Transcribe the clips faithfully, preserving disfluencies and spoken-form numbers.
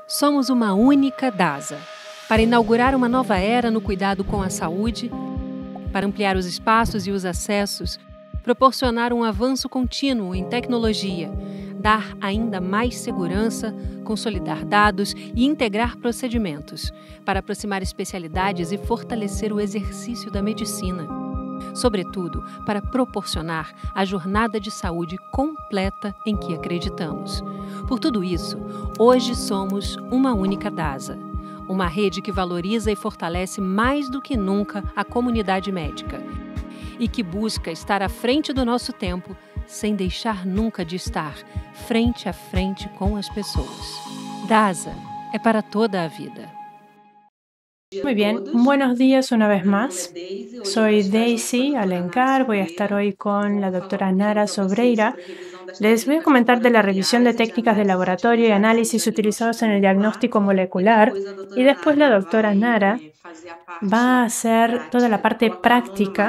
Somos uma única DASA, para inaugurar uma nova era no cuidado com a saúde, para ampliar os espaços e os acessos, proporcionar um avanço contínuo em tecnologia, dar ainda mais segurança, consolidar dados e integrar procedimentos, para aproximar especialidades e fortalecer o exercício da medicina. Sobretudo, para proporcionar a jornada de saúde completa em que acreditamos. Por tudo isso, hoje somos uma única DASA, uma rede que valoriza e fortalece mais do que nunca a comunidade médica e que busca estar à frente do nosso tempo, sem deixar nunca de estar frente a frente com as pessoas. DASA é para toda a vida. Muy bien, buenos días una vez más. Soy Daisy Alencar, voy a estar hoy con la doctora Nara Sobreira. Les voy a comentar de la revisión de técnicas de laboratorio y análisis utilizados en el diagnóstico molecular y después la doctora Nara va a hacer toda la parte práctica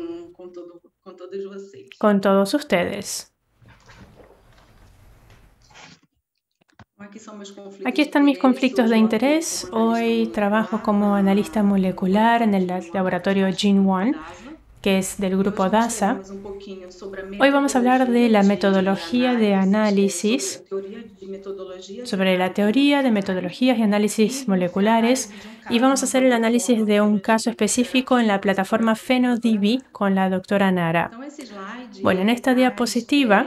con todos ustedes. Aquí están mis conflictos de interés. Hoy trabajo como analista molecular en el laboratorio GeneOne, que es del grupo DASA. Hoy vamos a hablar de la metodología de análisis, sobre la teoría de metodologías y análisis moleculares, y vamos a hacer el análisis de un caso específico en la plataforma PhenoDB con la doctora Nara. Bueno, en esta diapositiva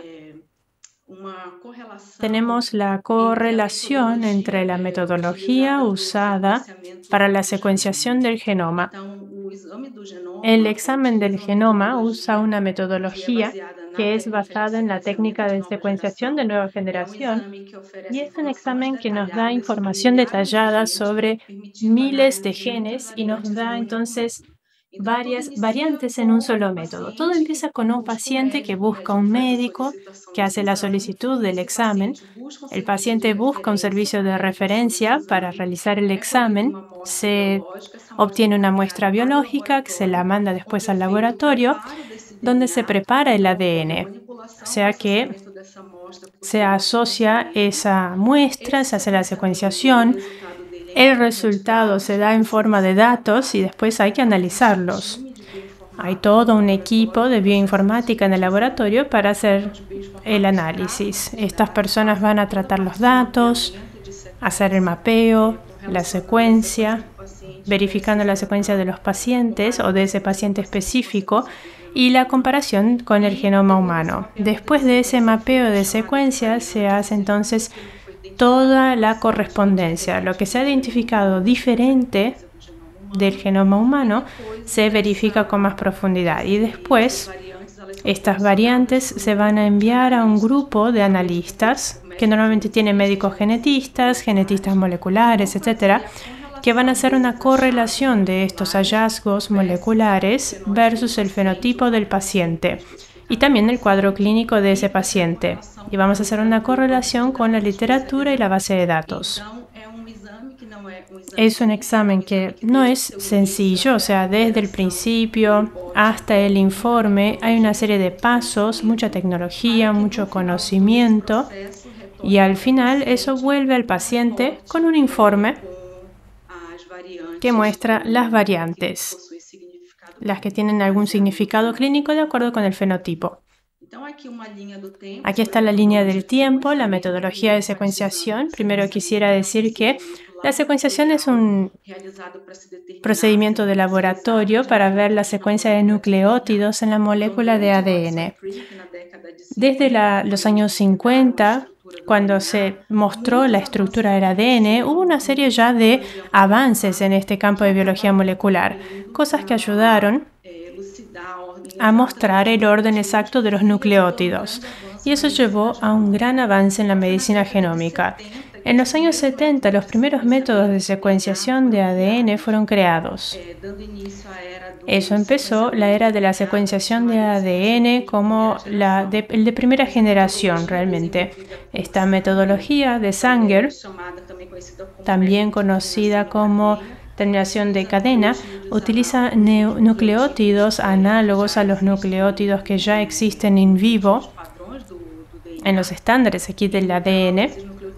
tenemos la correlación entre la metodología usada para la secuenciación del genoma. El examen del genoma usa una metodología que es basada en la técnica de secuenciación de nueva generación y es un examen que nos da información detallada sobre miles de genes y nos da entonces varias variantes en un solo método. Todo empieza con un paciente que busca un médico, que hace la solicitud del examen. El paciente busca un servicio de referencia para realizar el examen. Se obtiene una muestra biológica que se la manda después al laboratorio, donde se prepara el A D N. O sea que se asocia esa muestra, se hace la secuenciación. El resultado se da en forma de datos y después hay que analizarlos. Hay todo un equipo de bioinformática en el laboratorio para hacer el análisis. Estas personas van a tratar los datos, hacer el mapeo, la secuencia, verificando la secuencia de los pacientes o de ese paciente específico y la comparación con el genoma humano. Después de ese mapeo de secuencias se hace entonces toda la correspondencia. Lo que se ha identificado diferente del genoma humano se verifica con más profundidad y después estas variantes se van a enviar a un grupo de analistas que normalmente tienen médicos genetistas, genetistas moleculares, etcétera, que van a hacer una correlación de estos hallazgos moleculares versus el fenotipo del paciente y también el cuadro clínico de ese paciente. Y vamos a hacer una correlación con la literatura y la base de datos. Es un examen que no es sencillo, o sea, desde el principio hasta el informe hay una serie de pasos, mucha tecnología, mucho conocimiento y al final eso vuelve al paciente con un informe que muestra las variantes, las que tienen algún significado clínico de acuerdo con el fenotipo. Aquí está la línea del tiempo, la metodología de secuenciación. Primero quisiera decir que la secuenciación es un procedimiento de laboratorio para ver la secuencia de nucleótidos en la molécula de A D N. Desde la, los años cincuenta, cuando se mostró la estructura del A D N, hubo una serie ya de avances en este campo de biología molecular, cosas que ayudaron a mostrar el orden exacto de los nucleótidos. Y eso llevó a un gran avance en la medicina genómica. En los años setenta, los primeros métodos de secuenciación de A D N fueron creados. Eso empezó la era de la secuenciación de A D N como la de, el de primera generación realmente. Esta metodología de Sanger, también conocida como terminación de cadena, utiliza nucleótidos análogos a los nucleótidos que ya existen in vivo en los estándares aquí del A D N.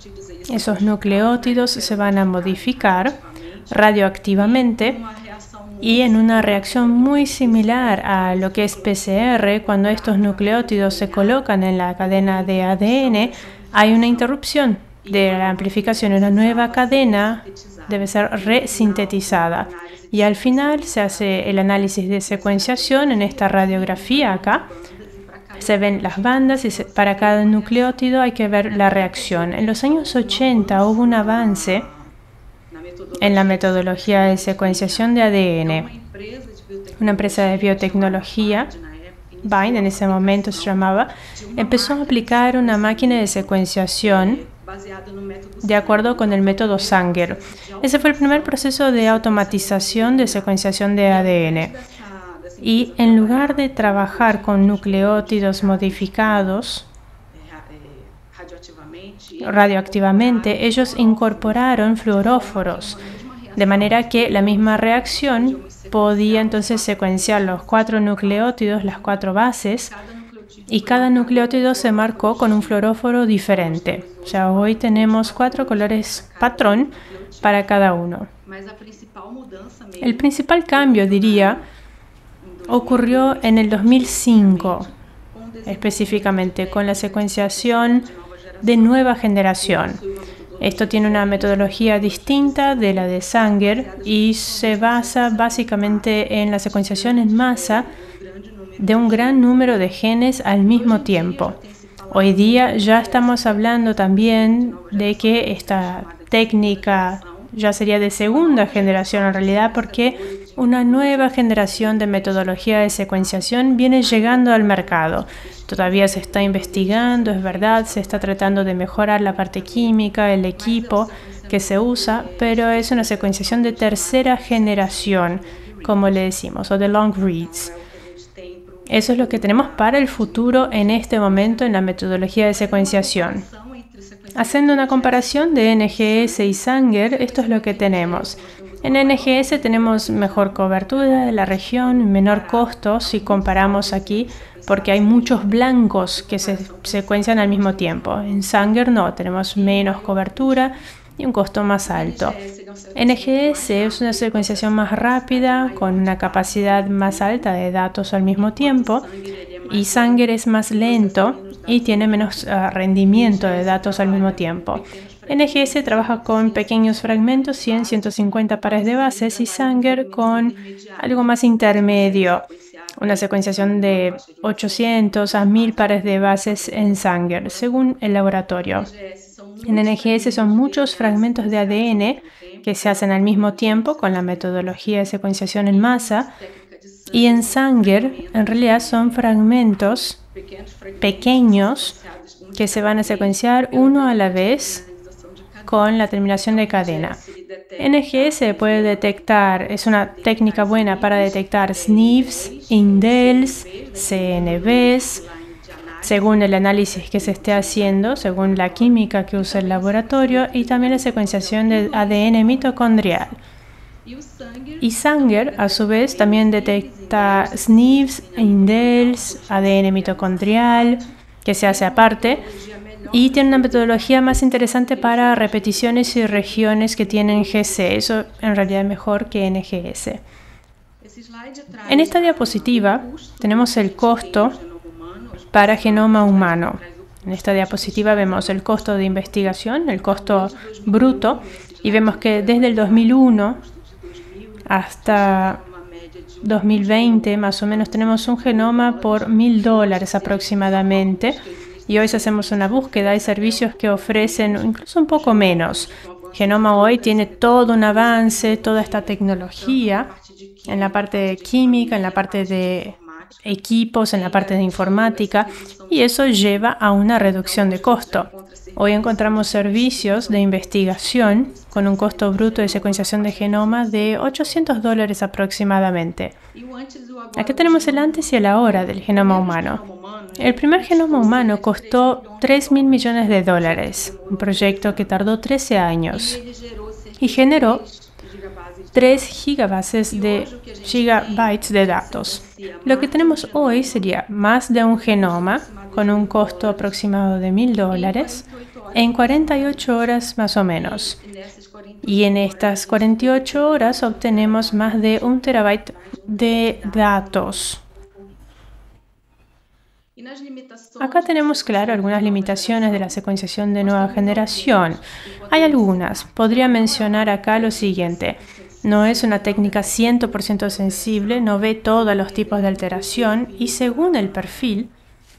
Esos nucleótidos se van a modificar radioactivamente y en una reacción muy similar a lo que es P C R, cuando estos nucleótidos se colocan en la cadena de A D N, hay una interrupción de la amplificación. Una nueva cadena debe ser resintetizada. Y al final se hace el análisis de secuenciación en esta radiografía acá. Se ven las bandas y se, para cada nucleótido hay que ver la reacción. En los años ochenta hubo un avance en la metodología de secuenciación de A D N. Una empresa de biotecnología, Vine en ese momento se llamaba, empezó a aplicar una máquina de secuenciación de acuerdo con el método Sanger. Ese fue el primer proceso de automatización de secuenciación de A D N. Y en lugar de trabajar con nucleótidos modificados radioactivamente, ellos incorporaron fluoróforos, de manera que la misma reacción podía entonces secuenciar los cuatro nucleótidos, las cuatro bases, y cada nucleótido se marcó con un fluoróforo diferente. O sea, hoy tenemos cuatro colores patrón para cada uno. El principal cambio, diría, ocurrió en el dos mil cinco, específicamente con la secuenciación de nueva generación. Esto tiene una metodología distinta de la de Sanger y se basa básicamente en la secuenciación en masa de un gran número de genes al mismo tiempo. Hoy día ya estamos hablando también de que esta técnica ya sería de segunda generación en realidad, porque una nueva generación de metodología de secuenciación viene llegando al mercado. Todavía se está investigando, es verdad, se está tratando de mejorar la parte química, el equipo que se usa, pero es una secuenciación de tercera generación, como le decimos, o de long reads. Eso es lo que tenemos para el futuro en este momento en la metodología de secuenciación. Haciendo una comparación de N G S y Sanger, esto es lo que tenemos. En N G S tenemos mejor cobertura de la región, menor costo si comparamos aquí, porque hay muchos blancos que se secuencian al mismo tiempo. En Sanger no, tenemos menos cobertura y un costo más alto. N G S es una secuenciación más rápida, con una capacidad más alta de datos al mismo tiempo, y Sanger es más lento y tiene menos uh, rendimiento de datos al mismo tiempo. N G S trabaja con pequeños fragmentos, cien a ciento cincuenta pares de bases, y Sanger con algo más intermedio, una secuenciación de ochocientos a mil pares de bases en Sanger, según el laboratorio. En N G S son muchos fragmentos de A D N que se hacen al mismo tiempo con la metodología de secuenciación en masa, y en Sanger en realidad son fragmentos pequeños que se van a secuenciar uno a la vez con la terminación de cadena. N G S puede detectar, es una técnica buena para detectar S N Vs, indels, C N Vs, según el análisis que se esté haciendo, según la química que usa el laboratorio, y también la secuenciación de A D N mitocondrial. Y Sanger, a su vez, también detecta S N Vs, indels, A D N mitocondrial, que se hace aparte, y tiene una metodología más interesante para repeticiones y regiones que tienen G C. Eso en realidad es mejor que N G S. En esta diapositiva tenemos el costo para genoma humano. En esta diapositiva vemos el costo de investigación, el costo bruto, y vemos que desde el dos mil uno hasta dos mil veinte, más o menos, tenemos un genoma por mil dólares aproximadamente. Y hoy si hacemos una búsqueda, hay servicios que ofrecen incluso un poco menos. Genoma hoy tiene todo un avance, toda esta tecnología en la parte de química, en la parte de equipos, en la parte de informática, y eso lleva a una reducción de costo. Hoy encontramos servicios de investigación con un costo bruto de secuenciación de genoma de ochocientos dólares aproximadamente. Aquí tenemos el antes y el ahora del genoma humano. El primer genoma humano costó tres mil millones de dólares, un proyecto que tardó trece años y generó tres gigabases de, gigabytes de datos. Lo que tenemos hoy sería más de un genoma con un costo aproximado de mil dólares, en cuarenta y ocho horas más o menos. Y en estas cuarenta y ocho horas obtenemos más de un terabyte de datos. Acá tenemos claro algunas limitaciones de la secuenciación de nueva generación. Hay algunas. Podría mencionar acá lo siguiente. No es una técnica cien por ciento sensible, no ve todos los tipos de alteración y según el perfil,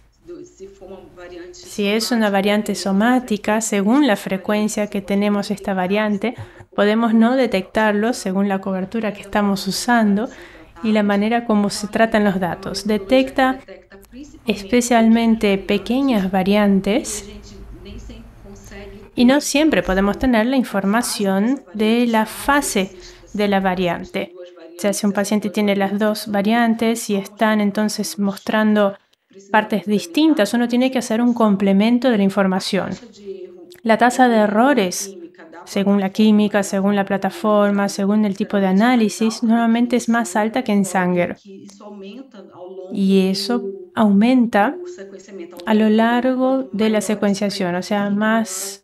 si es una variante somática, según la frecuencia que tenemos esta variante, podemos no detectarlo según la cobertura que estamos usando y la manera como se tratan los datos. Detecta especialmente pequeñas variantes y no siempre podemos tener la información de la fase de la variante. O sea, si un paciente tiene las dos variantes y están entonces mostrando partes distintas, uno tiene que hacer un complemento de la información. La tasa de errores, según la química, según la plataforma, según el tipo de análisis, normalmente es más alta que en Sanger. Y eso aumenta a lo largo de la secuenciación, o sea, más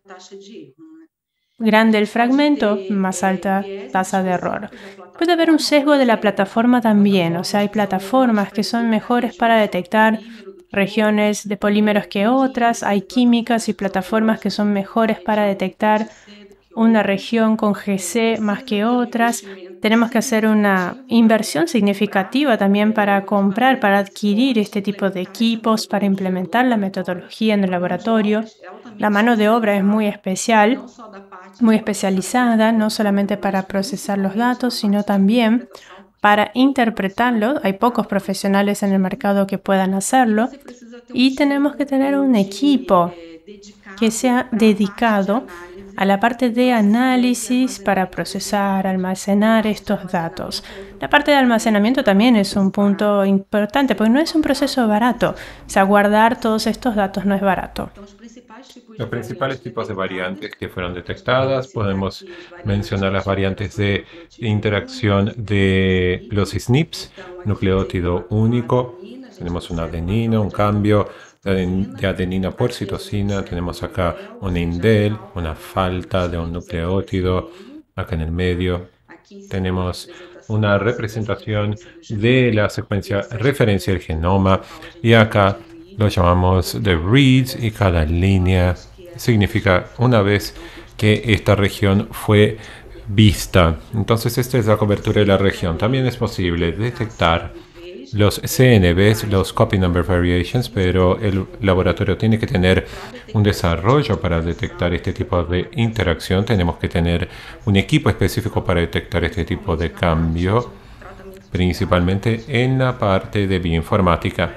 grande el fragmento, más alta tasa de error. Puede haber un sesgo de la plataforma también, o sea, hay plataformas que son mejores para detectar regiones de polímeros que otras, hay químicas y plataformas que son mejores para detectar una región con G C más que otras. Tenemos que hacer una inversión significativa también para comprar, para adquirir este tipo de equipos, para implementar la metodología en el laboratorio. La mano de obra es muy especial, muy especializada, no solamente para procesar los datos, sino también para interpretarlos. Hay pocos profesionales en el mercado que puedan hacerlo y tenemos que tener un equipo que sea dedicado a la parte de análisis para procesar, almacenar estos datos. La parte de almacenamiento también es un punto importante porque no es un proceso barato. O sea, guardar todos estos datos no es barato. Los principales tipos de variantes que fueron detectadas, podemos mencionar las variantes de interacción de los S N Ps, nucleótido único. Tenemos una adenina, un cambio de adenina por citosina. Tenemos acá un indel, una falta de un nucleótido. Acá en el medio tenemos una representación de la secuencia referencia del genoma. Y acá lo llamamos de reads y cada línea significa una vez que esta región fue vista. Entonces esta es la cobertura de la región. También es posible detectar los C N Vs, los Copy Number Variations, pero el laboratorio tiene que tener un desarrollo para detectar este tipo de interacción. Tenemos que tener un equipo específico para detectar este tipo de cambio, principalmente en la parte de bioinformática.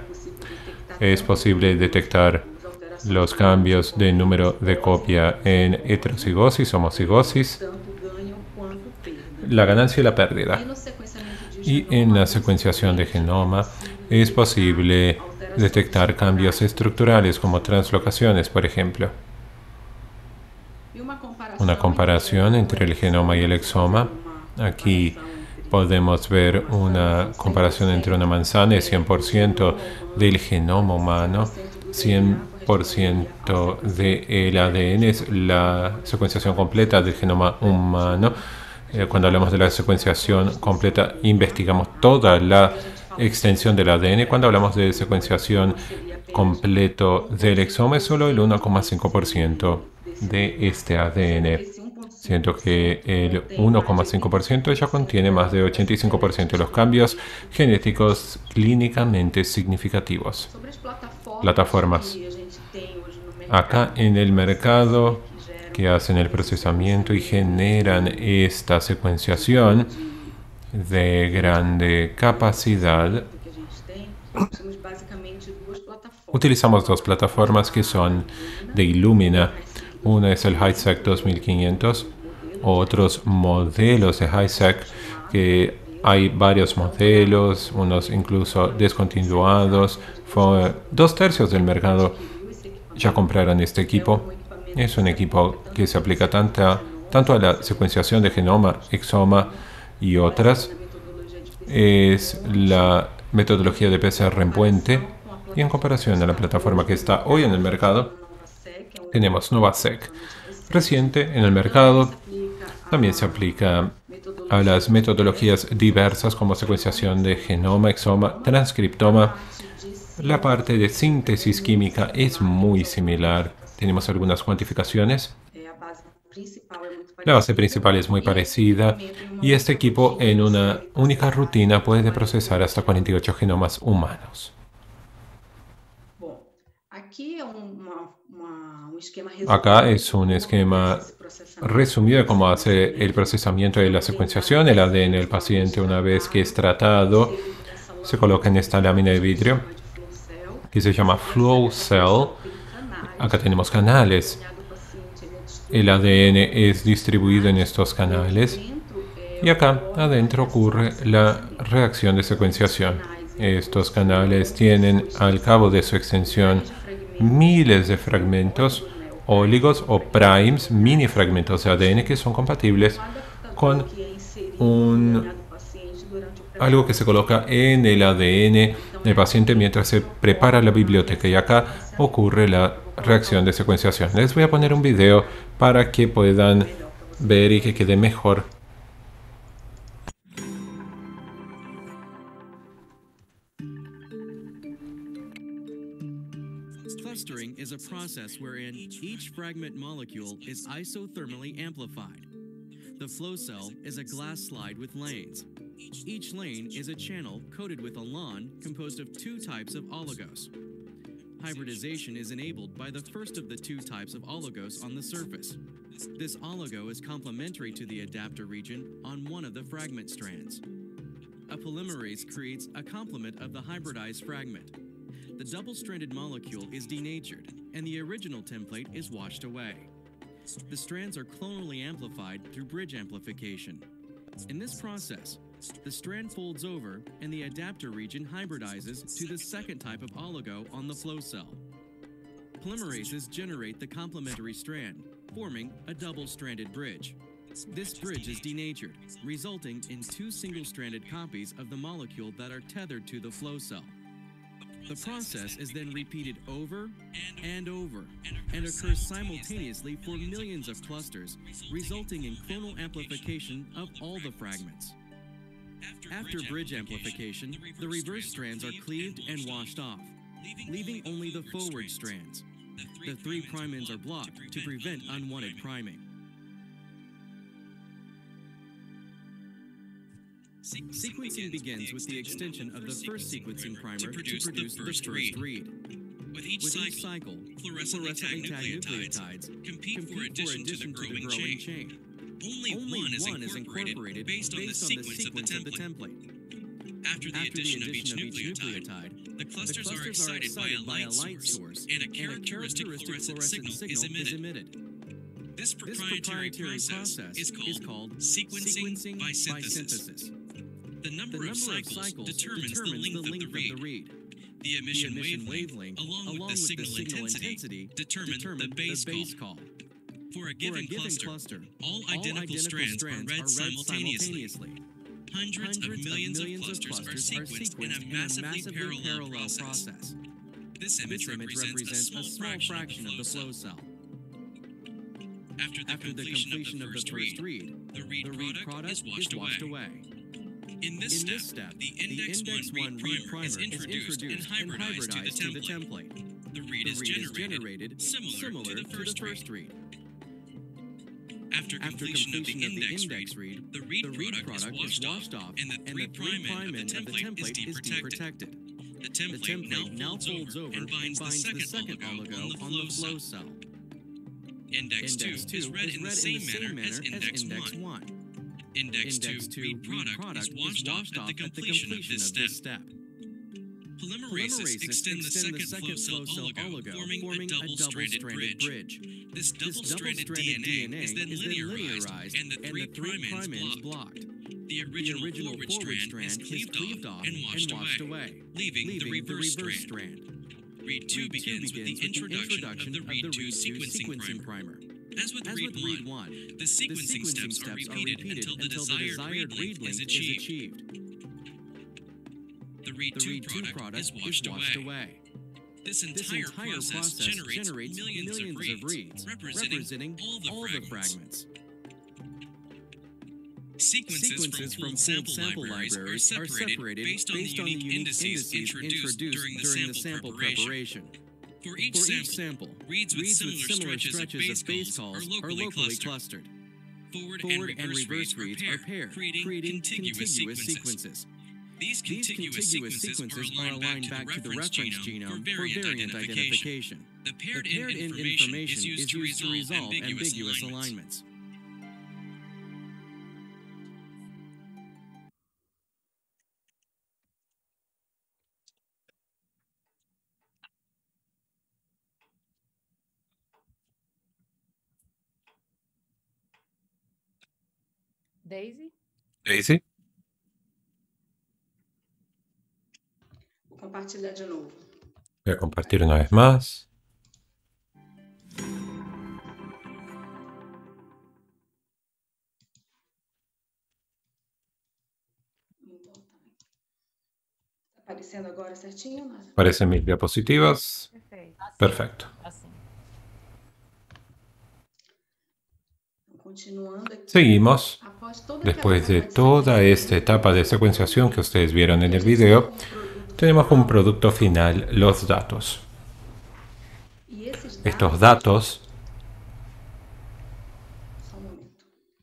Es posible detectar los cambios de número de copia en heterocigosis, homocigosis, la ganancia y la pérdida. Y en la secuenciación de genoma es posible detectar cambios estructurales como translocaciones, por ejemplo. Una comparación entre el genoma y el exoma. Aquí podemos ver una comparación entre una manzana y cien por ciento del genoma humano. cien por ciento del A D N es la secuenciación completa del genoma humano. Cuando hablamos de la secuenciación completa, investigamos toda la extensión del A D N. Cuando hablamos de secuenciación completo del exoma, es solo el uno coma cinco por ciento de este A D N. Siento que el uno coma cinco por ciento ya contiene más de ochenta y cinco por ciento de los cambios genéticos clínicamente significativos. Plataformas. Acá en el mercado que hacen el procesamiento y generan esta secuenciación de grande capacidad. Utilizamos dos plataformas que son de Illumina. Una es el HiSeq dos mil quinientos, otros modelos de HiSeq, que hay varios modelos, unos incluso descontinuados. Fue dos tercios del mercado ya compraron este equipo. Es un equipo que se aplica tanta, tanto a la secuenciación de genoma, exoma y otras. Es la metodología de P C R en puente y en comparación a la plataforma que está hoy en el mercado, Tenemos Novasec, reciente en el mercado. También se aplica a las metodologías diversas como secuenciación de genoma, exoma, transcriptoma. La parte de síntesis química es muy similar. Tenemos algunas cuantificaciones. La base principal es muy parecida y este equipo en una única rutina puede procesar hasta cuarenta y ocho genomas humanos. Acá es un esquema resumido de cómo hace el procesamiento de la secuenciación. El A D N del paciente, una vez que es tratado, se coloca en esta lámina de vidrio que se llama Flow Cell. Acá tenemos canales. El A D N es distribuido en estos canales y acá adentro ocurre la reacción de secuenciación. Estos canales tienen al cabo de su extensión miles de fragmentos, oligos o primes, mini fragmentos de A D N que son compatibles con un, algo que se coloca en el A D N del paciente mientras se prepara la biblioteca, y acá ocurre la reacción de secuenciación. Les voy a poner un video para que puedan ver y que quede mejor. Clustering is a process wherein each fragment molecule is isothermally amplified. The flow cell is a glass slide with lanes. Each lane is a channel coated with a lawn composed of two types of oligos. Hybridization is enabled by the first of the two types of oligos on the surface. This oligo is complementary to the adapter region on one of the fragment strands. A polymerase creates a complement of the hybridized fragment. The double-stranded molecule is denatured, and the original template is washed away. The strands are clonally amplified through bridge amplification. In this process, the strand folds over and the adapter region hybridizes to the second type of oligo on the flow cell. Polymerases generate the complementary strand, forming a double-stranded bridge. This bridge is denatured, resulting in two single-stranded copies of the molecule that are tethered to the flow cell. The process is then repeated over and over and occurs simultaneously for millions of clusters, resulting in clonal amplification of all the fragments. After bridge amplification, the reverse strands are cleaved and washed off, leaving only the forward strands. The three prime ends are blocked to prevent unwanted priming. Sequencing begins with the extension of the first sequencing primer to produce the first read. With each cycle, fluorescently tagged nucleotides compete for addition to the growing chain. Only one is incorporated based on the sequence of the template. After the addition of each nucleotide, the clusters are excited by a light source, and a characteristic fluorescent signal is emitted. This proprietary process is called sequencing by synthesis. The number of cycles determines the length of the read. The emission wavelength, along with the signal intensity, determine the base call. For a given cluster, all identical strands are read simultaneously. Hundreds of millions of clusters are sequenced in a massively parallel process. This image represents a small fraction of the flow cell. After the completion of the first read, the read product is washed away. In this step, the index one read primer is introduced and hybridized to the template. The read is generated similar to the first read. After completion of the index read, the read product is washed off and the three prime end of the template is deprotected. The template now folds over and binds the second oligo on the flow cell. Index two is read in the same manner as Index one. Index two read product is washed off at the completion of this step. Polymerases extend the second flow cell oligo, forming a double-stranded bridge. This double-stranded D N A is then linearized and the three prime ends blocked. The original forward strand is cleaved off and washed away, leaving the reverse strand. Read two begins with the introduction of the Read two sequencing primer. As with Read one, the sequencing steps are repeated until the desired read length is achieved. The Read two product is washed away. This entire process generates millions of reads, representing all the fragments. Sequences from pulled sample libraries are separated based on the unique indices introduced during the sample preparation. For each sample, reads with similar stretches of base calls are locally clustered. Forward and reverse reads are paired, creating contiguous sequences. These contiguous sequences are aligned back to the reference genome for variant identification. The paired-end information is used to resolve ambiguous alignments. Daisy? Daisy. Compartilhar de novo. Voy a compartir una vez más. Está aparecendo agora certinho, Nara? ¿Aparecen mis diapositivas? Perfecto. Continuando aqui. Seguimos. Após toda Después de aquela toda esta etapa de secuenciación que ustedes vieron en el video, tenemos un producto final, los datos. E esses dados, Estos datos só um momento.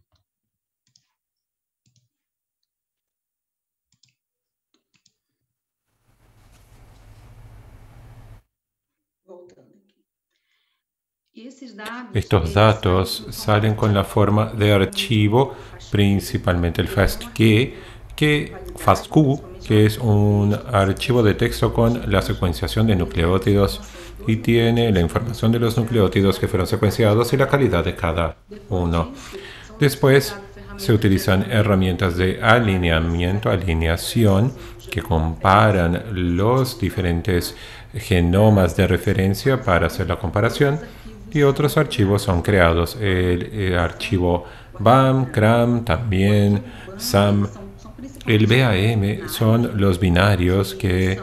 Voltando aqui. E esses dados, Estos eles datos saem salen con la forma de archivo, principalmente el FASTQ, que, FASTQ, que es un archivo de texto con la secuenciación de nucleótidos y tiene la información de los nucleótidos que fueron secuenciados y la calidad de cada uno. Después se utilizan herramientas de alineamiento, alineación, que comparan los diferentes genomas de referencia para hacer la comparación. Y otros archivos son creados. El, el archivo B A M, C R A M, también S A M. El B A M son los binarios que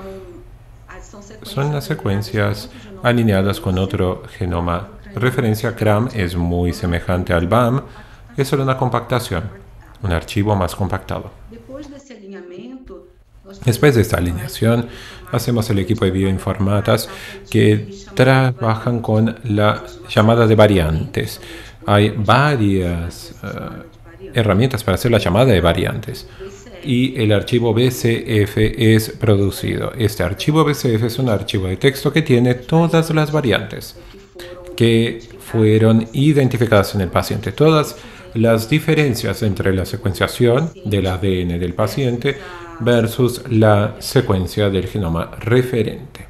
son las secuencias alineadas con otro genoma. Referencia C R A M es muy semejante al B A M. Es solo una compactación, un archivo más compactado. Depois desse alinhamento, nós Después de esta alineación, hacemos el equipo de bioinformatas que trabajan con la llamada de variantes. Hay varias uh, herramientas para hacer la llamada de variantes. Y el archivo B C F es producido. Este archivo B C F es un archivo de texto que tiene todas las variantes que fueron identificadas en el paciente. Todas las diferencias entre la secuenciación del A D N del paciente versus la secuencia del genoma referente.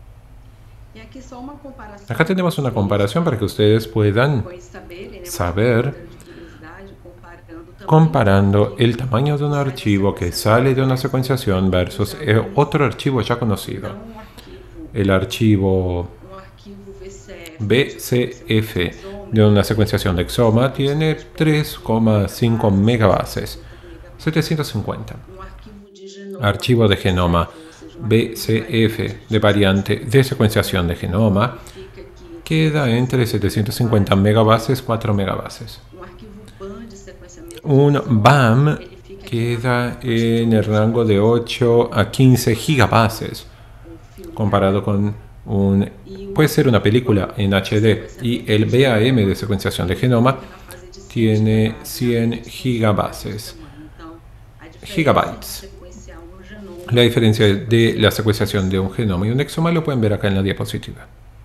E aqui só uma comparação. Acá tenemos una comparación para que ustedes puedan Depois saber, né, saber, uma curiosidade, comparando também comparando el tamaño de un archivo que sale de una secuenciación versus eh, otro archivo ya conocido. um arquivo, El archivo um arquivo V C F, B C F de una secuenciación de exoma tiene tres coma cinco megabases, setecientos cincuenta. um arquivo de genoma, Archivo de genoma B C F de variante de secuenciación de genoma fica aqui queda entre setecientos cincuenta megabases, cuatro megabases. um arquivo B A M de sequenciamento. Un B A M queda en el rango de ocho a quince gigabases, comparado con un, puede ser una película en H D, y el B A M de secuenciación de genoma tiene cien gigabases, Então, a diferença gigabytes. de sequenciar um genoma La diferencia de la secuenciación de un genoma y un exoma lo pueden ver acá en la diapositiva.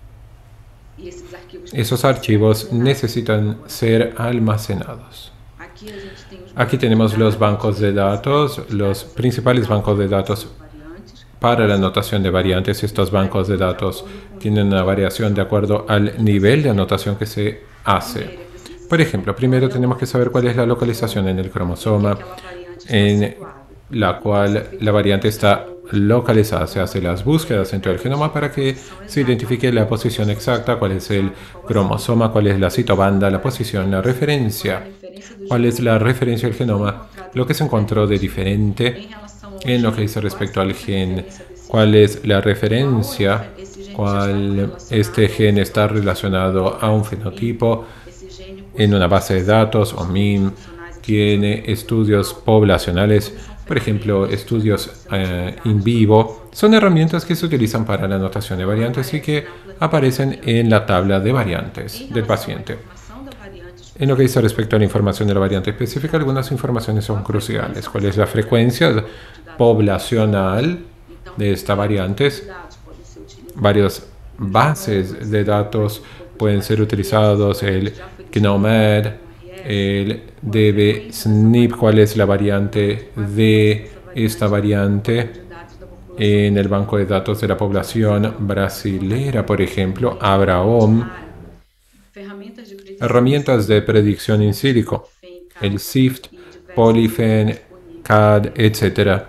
e esses arquivos. Esos archivos necesitan ser almacenados. Aqui a gente tem os Aquí tenemos los bancos de datos, los principales bancos de datos variantes. para la anotación de variantes. Estos bancos de datos tienen una variación de acuerdo al nivel de anotación que se hace. Por ejemplo, primero tenemos que saber cuál es la localización en el cromosoma Aquela variante en situada. la cual la variante está localizada. Se hacen las búsquedas dentro del genoma para que se identifique la posición exacta, cuál es el cromosoma, cuál es la citobanda, la posición, la referencia, cuál es la referencia del genoma, lo que se encontró de diferente Em relação ao en lo que dice respecto al gen, cuál es la referencia, cuál este gen está relacionado a un fenotipo en una base de datos o M I M. Tiene estudios poblacionales, por ejemplo, estudios eh, in vivo. Son herramientas que se utilizan para la anotación de variantes y que aparecen en la tabla de variantes del paciente. En lo que dice respecto a la información de la variante específica, algunas informaciones son cruciales. ¿Cuál es la frecuencia poblacional de estas variantes? Varias bases de datos pueden ser utilizados, el GNOMED, el D B S N P, cuál es la variante de esta variante en el banco de datos de la población brasilera, por ejemplo, Abraham. Herramientas de predicción in silico, el S I F T, Polyfen, C A D, etcétera.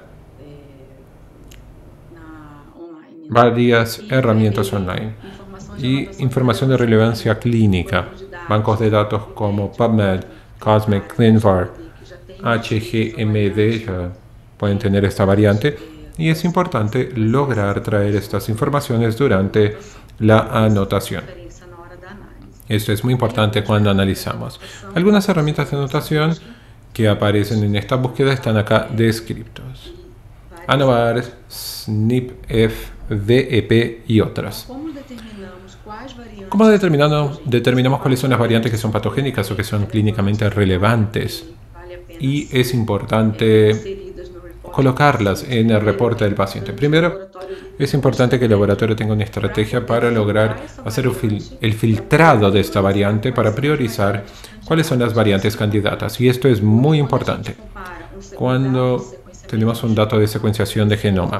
Varias herramientas online y información de relevancia clínica, bancos de datos como PubMed, Cosmic, ClinVar, H G M D ya pueden tener esta variante y es importante lograr traer estas informaciones durante la anotación. Esto es muy importante cuando analizamos. Algunas herramientas de anotación que aparecen en esta búsqueda están acá descritos. ANOVAR, SNPF, V E P y otras. ¿Cómo determinamos, determinamos cuáles son las variantes que son patogénicas o que son clínicamente relevantes? Y es importante colocarlas en el reporte del paciente. Primero, es importante que el laboratorio tenga una estrategia para lograr hacer el filtrado de esta variante para priorizar cuáles son las variantes candidatas. Y esto es muy importante. Cuando tenemos un dato de secuenciación de genoma,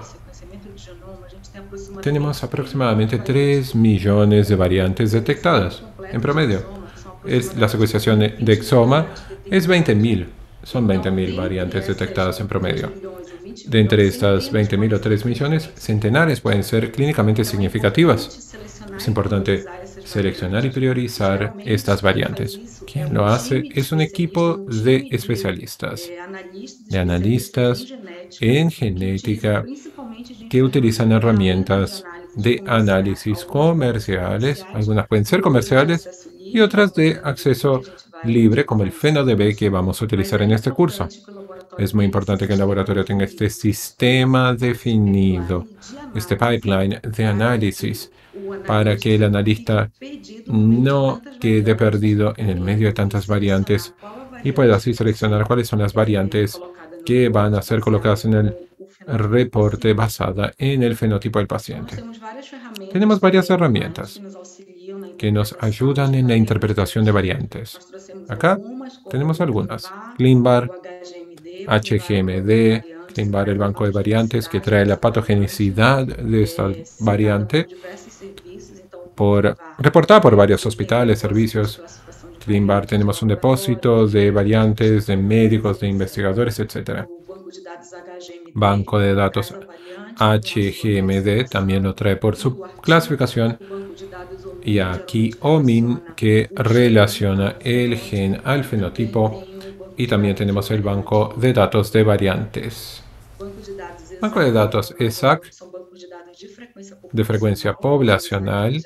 tenemos aproximadamente tres millones de variantes detectadas en promedio. Es, la secuenciación de exoma es veinte mil. Son veinte mil variantes detectadas en promedio. De entre estas veinte mil o tres millones, centenares pueden ser clínicamente significativas. Es importante seleccionar y priorizar estas variantes. Quien lo hace es un equipo de especialistas, de analistas en genética que utilizan herramientas de análisis comerciales. Algunas pueden ser comerciales y otras de acceso libre, como el FenoDB que vamos a utilizar en este curso. Es muy importante que el laboratorio tenga este sistema definido, este pipeline de análisis, para que el analista no quede perdido en el medio de tantas variantes y pueda así seleccionar cuáles son las variantes que van a ser colocadas en el reporte basada en el fenotipo del paciente. Tenemos varias herramientas que nos ayudan en la interpretación de variantes. Acá tenemos algunas. ClinVar, H G M D, ClinVar, el banco de variantes que trae la patogenicidad de esta variante por, reportada por varios hospitales, servicios. ClinVar tenemos un depósito de variantes, de médicos, de investigadores, etcétera. Banco de datos H G M D también lo trae por su clasificación. Y aquí O M I N que relaciona el gen al fenotipo. Y también tenemos el banco de datos de variantes. Banco de datos E S A C de frecuencia poblacional.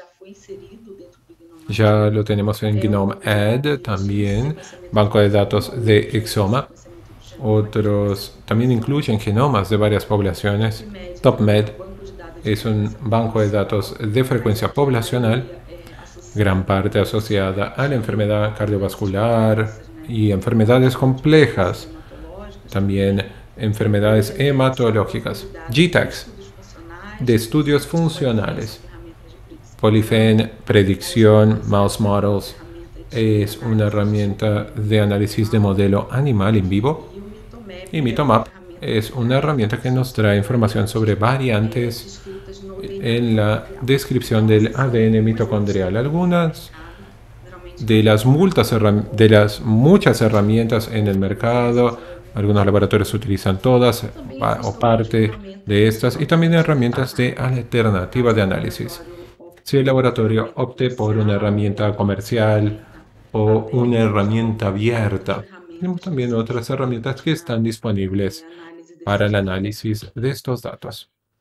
Ya lo tenemos en GNOME-Ed también. Banco de datos de exoma. Otros también incluyen genomas de varias poblaciones. TopMed es un banco de datos de frecuencia poblacional, gran parte asociada a la enfermedad cardiovascular y enfermedades complejas, también enfermedades hematológicas. G TACS, de estudios funcionales. Polyfen, predicción, mouse models, es una herramienta de análisis de modelo animal en vivo. Y MitoMap es una herramienta que nos trae información sobre variantes en la descripción del A D N mitocondrial. Algunas de las, multas, de las muchas herramientas en el mercado, algunos laboratorios utilizan todas o parte de estas, y también herramientas de alternativa de análisis. Si el laboratorio opte por una herramienta comercial o una herramienta abierta, tenemos también otras herramientas que están disponibles para el análisis de estos datos.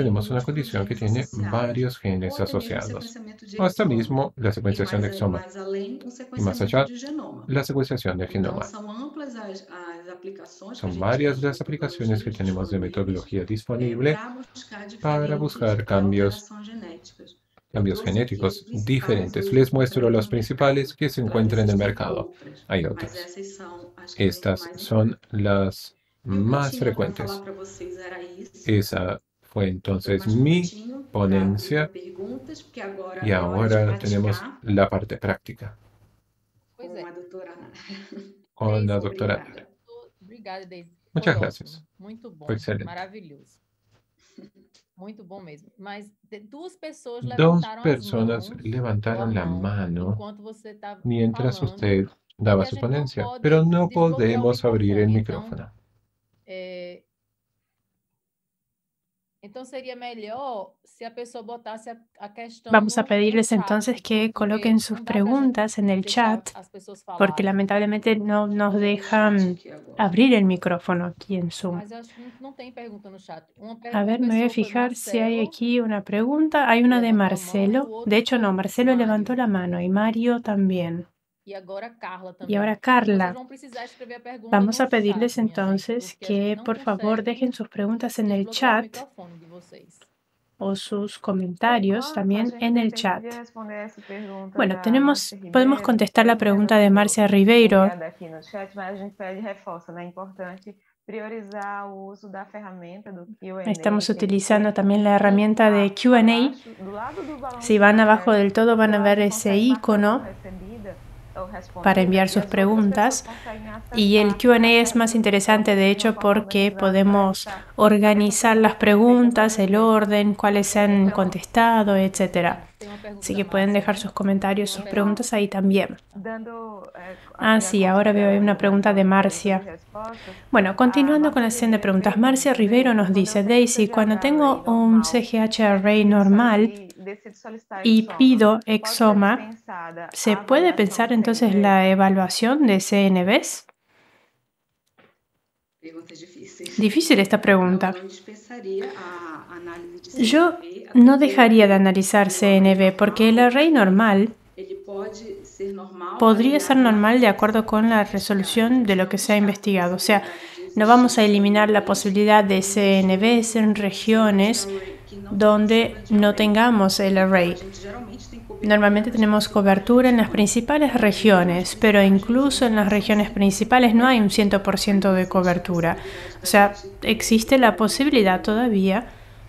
tenemos una condición que tiene varios genes asociados, o hasta mismo la secuenciación de exoma, y más allá, la secuenciación del genoma. Son varias las aplicaciones que tenemos de metodología disponible para buscar cambios, cambios genéticos diferentes. Les muestro los principales que se encuentran en el mercado. Hay otros. Estas son las más frecuentes. Esa fue entonces mi ponencia y ahora tenemos la parte práctica Pois é. con la Daisy, doctora obrigada. Lara. Obrigada, Daisy. Muchas Foi gracias. ótimo, muito bom, Foi excelente. maravilhoso. Muito bom mesmo. Mas de- duas pessoas Dos levantaram as personas mãos, levantaron ou a la mão, mano enquanto você estava mientras falando, usted e daba a su gente não ponencia, pode pero no desbloquear o podemos abrir el microfone. Então, micrófono. é, então seria melhor se a pessoa botasse a, a questão Vamos a no, no pedirles chat, entonces que porque coloquen sus não dá pra gente preguntas en el deixar chat, as pessoas porque falarem. lamentablemente no nos dejan abrir el micrófono aquí en Zoom. Mas eu acho que não, não tem pergunta no chat. Uma, per- A uma ver, me voy a pessoa foi fijar si hay Marcelo, aquí una pregunta. Hay una de levantou a mão, e o Marcelo. outro De hecho, no, foi Marcelo levantó Mário. la mano y Mario también. E agora a Carla Y também. ahora Então vocês Carla. vão precisar escrever a pergunta Vamos no a pedirles chat, minha gente, entonces porque a gente que não por favor consegue dejen sus preguntas en el desbloquear o chat microfone de vocês. o sus comentarios Ah, a también gente en el dependia chat. de responder essa pergunta Bueno, da tenemos, Márcia podemos Ribeiro, contestar la foi pregunta de enviada Marcia pelo- Ribeiro. enviada aqui no chat, mas a gente pede e reforça, né? É importante priorizar o uso da ferramenta do Q and A. Estamos Tem que utilizando ser también la herramienta de Q and A. abaixo, do lado do balãozinho Si van abajo amarelo, del todo van a você ver lá ese consegue marcar icono como recebida ou respondida, para enviar e sus as outras preguntas. pessoas conseguem Y el acessar Q and A as es más perguntas interesante, de hecho, de uma forma porque organizada para podemos evitar organizar las preguntas, el orden, cuáles se han Então, contestado, etcétera. Tem uma pergunta Así da que pueden Márcia, dejar né? sus comentarios, sus Então, preguntas ahí también. dando, eh, Ah, aqui a sí, ahora veo ahí una continuidade pregunta na de pergunta e Marcia. respostas, Bueno, a continuando con la Márcia sesión de Ribeiro preguntas, Marcia pergunta, Ribeiro nos quando eu dice, tenho um Daisy, cuando C G H tengo array un normal, C G H e array decido normal solicitar, decido solicitar y exoma, pido pode ser exoma, dispensada ¿se a puede avaliação pensar de entonces C N Vs? la evaluación de C N Vs? Perguntas difíceis. Difícil esta Não, eu pregunta. não dispensaria a análise de Yo C N V, no até dejaría de porque analizar o C N V array porque el normal, array normal ele pode ser normal podría ser aliado à normal de acuerdo con la resolución de lo que se ha investigado. O sea, no vamos a eliminar la posibilidad de C N Vs en regiones donde no tengamos el array. Normalmente tenemos cobertura en las principales regiones, pero incluso en las regiones principales no hay un cien por ciento de cobertura. O sea, existe la posibilidad todavía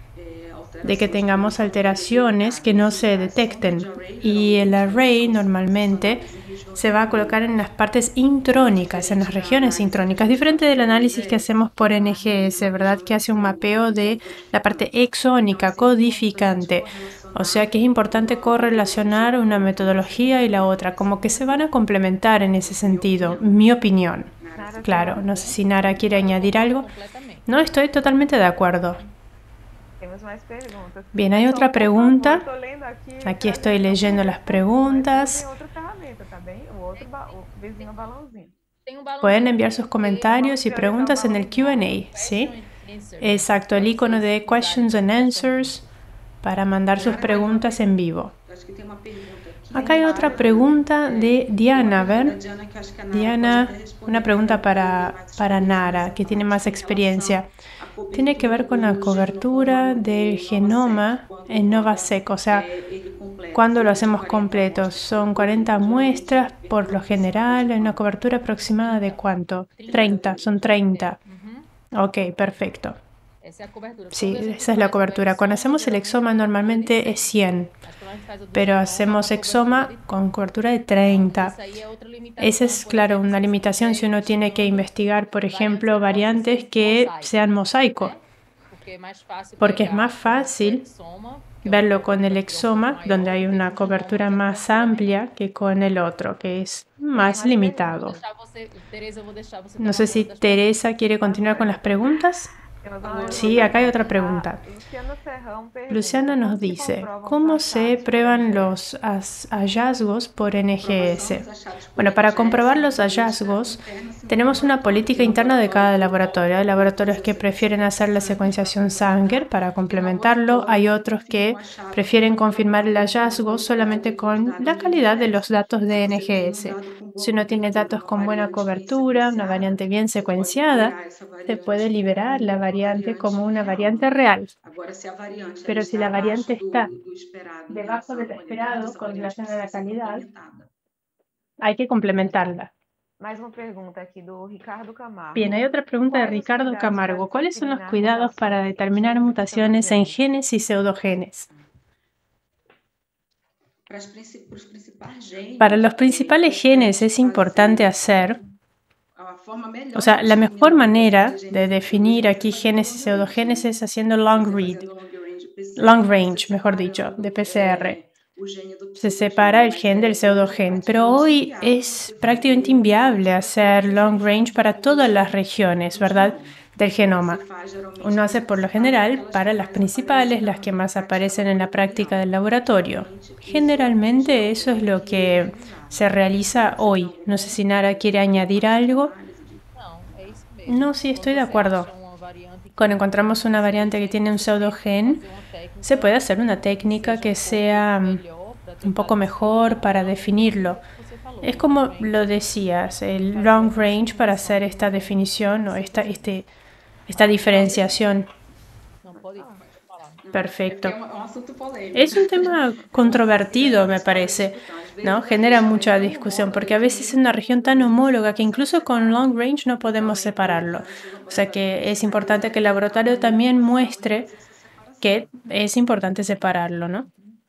de que tengamos alteraciones que no se detecten. Y el array normalmente se va a colocar en las partes intrónicas, en las regiones intrónicas, diferente del análisis que hacemos por N G S, ¿verdad? Que hace un mapeo de la parte exónica, codificante. O sea que es importante correlacionar una metodología y la otra, como que se van a complementar en ese sentido, mi opinión. Claro, no sé si Nara quiere añadir algo. Completamente. No, estoy totalmente de acuerdo. Temos mais perguntas. Bien, hay Só, otra por pregunta. favor, tô lendo aqui, Aquí pra estoy gente não leyendo perder las tempo, mas preguntas. usem outra ferramenta, tá bem? O outro ba- o vizinho balãozinho. Tem um balãozinho Pueden enviar sus porque comentarios y Vamos preguntas en el Q and A, question ¿sí? and answer, Exacto, el pra icono vocês de Questions and usarem Answers para mandar sus preguntas en vivo. Eu acho que tem uma pergunta aqui. Acá hay otra pregunta de Diana, a ver. Diana, que acho que a Nara Diana, pode até responder, una pregunta porque para, tem mais para Nara, experiência que tiene más em relação experiencia. à cobertura Tiene que ver con la do cobertura del genoma en Novasec, o sea, é, ele completo. cuando lo São hacemos quarenta completo. amostras. Son cuarenta muestras por lo general, en una cobertura aproximada de ¿cuánto? treinta, son treinta. Uhum. Ok, perfecto. Essa é a cobertura. Sí, Quando a gente esa es la faz o cobertura. Cuando exoma, hacemos el exoma normalmente es cien, mas quando a gente faz o do pero genoma, hacemos a exoma cobertura de con cobertura de treinta. Isso aí é outra limitação, Esa es, por claro, exemplo, una se limitación si uno tiene que investigar, por ejemplo, variantes que sean mosaico, porque é mais fácil porque es pegar más fácil o exoma, que é verlo uma con el cobertura exoma, maior, donde hay tem una um cobertura genoma más que é amplia que con el otro, que es más limitado. Vou deixar você- Tereza, eu vou deixar você No tomar sé si conta das Teresa quiere continuar con las preguntas. Sí, acá hay otra pregunta. Luciana nos dice, ¿cómo se prueban los hallazgos por N G S? Bueno, para comprobar los hallazgos, tenemos una política interna de cada laboratorio. Hay laboratorios que prefieren hacer la secuenciación Sanger para complementarlo. Hay otros que prefieren confirmar el hallazgo solamente con la calidad de los datos de N G S. Si uno tiene datos con buena cobertura, una variante bien secuenciada, se puede liberar la variante como una variante real. Pero si la variante está debajo del esperado con relación a la calidad, hay que complementarla. Bien, hay otra pregunta de Ricardo Camargo. ¿Cuáles son los cuidados para determinar mutaciones en genes y pseudogenes? Para los principales genes es importante hacer, o sea, la mejor manera de definir aquí genes y pseudogenes es haciendo long read, long range, mejor dicho, de P C R. Se separa el gen del pseudogen, pero hoy es prácticamente inviable hacer long range para todas las regiones, ¿verdad?, del genoma. Uno hace por lo general para las principales, las que más aparecen en la práctica del laboratorio. Generalmente eso es lo que se realiza hoy. No sé si Nara quiere añadir algo. No, sí, estoy de acuerdo. Cuando encontramos una variante que tiene un pseudogen, se puede hacer una técnica que sea un poco mejor para definirlo. Es como lo decías, el long range para hacer esta definición o esta, este, esta diferenciación. Perfecto. Es un tema controvertido, me parece, ¿no? Genera mucha discusión porque a veces es una región tan homóloga que incluso con long range no podemos separarlo. O sea que es importante que el laboratorio también muestre que es importante separarlo, ¿no?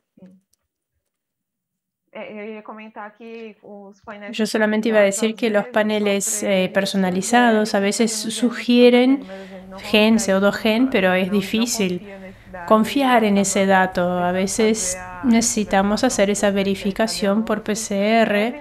Yo solamente iba a decir que los paneles eh, personalizados a veces sugieren gen, pseudogen, pero es difícil confiar en ese dato. A veces necesitamos hacer esa verificación por P C R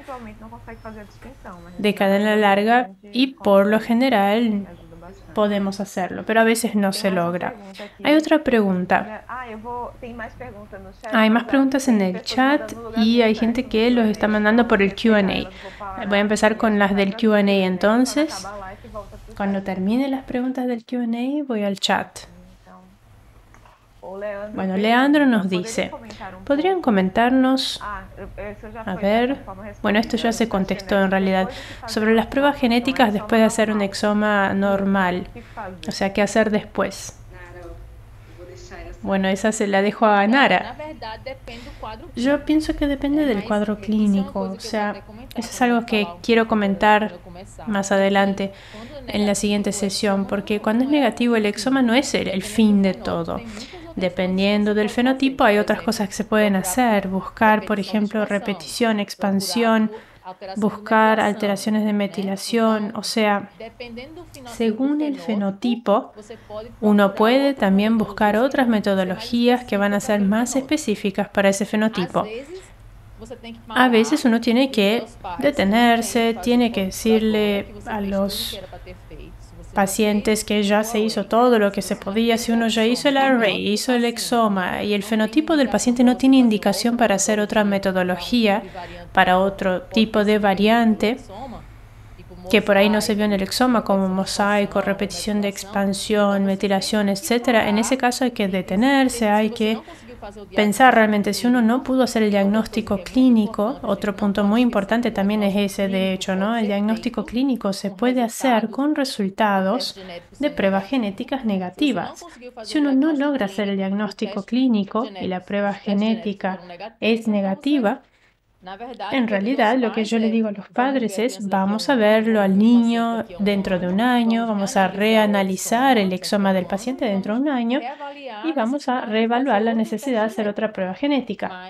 de cadena larga y por lo general podemos hacerlo, pero a veces no se logra. Hay otra pregunta. Hay más preguntas en el chat y hay gente que los está mandando por el Q and A. Voy a empezar con las del Q and A entonces. Cuando termine las preguntas del Q and A voy al chat. Bueno, Leandro nos dice, ¿podrían comentarnos, a ver, bueno, esto ya se contestó en realidad, sobre las pruebas genéticas después de hacer un exoma normal? O sea, ¿qué hacer después? Bueno, esa se la dejo a Nara. Yo pienso que depende del cuadro clínico, o sea, eso es algo que quiero comentar más adelante en la siguiente sesión, porque cuando es negativo el exoma no es el, el fin de todo. Dependiendo del fenotipo hay otras cosas que se pueden hacer, buscar, por ejemplo, repetición, expansión, buscar alteraciones de metilación, o sea, según el fenotipo, uno puede también buscar otras metodologías que van a ser más específicas para ese fenotipo. A veces uno tiene que detenerse, tiene que decirle a los pacientes que ya se hizo todo lo que se podía. Si uno ya hizo el array, hizo el exoma y el fenotipo del paciente no tiene indicación para hacer otra metodología, para otro tipo de variante que por ahí no se vio en el exoma, como mosaico, repetición de expansión, metilación, etcétera. En ese caso hay que detenerse, hay que pensar realmente si uno no pudo hacer el diagnóstico clínico. Otro punto muy importante también es ese, de hecho, ¿no? El diagnóstico clínico se puede hacer con resultados de pruebas genéticas negativas. Si uno no logra hacer el diagnóstico clínico y la prueba genética es negativa, en realidad lo que yo le digo a los padres es, vamos a verlo al niño dentro de un año, vamos a reanalizar el exoma del paciente dentro de un año y vamos a reevaluar la necesidad de hacer otra prueba genética.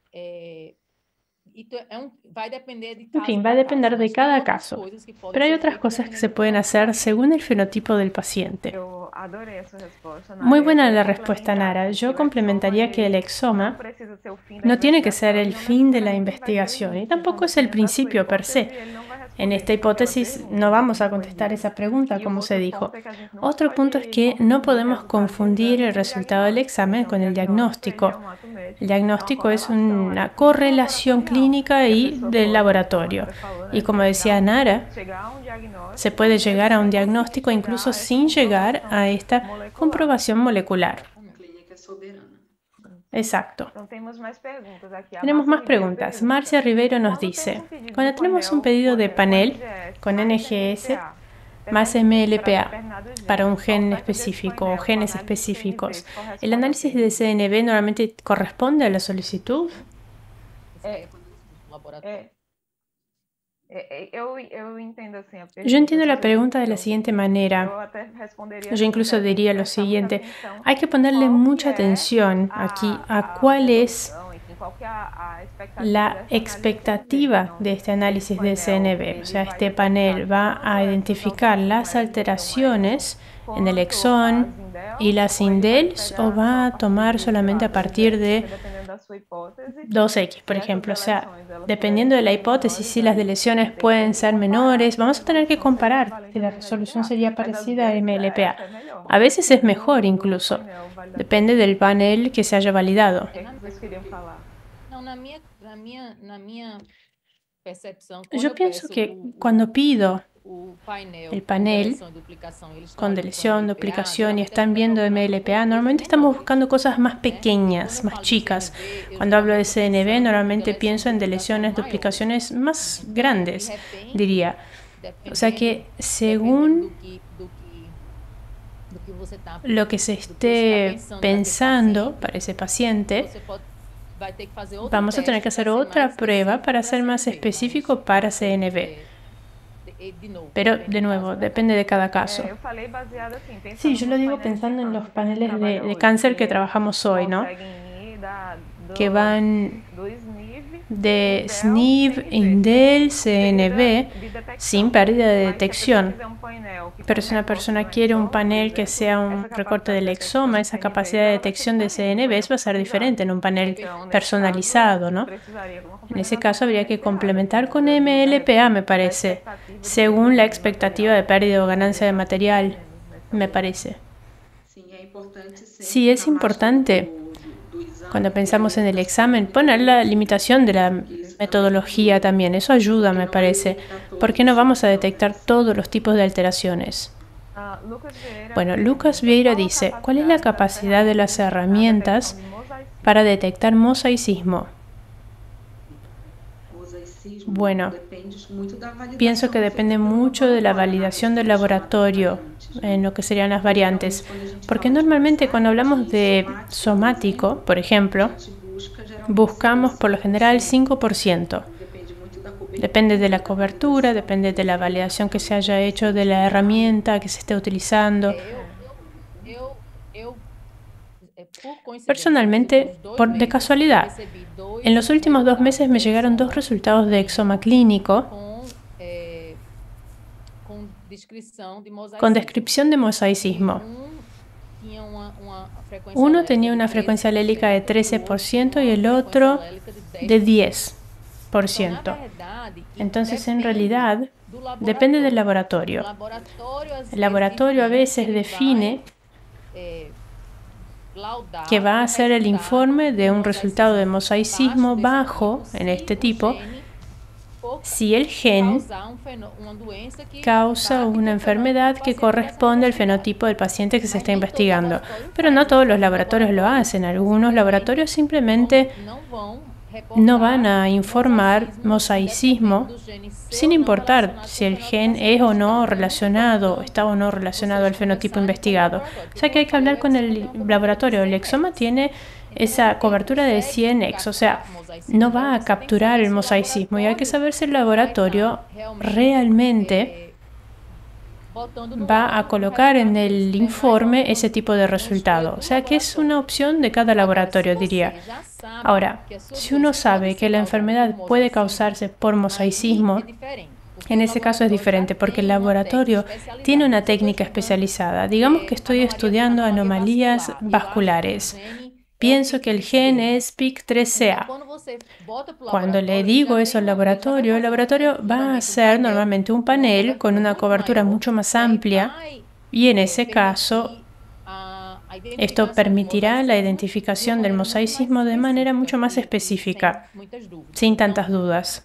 En fin, va a depender de cada caso, pero hay otras cosas que se pueden hacer según el fenotipo del paciente. Muy buena la respuesta, Nara. Yo complementaría que el exoma no tiene que ser el fin de la investigación y tampoco es el principio per se. En esta hipótesis no vamos a contestar esa pregunta, como se dijo. Otro punto es que no podemos confundir el resultado del examen con el diagnóstico. El diagnóstico es una correlación clínica y del laboratorio. Y como decía Nara, se puede llegar a un diagnóstico incluso sin llegar a esta comprobación molecular. Exacto. Tenemos más preguntas. Marcia Ribeiro nos dice, cuando tenemos un pedido de panel con N G S más M L P A para un gen específico o genes específicos, ¿el análisis de C N V normalmente corresponde a la solicitud? Yo entiendo la pregunta de la siguiente manera. Yo incluso diría lo siguiente. Hay que ponerle mucha atención aquí a cuál es la expectativa de este análisis de C N V. O sea, este panel va a identificar las alteraciones en el exón y las indels o va a tomar solamente a partir de dos equis, por ejemplo. O sea, dependiendo de la hipótesis, si las deleciones pueden ser menores, vamos a tener que comparar si la resolución sería parecida a M L P A. A veces es mejor incluso. Depende del panel que se haya validado. Yo pienso que cuando pido el panel con deleción, duplicación y están viendo M L P A, normalmente estamos buscando cosas más pequeñas, más chicas. Cuando hablo de C N V, normalmente pienso en deleciones, duplicaciones más grandes, diría. O sea que según lo que se esté pensando para ese paciente, vamos a tener que hacer otra prueba para ser más específico para C N V. Pero, de nuevo, depende de cada caso. Sí, yo lo digo pensando en los paneles de, de cáncer que trabajamos hoy, ¿no? Que van de S N I V, indel, C N V, sin pérdida de detección. Pero si una persona quiere un panel que sea un recorte del exoma, esa capacidad de detección de C N V va a ser diferente en un panel personalizado, ¿no? En ese caso habría que complementar con M L P A, me parece, según la expectativa de pérdida o ganancia de material, me parece. Sí, es importante, cuando pensamos en el examen, poner la limitación de la metodología también. Eso ayuda, me parece, porque no vamos a detectar todos los tipos de alteraciones. Bueno, Lucas Vieira dice, ¿cuál es la capacidad de las herramientas para detectar mosaicismo? Bueno, pienso que depende mucho de la validación del laboratorio en lo que serían las variantes, porque normalmente cuando hablamos de somático, por ejemplo, buscamos por lo general cinco por ciento. Depende de la cobertura, depende de la validación que se haya hecho de la herramienta que se esté utilizando. Personalmente, por, de casualidad, en los últimos dos meses me llegaron dos resultados de exoma clínico con descripción de mosaicismo. Uno tenía una frecuencia alélica de trece por ciento y el otro de diez por ciento. Entonces, en realidad, depende del laboratorio. El laboratorio a veces define que va a hacer el informe de un resultado de mosaicismo bajo en este tipo si el gen causa una enfermedad que corresponde al fenotipo del paciente que se está investigando. Pero no todos los laboratorios lo hacen. Algunos laboratorios simplemente no van a informar mosaicismo sin importar si el gen es o no relacionado, está o no relacionado al fenotipo investigado. O sea que hay que hablar con el laboratorio. El exoma tiene esa cobertura de cien equis, o sea, no va a capturar el mosaicismo y hay que saber si el laboratorio realmente va a colocar en el informe ese tipo de resultado. O sea que es una opción de cada laboratorio, diría. Ahora, si uno sabe que la enfermedad puede causarse por mosaicismo, en ese caso es diferente porque el laboratorio tiene una técnica especializada. Digamos que estoy estudiando anomalías vasculares pienso que el gen es P I C tres C A. Cuando le digo eso al laboratorio, el laboratorio va a hacer normalmente un panel con una cobertura mucho más amplia y en ese caso esto permitirá la identificación del mosaicismo de manera mucho más específica, sin tantas dudas.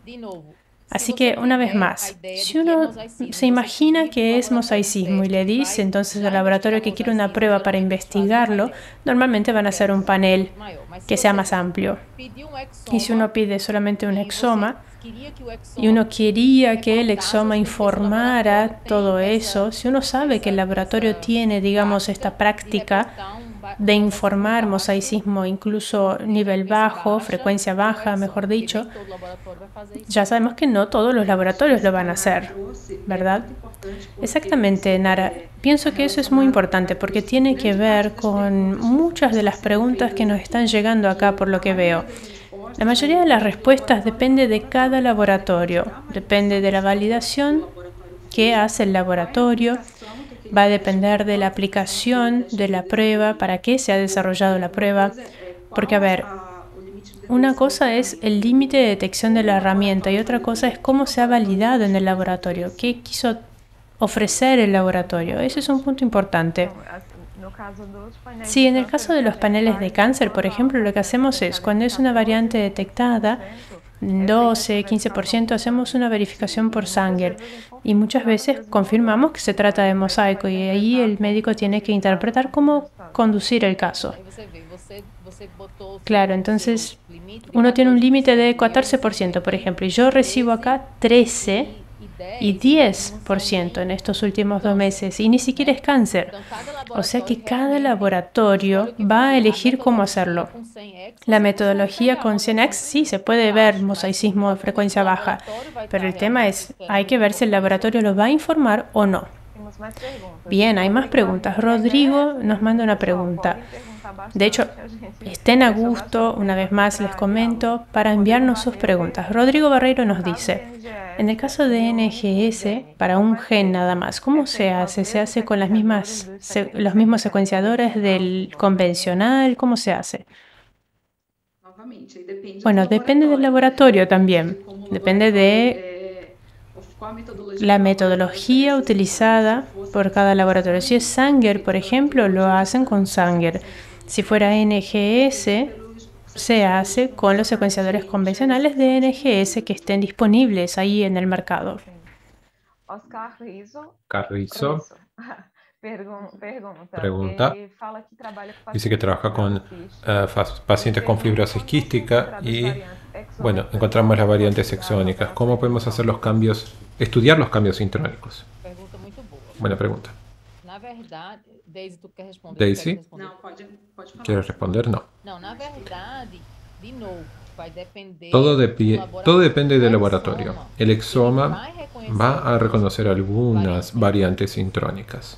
Así que, una vez más, si uno se imagina que es mosaicismo y le dice entonces al laboratorio que quiere una prueba para investigarlo, normalmente van a hacer un panel que sea más amplio. Y si uno pide solamente un exoma, y uno quería que el exoma informara todo eso, si uno sabe que el laboratorio tiene, digamos, esta práctica de informar mosaicismo incluso nivel bajo, frecuencia baja, mejor dicho, ya sabemos que no todos los laboratorios lo van a hacer, ¿verdad? Exactamente, Nara. Pienso que eso es muy importante porque tiene que ver con muchas de las preguntas que nos están llegando acá por lo que veo. La mayoría de las respuestas depende de cada laboratorio, depende de la validación que hace el laboratorio, va a depender de la aplicación de la prueba, para qué se ha desarrollado la prueba, porque, a ver, una cosa es el límite de detección de la herramienta y otra cosa es cómo se ha validado en el laboratorio, qué quiso ofrecer el laboratorio. Ese es un punto importante. Sí, en el caso de los paneles de cáncer, por ejemplo, lo que hacemos es, cuando es una variante detectada, doce, quince por ciento, hacemos una verificación por Sanger y muchas veces confirmamos que se trata de mosaico y ahí el médico tiene que interpretar cómo conducir el caso. Claro, entonces uno tiene un límite de catorce por ciento, por ejemplo, y yo recibo acá trece y diez por ciento en estos últimos dos meses, y ni siquiera es cáncer. O sea que cada laboratorio va a elegir cómo hacerlo. La metodología con cien X sí se puede ver mosaicismo de frecuencia baja, pero el tema es, hay que ver si el laboratorio lo va a informar o no. Bien, hay más preguntas. Rodrigo nos manda una pregunta. De hecho, estén a gusto, una vez más les comento, para enviarnos sus preguntas. Rodrigo Barreiro nos dice, en el caso de N G S, para un gen nada más, ¿cómo se hace? ¿Se hace con las mismas, se, los mismos secuenciadores del convencional? ¿Cómo se hace? Bueno, depende del laboratorio también. Depende de la metodología utilizada por cada laboratorio. Si es Sanger, por ejemplo, lo hacen con Sanger. Si fuera N G S, se hace con los secuenciadores convencionales de N G S que estén disponibles ahí en el mercado. Oscar Rizzo Carrizo pregunta. pregunta. Dice que trabaja con uh, pacientes con fibrosis quística y, bueno, encontramos las variantes exónicas. ¿Cómo podemos hacer los cambios, estudiar los cambios sintrónicos? Buena pregunta. Daisy, ¿quieres responder? No. Todo, de, todo depende del laboratorio. El exoma va a reconocer algunas variantes sintrónicas,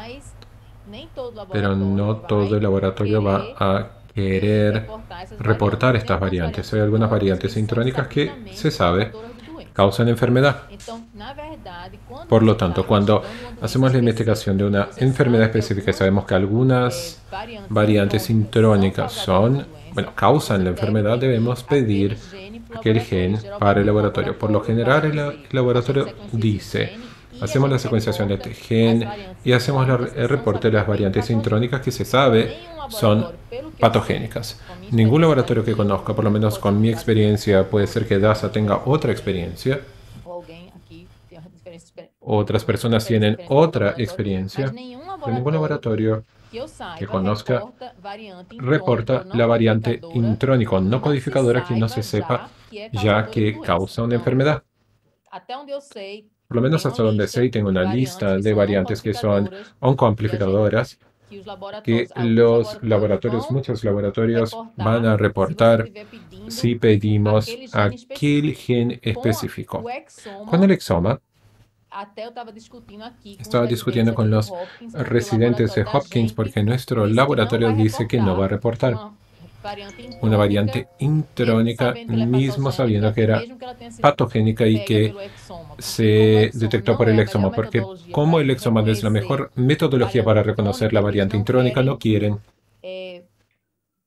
pero no todo el laboratorio va a querer reportar estas variantes. Hay algunas variantes sintrónicas que se sabe causan enfermedad. Por lo tanto, cuando hacemos la investigación de una enfermedad específica y sabemos que algunas variantes sintrónicas son, bueno, causan la enfermedad, debemos pedir aquel gen para el laboratorio. Por lo general, el laboratorio dice, hacemos la secuenciación de este gen y hacemos la, el reporte de las variantes sintrónicas que se sabe son patogénicas. Ningún laboratorio que conozca, por lo menos con mi experiencia, puede ser que DASA tenga otra experiencia. Otras personas tienen otra experiencia, pero ningún laboratorio que conozca reporta la variante intrónico no codificadora que no se sepa ya que causa una enfermedad. Por lo menos hasta donde sé, tengo una lista de variantes que son oncoamplificadoras que los laboratorios, muchos laboratorios van a reportar si pedimos aquel gen específico. Con el exoma, estaba discutiendo con los residentes de Hopkins porque nuestro laboratorio dice que no va a reportar una variante intrónica, mismo sabiendo que era patogénica y que se detectó por el exoma, porque como el exoma no es la mejor metodología para reconocer la variante intrónica, no quieren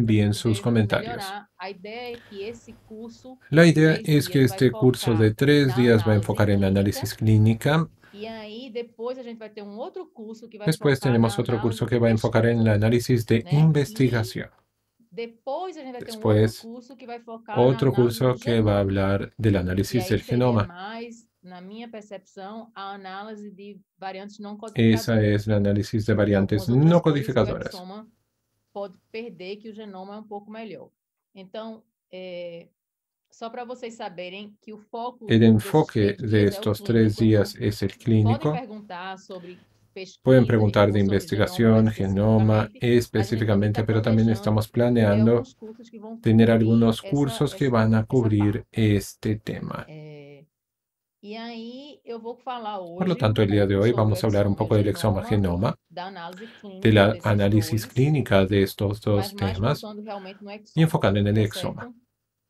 envíen sus Queremos comentarios. melhorar. A ideia é que esse curso La de idea três es que dias vai este curso de focar tres na días va a análise enfocar en la clínica, análisis clínica. e aí depois a gente vai ter um outro curso que vai Después focar na tenemos otro análise curso de que va a enfocar en el pesquisa, análisis de né? E investigación. Depois a gente vai ter um outro Después, curso que vai focar na otro análise curso do que va a genoma. hablar del E análisis aí del seria genoma. mais, na minha percepção, a análise de variantes não Esa codificadoras. es el análisis de E variantes algumas outras no coisas que o codificadoras. exoma pode perder, que o genoma é um pouco melhor. Então, é, só para vocês saberem que o foco El desses enfoque três de dias é o estos tres clínico. días Então, es el podem clínico. perguntar sobre Pueden pesquisa preguntar ou de sobre genoma investigación, genoma especificamente. A gente também específicamente, está pero también planejando estamos ter planeando alguns cursos que vão tener cobrir algunos essa, cursos que essa, van a essa cubrir parte. este tema. É, e aí eu vou falar Por lo hoje tanto, um el día de pouco hoy sobre o vamos a hablar un exoma e o poco del exoma genoma, genoma, da análise de clínica la desses análisis dois, clínica de estos dos mas mais temas focando realmente no y exoma, enfocando en el tá exoma. certo?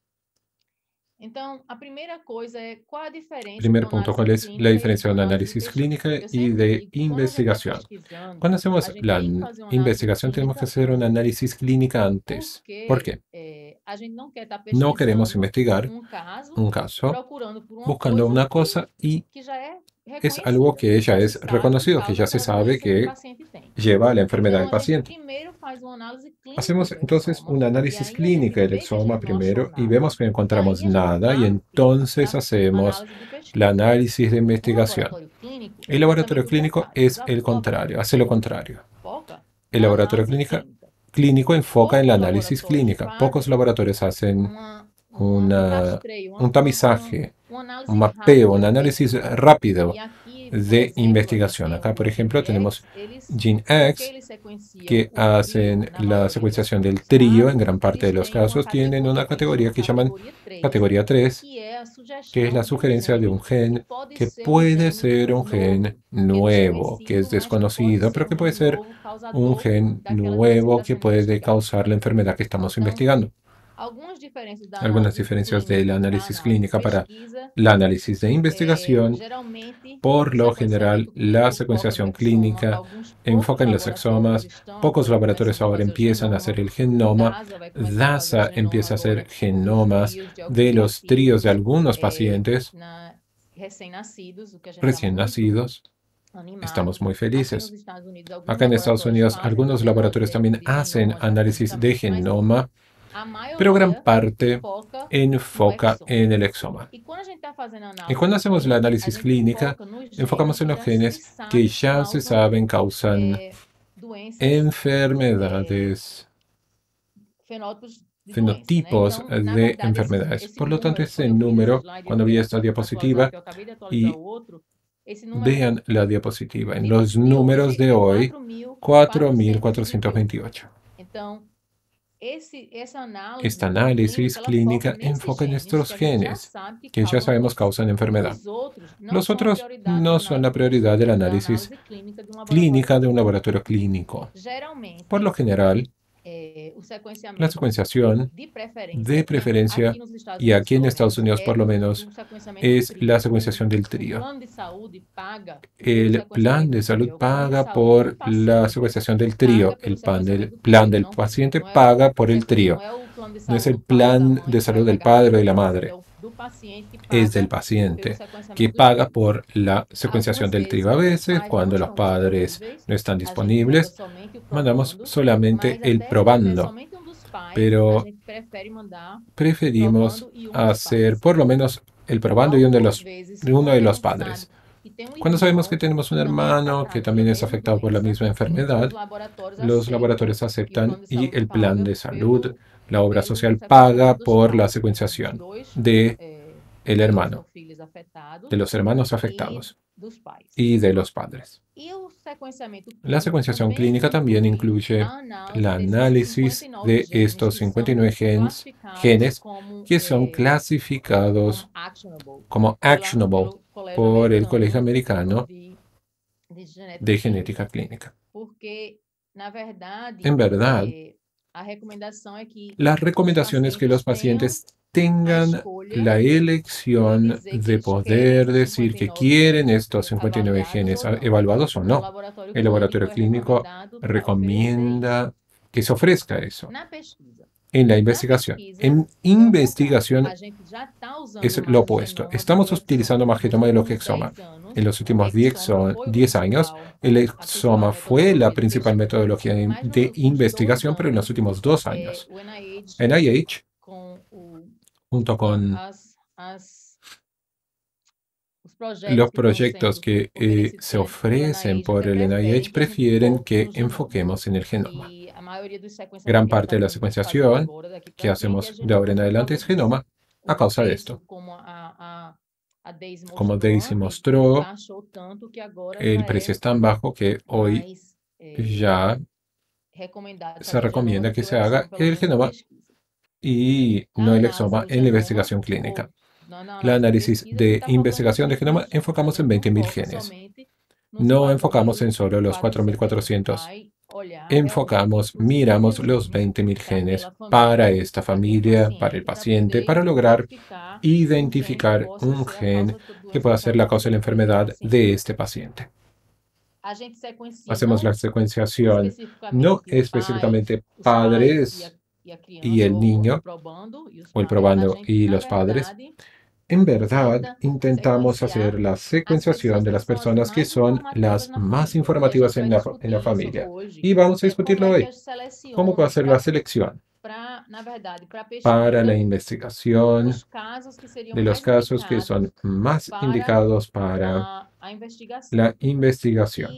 Então, a primeira coisa é qual a diferença de Primer uma punto, ¿cuál análise es la clínica e de diferencia de uma una análise de análisis pesquisa? clínica Eu y sempre de digo que quando a gente está investigación? pesquisando, Cuando a hacemos gente la tem que n- fazer uma análise investigación, tenemos que clínica hacer una antes, análisis clínica antes. ¿Por porque qué? eh, a gente não quer estar No queremos pesquisando investigar um caso, un caso procurando por uma buscando coisa una que, cosa y que já é es algo reconhecida, que que ya já se es sabe que reconocido, que causa ya se aquela sabe doença que o que paciente tem. lleva a la enfermedad Então, del a gente paciente. primeiro faz uma análise clínica Hacemos do entonces exoma, una e análisis aí a gente clínica del vê que a exoma gente não achou primero y nada. vemos que no E aí encontramos a gente nada y parte entonces para hacemos análise de pesquisa. la análisis de O investigación. laboratório clínico é El laboratorio justamente o clínico contrário, es já el foca contrario, hace lo contrario. foca El na laboratorio análise clínica, clínica. clínico enfoca en la Poucos análisis laboratórios clínica. Pocos fazem laboratorios hacen uma, uma, um una, rastreio, uma, un uma, tamizaje, uma análise un mapeo, un rápida de análisis pesquisa. rápido E aqui, por de exemplo, a investigación. gente tem Acá, o por ejemplo, tenemos GeneX, eles, GeneX, porque eles sequenciam que o trio hacen na la maioria dos, secuenciación del dos trío. En casos, gran parte de eles los têm uma casos tienen una categoria categoría que que chama llaman categoria três, categoría tres, que é a que es la sugestão de um sugerencia de un gene gen que pode que ser um puede gene ser un gen novo, que é nuevo, que es desconhecido, mas que pode desconocido, ser pero um que puede gene ser novo un causador gen daquela doença que nuevo está que sendo puede investigada. causar la enfermedad que estamos Então, investigando. algumas diferenças da Algunas análise diferencias de la clínica para análisis análise de clínica para pesquisa. la análisis de Eh, investigación. geralmente, Por o lo general, sequenciamento la clínico foca no secuenciación exoma. clínica Alguns poucos enfoca en los laboratórios exomas. estão Pocos agora laboratorios começando a ahora fazer o empiezan a hacer genoma. el genoma. DASA vai começar a fazer o DASA genoma empieza a hacer agora dos genomas trios de de alguns los pacientes tríos de algunos eh, pacientes na, recém-nascidos, o que a gente recién está muito nacidos. animado. Estamos muy Aqui nos felices. Estados Unidos, alguns Acá en Estados laboratórios Unidos, fazem algunos também laboratorios de, también de hacen genoma já análisis de publicamente, mas genoma, a pero gran maioria parte foca no enfoca exoma. en el exoma. E quando a gente está fazendo Y análise cuando hacemos la clínica, a análisis gente clínica, foca nos genes enfocamos que en los já se genes sabe que que ya se causam saben causan eh, doenças, enfermedades, fenótipos de doença, né? fenotipos Então, na de verdade, esse, enfermedades. esse Por lo tanto, número, ese quando eu fiz esse número, slide, eu cuando vi quero esta atualizar, diapositiva, que eu acabei de y atualizar o outro, esse número vean la diapositiva, en de, los de números hoje de é hoy, quatro mil cuatro mil quatrocentos e vinte e oito. cuatrocientos veintiocho. Então, esse, essa análise Esta análisis clínica, clínica ela foca enfoca en nesses estos genes que a gente já genes sabe que que ya causam sabemos doença. causan enfermedad. Os outros não Los são a otros prioridade no da son la análise, prioridad del da análisis análise clínica de um laboratório clínica de un clínico. laboratorio clínico. Geralmente, Por lo general, eh, o la sequenciamento secuenciación de preferência, de preferencia, aqui nos Estados y Unidos, aquí en pelo Estados menos, Unidos é por lo menos, o sequenciamento es trio. la O, secuenciación del o trío. plano de saúde paga pelo El plan sequenciamento de trio. salud É o plano de paga saúde por do la paciente secuenciación del paga trío. pelo El plan del, sequenciamento plan trio, del não, paciente não é o, paga por el não trío. é o plano de No es saúde el do pai, da plan mãe de que vai salud del pagar padre o de pelo la trio. madre. É o do paciente que Es del paga pelo paciente que sequenciamento paga trio. por la secuenciación Algumas del vezes, trío. A quando os veces, pais não cuando los estão padres disponíveis, no están a gente manda disponibles, somente o mandamos probando, solamente mas el até se tiver probando. somente um dos pais, a Pero gente prefere mandar preferimos probando e um dos hacer pais. por lo menos el probando y uno de Algumas los, vezes, de uno quando de a los gente sabe padres. que tem um Cuando sabemos que irmão tenemos un que também é hermano que afetado pela también es mesma afectado por la doença, misma enfermedad, os laboratórios los aceitam laboratorios e o aceptan plano de y saúde el plan paga de salud, pelo, la obra pelo social sequenciamento paga dos por la pais, dos secuenciación dois de eh, el filhos hermano, ou filhas afetados de los hermanos e afectados dos pais. y de los padres. E o sequenciamento La clínico secuenciación também clínica también inclui incluye a análise la desses análisis cinquenta e nove de genes que estos cincuenta y nueve são genes, classificados genes como, que son eh, clasificados como actionable como pela, actionable pelo Colégio por el Colegio Americano Americano de, de Genética de Clínica. Genética Clínica. Porque, na verdade, En verdad, eh, a recomendação é que la os recomendación es que los pacientes pacientes tenham a tengan escolha la de elección dizer que de eles poder querem decir cinquenta e que nove quieren genes estos cincuenta y nueve avaliados genes ou a- não. evaluados o O no. laboratório El clínico laboratorio é clínico recomendado para oferecer isso. recomienda que se ofrezca eso. Na pesquisa, en la investigación. En investigación es lo opuesto. Estamos utilizando más genoma de lo que exoma. En los últimos diez años, el exoma fue la principal metodología de investigación, pero en los últimos dos años, N I H, junto con los proyectos que eh, se ofrecen por el N I H, prefieren que enfoquemos en el genoma. Gran parte de la secuenciación que hacemos de ahora en adelante es genoma a causa de esto. Como Daisy mostró, el precio es tan bajo que hoy ya se recomienda que se haga el genoma y no el exoma en la investigación clínica. La análisis de investigación de genoma enfocamos en veinte mil genes. No enfocamos en solo los cuatro mil cuatrocientos. Enfocamos, miramos los veinte mil genes para esta familia, para el paciente, para lograr identificar un gen que pueda ser la causa de la enfermedad de este paciente. Hacemos la secuenciación no específicamente padres y el niño, o el probando y los padres. En verdad, intentamos hacer la secuenciación de las personas que son las más informativas en la, en la familia. Y vamos a discutirlo hoy. ¿Cómo puedo hacer la selección para la investigación de los casos que son más indicados para la investigación?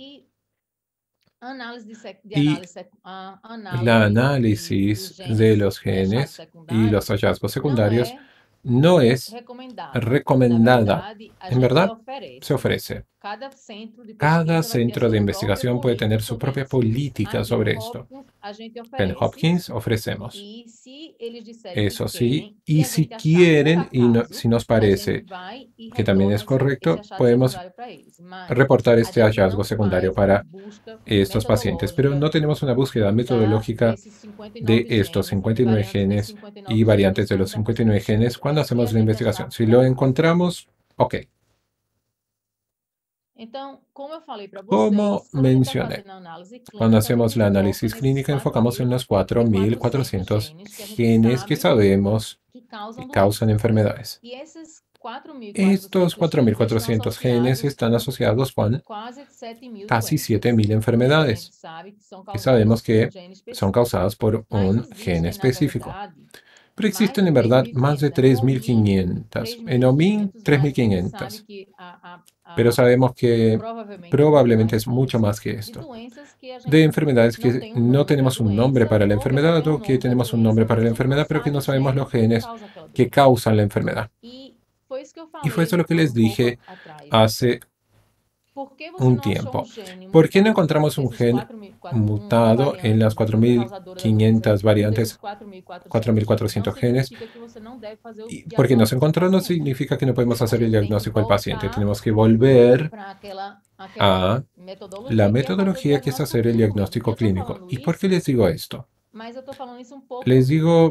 Y la análisis de los genes y los hallazgos secundarios no es recomendada. En verdad, se ofrece. Cada centro de investigación puede tener su propia política sobre esto. En Hopkins ofrecemos. Eso sí, y si quieren, y no, si nos parece que también es correcto, podemos reportar este hallazgo secundario para estos pacientes. Pero no tenemos una búsqueda metodológica de estos cincuenta y nueve genes y variantes de los cincuenta y nueve genes cuando hacemos la investigación. Si lo encontramos, ok. Como mencioné, cuando hacemos la análisis clínica enfocamos en los cuatro mil cuatrocientos genes que sabemos que causan enfermedades. Estos cuatro mil cuatrocientos genes están asociados con casi siete mil enfermedades que sabemos que son causadas por un gen específico. Pero existen en verdad más de tres mil quinientas, en Omin tres mil quinientas. Pero sabemos que probablemente es mucho más que esto. De enfermedades que no tenemos un nombre para la enfermedad o que tenemos un nombre para la enfermedad, pero que no sabemos los genes que causan la enfermedad. Y fue eso lo que les dije hace un tiempo. ¿Por qué no encontramos un gen mutado en las cuatro mil quinientas variantes, cuatro mil cuatrocientos genes? Y porque no se encontró no significa que no podemos hacer el diagnóstico al paciente. Tenemos que volver a la metodología que es hacer el diagnóstico clínico. ¿Y por qué les digo esto? Les digo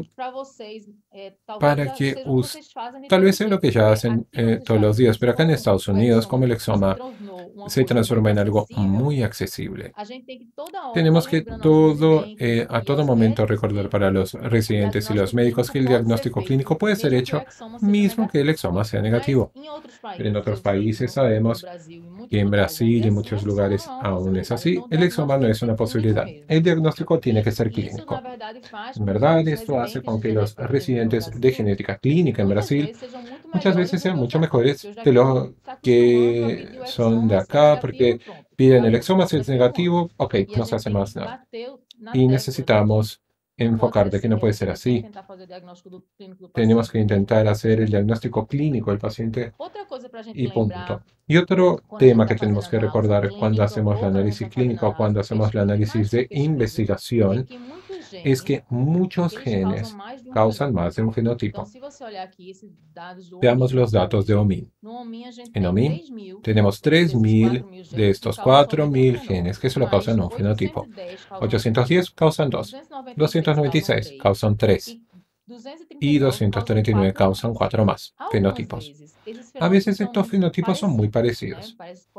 para que us tal vez sea lo que ya hacen eh, todos los días, pero acá en Estados Unidos, como el exoma se transforma en algo muy accesible. Tenemos que todo, eh, a todo momento recordar para los residentes y los médicos que el diagnóstico clínico puede ser hecho mismo que el exoma sea negativo. Pero en otros países sabemos que en Brasil y en muchos lugares aún es así. El exoma no es una posibilidad. El diagnóstico tiene que ser clínico. En verdad, esto hace con que los residentes de genética clínica en Brasil muchas veces sean mucho mejores de los que son de acá, porque piden el exoma, si es negativo, ok, no se hace más nada. Y necesitamos enfocar de que no puede ser así. Tenemos que intentar hacer el diagnóstico clínico del paciente y punto. Y otro tema que tenemos que recordar cuando hacemos el análisis clínico o cuando hacemos el análisis de investigación es que muchos genes causan más de un genotipo. Veamos los datos de Omin. En Omin tenemos tres mil de estos cuatro mil genes que solo causan un fenotipo. ochocientos diez causan dos. doscientos noventa y seis causan tres. Y doscientos treinta y nueve causan cuatro más fenotipos. A veces estos fenotipos son muy parecidos.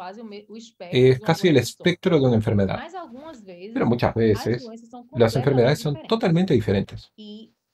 Es casi el espectro de una enfermedad. Pero muchas veces las enfermedades son totalmente diferentes.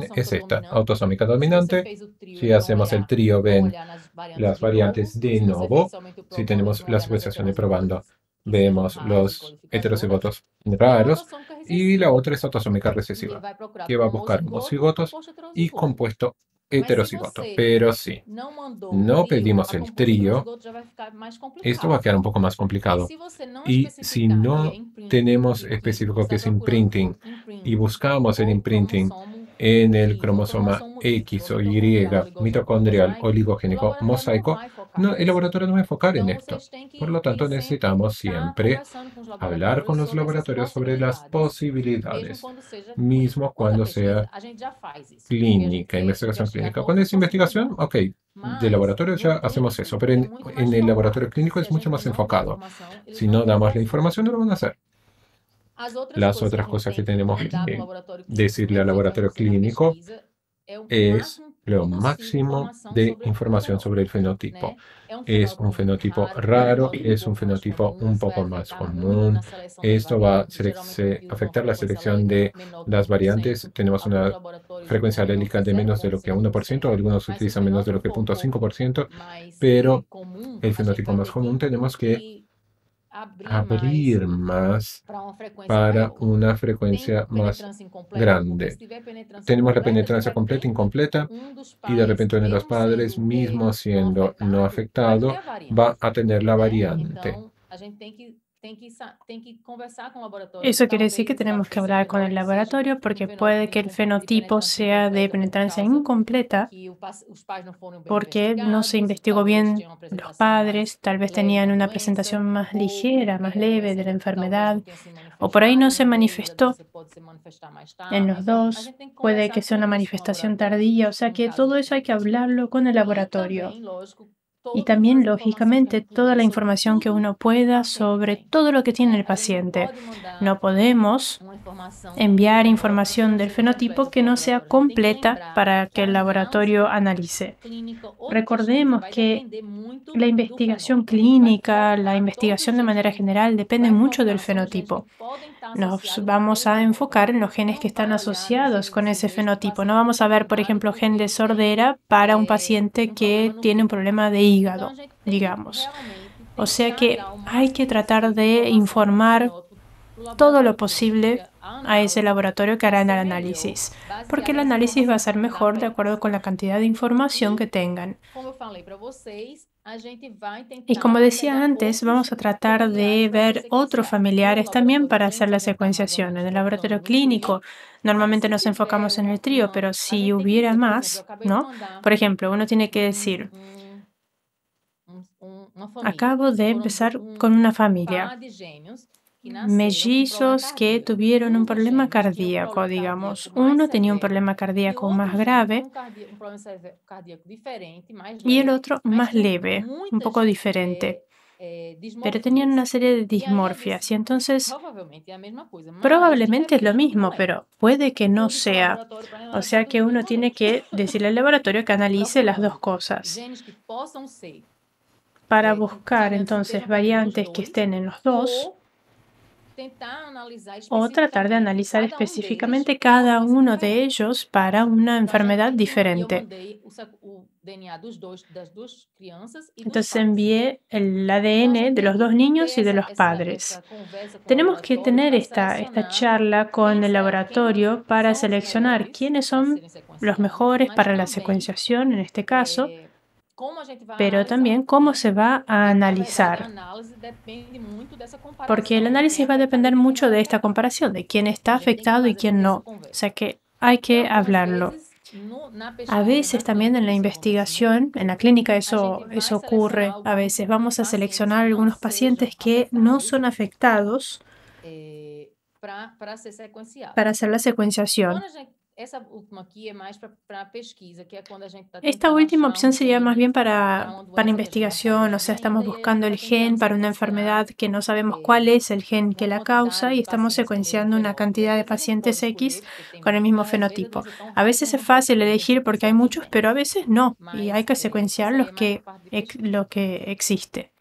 imagen es esta, autosómica dominante. Si hacemos el trío, ven las variantes de novo. Si tenemos la secuenciación de probando, vemos los heterocigotos raros. Y la otra es autosómica recesiva, que va a buscar homocigotos y compuesto heterocigoto. Pero si no pedimos el trío, esto va a quedar un poco más complicado. Y si no tenemos específico que es imprinting y buscamos el imprinting en el cromosoma X o Y, mitocondrial, oligogénico, mosaico, no, el laboratorio no va a enfocar en esto. Por lo tanto, necesitamos siempre hablar con los laboratorios sobre las posibilidades, mismo cuando sea clínica, investigación clínica. Cuando es investigación, ok, de laboratorio ya hacemos eso, pero en, en el laboratorio clínico es mucho más enfocado. Si no damos la información, no lo van a hacer. Las otras cosas que tenemos que decirle al laboratorio clínico es lo máximo de información sobre el fenotipo. Es un fenotipo raro, es un fenotipo un poco más común. Esto va a afectar la selección de las variantes. Tenemos una frecuencia alélica de menos de lo que uno por ciento, algunos utilizan menos de lo que cero punto cinco por ciento, pero el fenotipo más común tenemos que abrir más para una frecuencia más grande. Tenemos la penetrancia completa, incompleta, y de repente uno de los padres, mismo siendo no afectado, va a tener la variante. Eso quiere decir que tenemos que hablar con el laboratorio porque puede que el fenotipo sea de penetrancia incompleta porque no se investigó bien los padres, tal vez tenían una presentación más ligera, más leve de la enfermedad, o por ahí no se manifestó en los dos, puede que sea una manifestación tardía, o sea que todo eso hay que hablarlo con el laboratorio. Y también, lógicamente, toda la información que uno pueda sobre todo lo que tiene el paciente. No podemos enviar información del fenotipo que no sea completa para que el laboratorio analice. Recordemos que la investigación clínica, la investigación de manera general, depende mucho del fenotipo. Nos vamos a enfocar en los genes que están asociados con ese fenotipo. No vamos a ver, por ejemplo, gen de sordera para un paciente que tiene un problema de hígado, digamos. O sea que hay que tratar de informar todo lo posible a ese laboratorio que hará el análisis, porque el análisis va a ser mejor de acuerdo con la cantidad de información que tengan. Y como decía antes, vamos a tratar de ver otros familiares también para hacer la secuenciación. En el laboratorio clínico normalmente nos enfocamos en el trío, pero si hubiera más, ¿no? Por ejemplo, uno tiene que decir, acabo de empezar con una familia, mellizos que tuvieron un problema cardíaco, digamos. Uno tenía un problema cardíaco más grave y el otro más leve, un poco diferente. Pero tenían una serie de dismorfias y entonces probablemente es lo mismo, pero puede que no sea. O sea que uno tiene que decirle al laboratorio que analice las dos cosas para buscar entonces variantes que estén en los dos o tratar de analizar específicamente cada uno de ellos para una enfermedad diferente. Entonces envié el A D N de los dos niños y de los padres. Tenemos que tener esta, esta charla con el laboratorio para seleccionar quiénes son los mejores para la secuenciación en este caso, pero también cómo se va a analizar. Porque el análisis va a depender mucho de esta comparación, de quién está afectado y quién no. O sea que hay que hablarlo. A veces también en la investigación, en la clínica eso, eso ocurre. A veces vamos a seleccionar algunos pacientes que no son afectados para hacer la secuenciación. Esta última opción sería más bien para, para investigación, o sea, estamos buscando el gen para una enfermedad que no sabemos cuál es el gen que la causa y estamos secuenciando una cantidad de pacientes X con el mismo fenotipo. A veces es fácil elegir porque hay muchos, pero a veces no, y hay que secuenciar los que, lo que existe.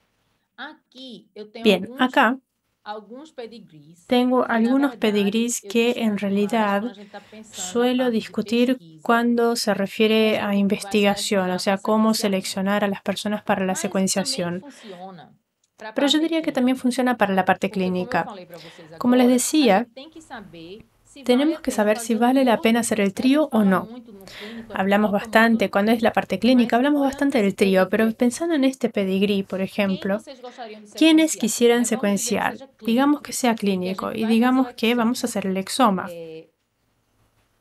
Bien, acá tengo algunos pedigrís que en realidad suelo discutir cuando se refiere a investigación, o sea, cómo seleccionar a las personas para la secuenciación. Pero yo diría que también funciona para la parte clínica. Como les decía, tenemos que saber si vale la pena hacer el trío o no. Hablamos bastante, cuando es la parte clínica, hablamos bastante del trío, pero pensando en este pedigrí, por ejemplo, ¿quiénes quisieran secuenciar? Digamos que sea clínico y digamos que vamos a hacer el exoma.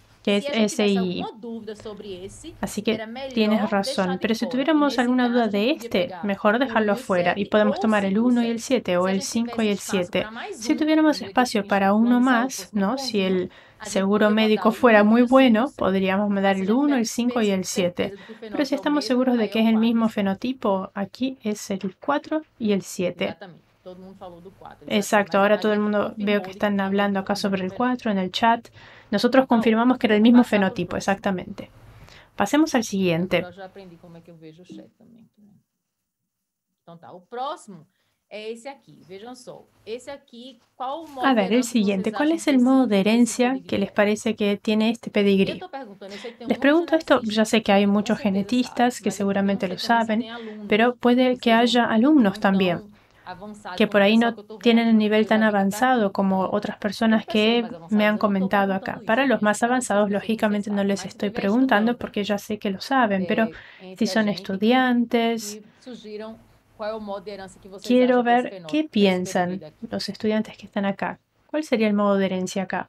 que es S I I. Así que tienes razón. Pero si tuviéramos alguna duda de este, mejor dejarlo fuera. Y podemos tomar el uno y el siete o el cinco y el siete. Si tuviéramos espacio para uno más, ¿no? Si el seguro médico fuera muy bueno, podríamos dar el uno, el cinco y el siete. Pero si estamos seguros de que es el mismo fenotipo, aquí es el cuatro y el siete. Exacto, ahora todo el mundo veo que están hablando acá sobre el cuatro en el chat. Nosotros confirmamos que era el mismo fenotipo, exactamente. Pasemos al siguiente. Agora eu já aprendi como é que eu vejo o chat também. Então tá, o próximo é esse aqui. Vejam só, esse aqui, qual o modo A de ver, el herança que siguiente. vocês ¿Cuál acham es que el esse- modo de esse herencia pedigrí que les tem? parece que tiene este Eu pedigrí? tô perguntando, eu sei que tem um Les monte de pregunto esto, genetistas ya sé que hay que com muchos certeza genetistas sabem, que mas eu seguramente não lo sei também se saben, tem alunos pero puede que sejam haya alumnos não también tão avançados que como por o ahí pessoal no que eu tô vendo tienen aqui un no nivel vídeo tan da vida tá avanzado aqui. como Então, otras personas tem pessoas que mais me avançadas. han Eu não tô comentado perguntando acá. isso, Para los gente, más tá? avanzados, Porque eu sei que vocês lógicamente no sabem. les Mas se estoy estiver preguntando estudando porque ya sé que lo saben, pero é, si entre a son gente, que, estudiantes, que sugiram qual é o modo de herança que vocês quiero acham que esse ver fenótipo, qué esse pedigrí piensan daqui. los estudiantes que están acá. ¿Cuál sería el modo de herencia acá?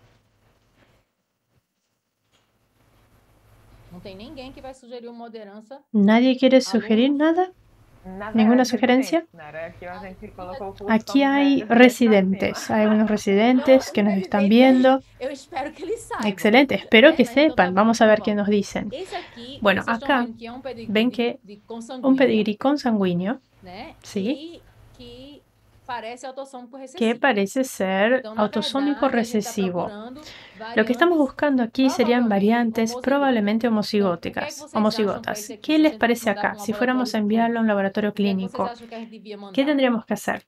Não tem ninguém que vai sugerir um modo de herança. ¿Nadie quiere sugerir Alunos? nada? Na ¿Ninguna verdade, sugerencia? residentes, Nara. Aqui a gente colocou o curso Aquí como hay re- residentes residentes, hay unos residentes que nos están viendo. Eu espero que eles saibam. Excelente, espero né? que Mas então tá sepan. bom, Vamos a então ver qué vamos. nos dicen. Esse aqui, Bueno, vocês estão acá vendo que é um pedigrí ven de, que de un consanguíneo, pedigrí consanguíneo, né? sí, Que, que parece autossômico que recessivo. parece ser Então, na autosómico verdade, a gente está recesivo. procurando Lo que estamos variantes buscando aquí serían provavelmente variantes homozigóticas. probablemente Então, o que é que homocigóticas, vocês acham para homocigotas. esse aqui? ¿Qué Se a les gente parece mandar acá? para um Si fuéramos a laboratório enviarlo a un laboratorio O que é que vocês clínico, acham que a gente devia mandar? ¿qué tendríamos que hacer?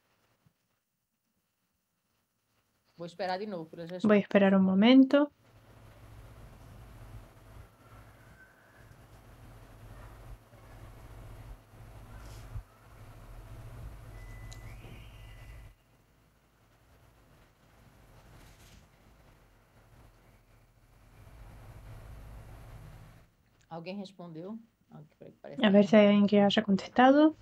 Vou esperar de novo por as Voy a respostas. esperar un momento. Alguém respondeu? Ah, peraí, parece A que ver si hay alguien que haya contestado.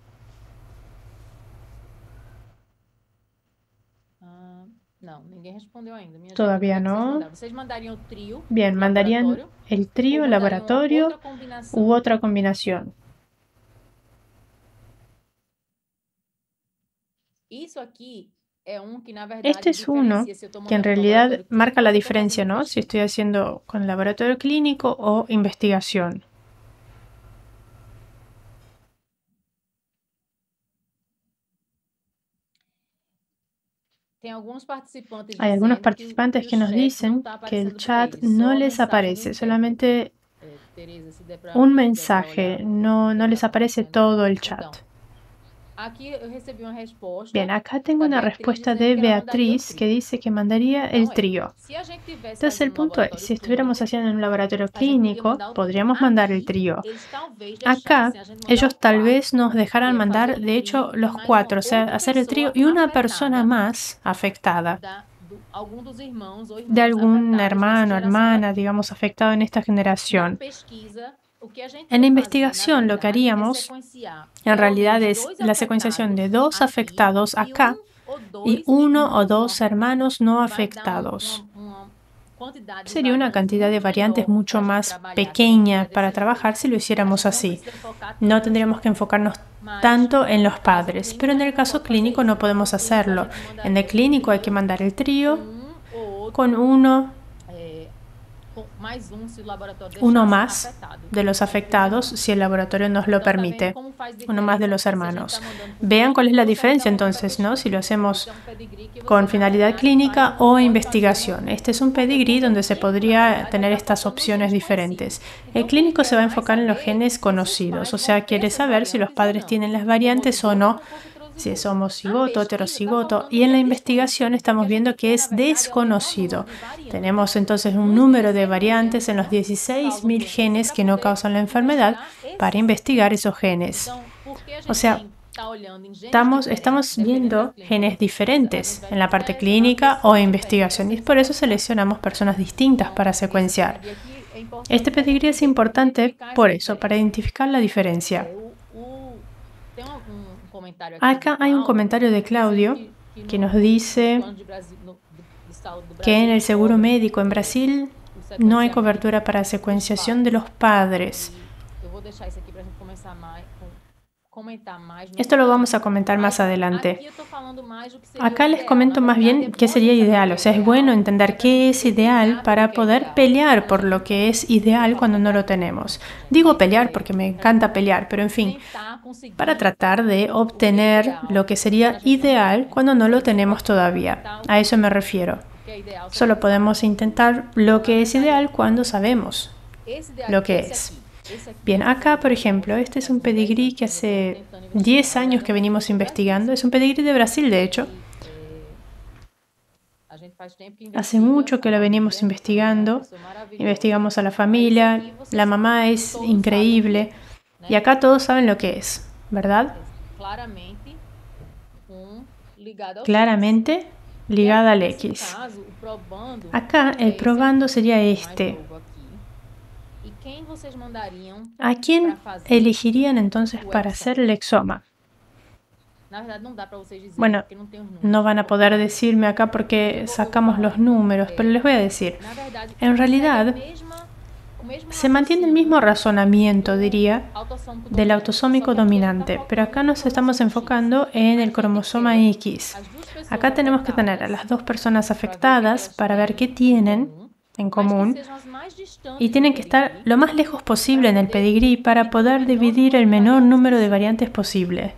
Ah, não, ninguém respondeu ainda. Minha Todavía gente, o que é que vocês no. mandaram? Vocês mandariam o trio Bien, mandarían laboratório el ou trío, mandariam uma laboratorio outra combinação? u otra combinación. Isso aqui é um que, na verdade, Este es uno diferencia se eu estou que en mandando para um realidad laboratório marca clínico la ou se eu estou diferencia, fazendo ¿no? Si pesquisa. estoy haciendo con laboratorio clínico o investigación. Tem alguns participantes Hay algunos dizendo que o, participantes que o que nos chat não dicen está que el aparecendo para chat eles, no só a les mensagem aparece, interna. solamente É, Tereza, se der para un se der para mensaje, olhar no, o que no les está aparece acontecendo. todo el Então, chat. aqui eu recebi uma resposta Bien, acá tengo da una Beatriz respuesta dizendo de que ela mandaria o Beatriz que trio. dice que mandaría el Então, é, trío. se a gente tivesse Entonces el fazendo um punto es, laboratório si estuviéramos clínico, haciendo en un laboratorio a gente podia clínico, mandar o trio. podríamos mandar el Aqui, trío. eles talvez Acá, deixassem a gente mandar ellos o tal quarto, vez nos que dejaran é fazer mandar, o de trio hecho, e los mais uma cuatro, o sea, outra hacer el trío pessoa y una persona afetada más afectada, da, do, algum dos irmãos ou de irmãs algún afetados nessa hermano, geração hermana, daqui. digamos, afectado en esta Na generación. pesquisa, o que a gente En la vai fazer, na investigación, lo que verdade, é haríamos, sequenciar en pelo realidad, menos es dois la secuenciación de afetados dos aqui afectados e acá um ou y dois uno o irmãos não dos afetados. hermanos no Vai dar um, afectados. uma, uma quantidade de Sería una variantes cantidad de muito variantes menor mucho para a gente más trabalhar se a gente pequeña fizer para desse jeito. trabajar si lo A hiciéramos gente não así. precisa focar No tanto, tendríamos que enfocarnos mas tanto en los no caso padres, clínico pero a en el gente não caso pode fazer clínico no isso. No podemos caso clínico a hacerlo. gente En el mandaria o clínico hay que trio mandar el com trío um ou outro, con uno, é, com mais um se o laboratório uno deixasse más afetado. de los afectados si el laboratorio nos lo Então, tá vendo permite. como faz Uno más de diferença los se a gente hermanos. está mandando por Vean cuál es la clínico ou se a gente diferencia está mandando para entonces, ¿no? Si pesquisa. lo hacemos Esse é um pedigree que você, con na finalidad verdade, faz clínica um, o pode fazer investigación. um, Este es un fazer pedigrí porque o donde se clínico, na podría verdade, tener está estas focando nos opciones desconhecidos. diferentes. El Então, o clínico se va a critério vai enfocar en los saber genes se os conocidos, pais o vão sea, ter quiere essas saber si los variantes ou padres não. tienen las variantes o Homozigótico no, ou fosse si es heterozigótico. Na homocigoto, pesquisa, está heterocigoto, faltando y en la é investigación desconhecido, porque estamos a viendo gente que quer, na es verdade, é o maior desconocido. número de variantes Tenemos entonces un nos número de dezesseis variantes en los genes que dieciséis causam mil doença genes para que no poder causan la enfermedad investigar para esses investigar genes. esos genes. Então, por que a O gente sea, está olhando em genes Estamos, diferentes, estamos dependendo viendo da clínica? genes A diferentes gente vai en la parte selecionar clínica o pessoas diferentes investigación y para por eso sequenciar. seleccionamos personas distintas Então, para esse secuenciar. pedigrí aqui é importante Este para a pedigrí gente es importante identificar por essa eso, para diferença. identificar la diferencia. É, o, o, tem um, um comentário aqui Acá do hay un Cláudio comentario de dizendo Claudio que, que que no, nos no dice plano de, Brasil, no, de saúde do que en Brasil el seguro cobre médico en é, Brasil o no hay cobertura para secuenciación de los padres. Esto lo vamos a comentar más adelante. Acá les comento más bien qué sería ideal. O sea, es bueno entender qué es ideal para poder pelear por lo que es ideal cuando no lo tenemos. Digo pelear porque me encanta pelear, pero en fin, para tratar de obtener lo que sería ideal cuando no lo tenemos todavía. A eso me refiero. Solo podemos intentar lo que es ideal cuando sabemos lo que es. Bien, acá, por ejemplo, este es un pedigrí que hace diez años que venimos investigando. Es un pedigrí de Brasil, de hecho. Hace mucho que lo venimos investigando. Investigamos a la familia. La mamá es increíble. Y acá todos saben lo que es, ¿verdad? Claramente ligada al X. Acá el probando sería este. ¿A quién elegirían entonces para hacer el exoma? Bueno, no van a poder decirme acá porque sacamos los números, pero les voy a decir. En realidad, se mantiene el mismo razonamiento, diría, del autosómico dominante, pero acá nos estamos enfocando en el cromosoma X. Acá tenemos que tener a las dos personas afectadas para ver qué tienen en común y tienen que estar lo más lejos posible en el pedigrí para poder dividir el menor número de variantes posible.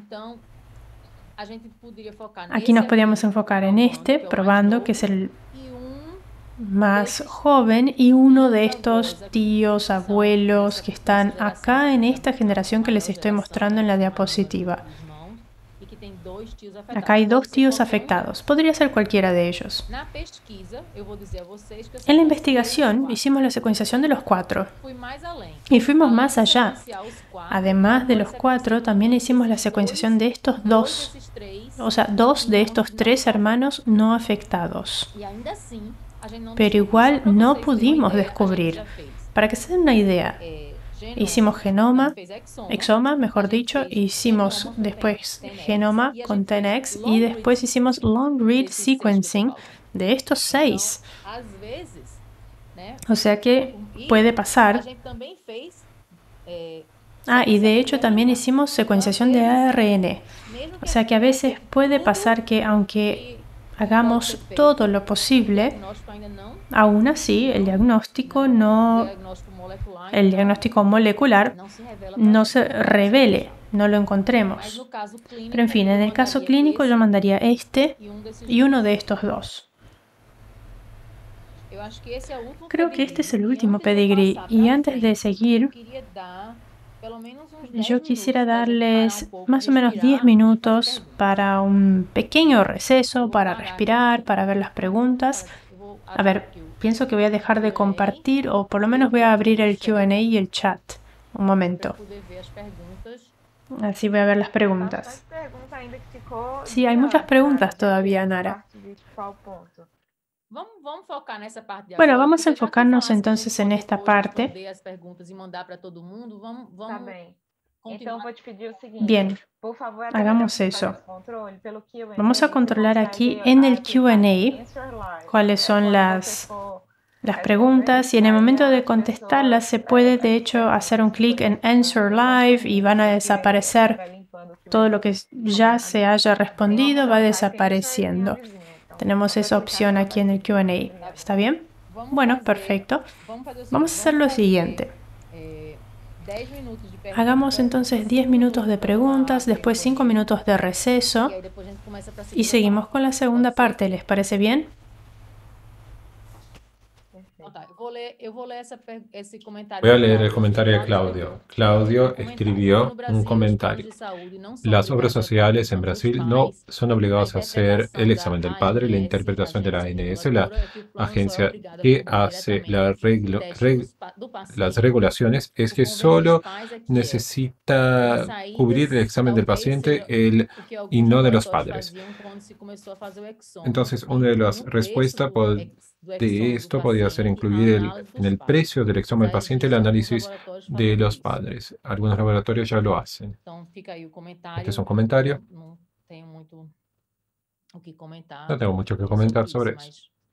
Aquí nos podríamos enfocar en este, probando que es el más joven y uno de estos tíos, abuelos que están acá en esta generación que les estoy mostrando en la diapositiva. Acá hay dos tíos afectados. Podría ser cualquiera de ellos. En la investigación hicimos la secuenciación de los cuatro y fuimos más allá. Además de los cuatro, también hicimos la secuenciación de estos dos, o sea, dos de estos tres hermanos no afectados. Pero igual no pudimos descubrir. Para que se den una idea, hicimos genoma, exoma, mejor dicho, hicimos después genoma con ten X y después hicimos long read sequencing de estos seis. O sea que puede pasar. Ah, y de hecho también hicimos secuenciación de A R N. O sea que a veces puede pasar que aunque hagamos todo lo posible, aún así el diagnóstico no... el diagnóstico molecular no se revele, no lo encontremos. Pero en fin, en el caso clínico yo mandaría este y uno de estos dos. Creo que este es el último pedigrí y antes de seguir, yo quisiera darles más o menos diez minutos para un pequeño receso, para respirar, para ver las preguntas. A ver, pienso que voy a dejar de compartir o por lo menos voy a abrir el Q and A y el chat. Un momento. Así voy a ver las preguntas. Sí, hay muchas preguntas todavía, Nara. Bueno, vamos a enfocarnos entonces en esta parte. Bien, hagamos eso. Vamos a controlar aquí en el Q and A cuáles son las, las preguntas y en el momento de contestarlas se puede de hecho hacer un clic en Answer Live y van a desaparecer todo lo que ya se haya respondido, va desapareciendo. Tenemos esa opción aquí en el Q and A. ¿Está bien? Bueno, perfecto. Vamos a hacer lo siguiente. Hagamos entonces diez minutos de preguntas, después cinco minutos de receso y seguimos con la segunda parte. ¿Les parece bien? Voy a leer el comentario de Claudio. Claudio escribió un comentario. Las obras sociales en Brasil no son obligadas a hacer el examen del padre, la interpretación de la A N S, la agencia que hace la reglo, reg, las regulaciones es que solo necesita cubrir el examen del paciente el, y no de los padres. Entonces, una de las respuestas de esto podría ser incluir el, en el precio del examen del paciente el análisis de los padres. Algunos laboratorios ya lo hacen. Este es un comentario. No tengo mucho que comentar sobre eso.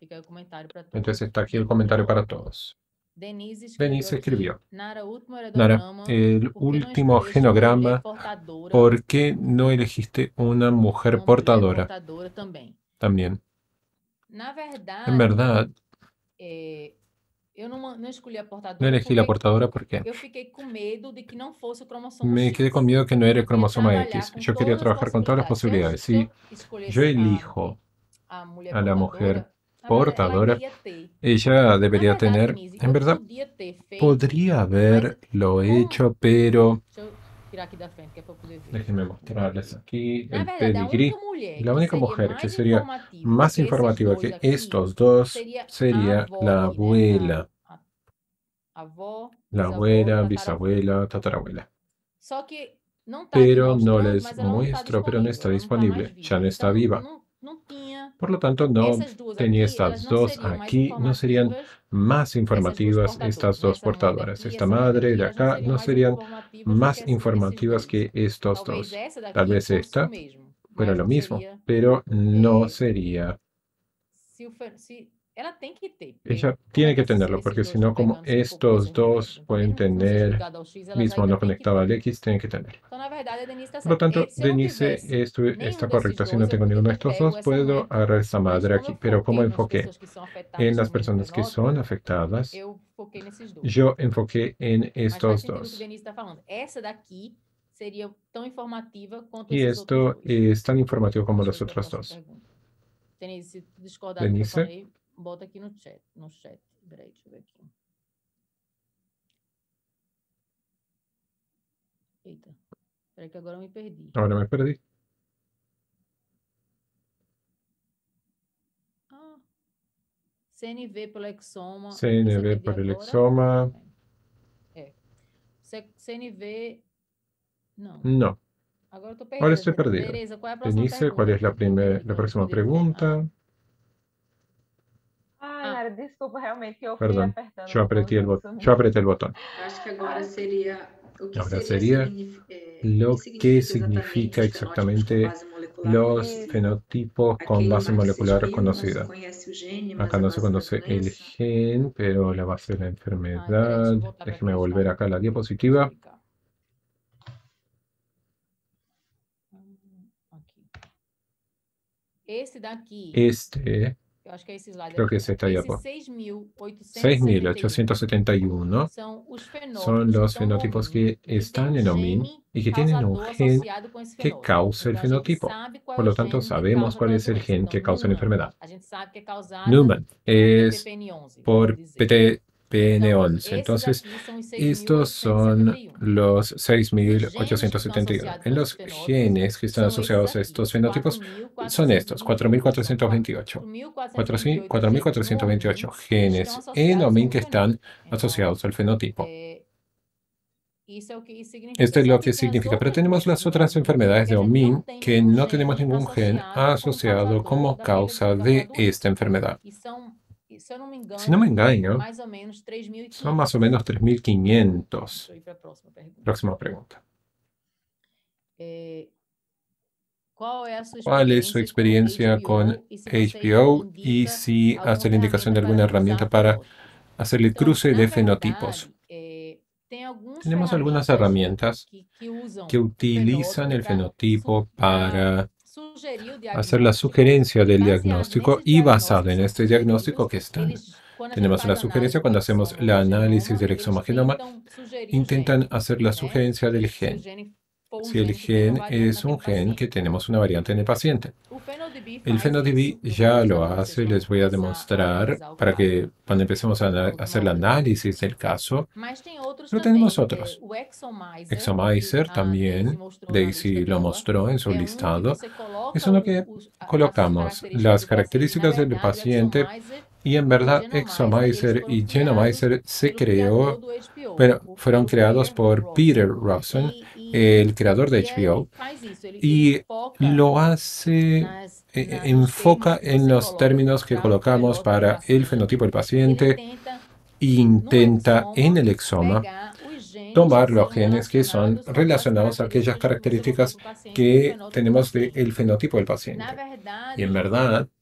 Fica aí o comentário para todos. Entonces está aquí el comentario para todos. Denise escreveu, Denise escribió. aqui, Nara, último Nara, heredograma, el ¿por qué no último escolheste uma genograma, mulher portadora, ¿por qué no elegiste una mujer uma mulher portadora portadora também? también? Na verdade, En verdad, é, eu não, não escolhi a portadora no elegí la porque portadora porque eu fiquei com medo de que não fosse o cromossomo me X. quedé con miedo que no era el Eu queria cromosoma trabalhar X. com Yo quería todas as trabajar con todas las possibilidades. Se posibilidades. eu Si escolhesse yo a, elijo a mulher a la mujer portadora, na verdade, ela portadora, iria ter. ella Na debería verdade, tener, Denise, en eu verdad, podia ter feito, podría mas haberlo como... hecho, pero Deixa eu tirar aqui da frente, que é para poder ver. déjenme mostrarles aquí Na el verdade, a pedigrí. única mulher La que única seria mujer que mais sería informativa más que esses informativa dois que aqui estos dos seria a sería avó la aqui, né? abuela, A, a, a avó, la bisavó, abuela, tatarabuela. bisabuela, tatarabuela. Só que não está aqui Pero no mostrando, les mas ela não está muestro, pero no está disponível, ela não está mais disponible, viva. ya no está Então, viva. não, não tinha. Por lo tanto, no Essas duas tenía aqui, elas estas não dos seriam mais aquí, no serían informativas. más Essas duas informativas estas portadoras, dos essa mãe portadoras. daqui, Esta essa mãe madre daqui, de elas não acá seriam no mais serían informativas do más que esses informativas dois. que estos Talvez dos. essa Tal daqui vez fosse o esta mesmo, fuera mas lo não mismo, seria. pero no É, sería. se o fe- se, ela tem que ter, porque Ella como tiene é que que esses, tenerlo, esses porque dois si estão no, como pegando-se um pouco nesse estos remédio? dos Então, pueden mesmo que não seja tener, ligado ao X, elas mismo ainda no têm que conectado al ter. X, tienen que tener. Então, na verdade, a Denise está Por lo certa. tanto, E se eu não Denise tivesse estu- nenhum está desses correcta. Si no dois, eu tengo podia ninguno de ter estos pego dos, essa puedo mãe, agarrar esta mas madre como aquí. eu Pero como foquei nas enfoqué pessoas que são afetadas en las por personas que fenótipo, son afectadas, eu foquei nesses dois. yo enfoqué en Mas faz estos sentido o que dos. Denise está falando. Essa daqui seria tão informativa quanto Y esses outros esto dois. es tan informativo como Deixa eu los ir para a otros próxima dos. pergunta. Denise, se tu discordar do que eu Denise, falei, bota aqui no chat. No chat. Peraí, deixa eu ver aqui. Eita. Peraí que agora eu me perdi. ahora me perdí. Ah, C N V pelo exoma. Esse eu C N V perdi por el agora. exoma. É. C- CNV. Não. No. Agora eu tô Ahora perdida. estoy perdido. Tereza, qual é a próxima Denise, ¿cuál pergunta es la, que eu tô primer- perdida, la pra próxima poder ver? pregunta? Ai, Ah. Nara, desculpa, realmente que eu fui Perdón, apertando yo o apreté el, botãozinho. bot- yo apreté el botón. Eu acho que agora seria o que Ahora seria, sería signif- é, lo o que que significa significa exatamente os fenótipos com exactamente base molecular los Isso. fenotipos con Aquele base lá que se molecular escreve, não se conocida. conhece o gene, mas Acá a no se base da conoce el doença. gen, pero la base de la Ai, peraí, deixa eu enfermedad. voltar para Déjeme aquele volver slide. acá a la Deixa eu diapositiva. explicar. Hum, Aqui. Esse daqui, Este, eu acho que é esse slide creo aqui, que es ó. esta Esse diapo. seis mil oitocentos seis e mil setenta e um ochocientos setenta y uno são os son fenótipos que los estão no fenotipos homem que e tem están um en Omin gene y que tienen un causador gen associado com esse que fenótipo. causa el Então, a gente fenotipo. sabe qual Por é o lo tanto, gene que sabemos causa cuál tal es el doença. gen Então, que causa la Numa, enfermedad. a gente sabe que é causada Newman por es P T P N onze, por vamos dizer. P T P N Então, once. esses Entonces, aqui são os estos seis mil oitocentos e setenta son e um. los seis Os mil genes que ochocientos estão setenta y uno. associados En com los esses fenótipos genes que están são esses asociados a aqui, estos os fenotipos son estos, cuatro mil cuatrocientos veintiocho. cuatro mil cuatrocientos veintiocho genes en Omin que están asociados al fenotipo. É, isso é o que significa. Esto es Só lo que que tem as significa. Pero outras tenemos las otras doenças enfermedades que de a gente não Omin tem que nenhum no tenemos gene ningún gen associado como asociado causador como daquele, causa daquela de doença. esta enfermedad. E são, e se eu não me Si no me engano, engaño, mais ou menos três mil e son quinhentos. más o menos tres mil quinientos. Deixa eu ir para a próxima pergunta. Próxima pregunta. É, qual é a sua ¿Cuál es su experiencia con e se H você P O indica y si alguma hace la indicación de ferramenta alguna para herramienta cruzar para fenótipos? hacer el Então, cruce na de fenotipos? verdade, é, tem algumas Tenemos algunas ferramentas herramientas que, que usam que o utilizan el fenótipo fenotipo para para sugerir o hacer la diagnóstico. sugerencia del Baseado diagnóstico nesses y basado en diagnósticos este diagnóstico que sugestivos, están. eles, quando a gente Tenemos faz una análise sugerencia do cuando hacemos exoma la ou do análisis genoma, del eles exoma genoma, tentam sugerir o intentan gene, hacer la né? sugerencia del Se o gen. gene for um Si el gene que tem uma gen variante es un naquele gen que paciente. tenemos una variante en el paciente. O FenoDB El faz FenoDB isso. Eu vou ya mostrar lo para vocês hace, quando les voy a começar a demostrar analisar o para caso. que cuando empecemos a ana- Vamos hacer el numa outra. análisis del caso. Mas tem outros Pero também. tenemos É, otros. o Exomizer, que Exomizer a Daisy también, mostrou na lista Daisy lo dela, mostró en su é um que listado. você coloca Es uno o- que os- a- as colocamos características las do paciente. Na características del verdade, o paciente Exomizer y en e o verdad Genomizer, eles Exomizer foram y criados Genomizer se pelo criador creó, do H P O, pero o- fueron pelo creados Peter por Rosen. Peter Rosen, E, e, el creador de e H B O, ele faz isso, ele, y ele foca lo hace, nas, eh, na, nos enfoca termos que en você los coloca términos que para o colocamos fenótipo do para el paciente. fenotipo del Ele paciente tenta, e no intenta exoma, en el exoma pegar os genes tomar que los são genes que son relacionados com aquelas relacionados a aquellas características que você mostrou características para o paciente do que fenótipo do tenemos paciente. del fenotipo del Na paciente. Y verdade, en verdad,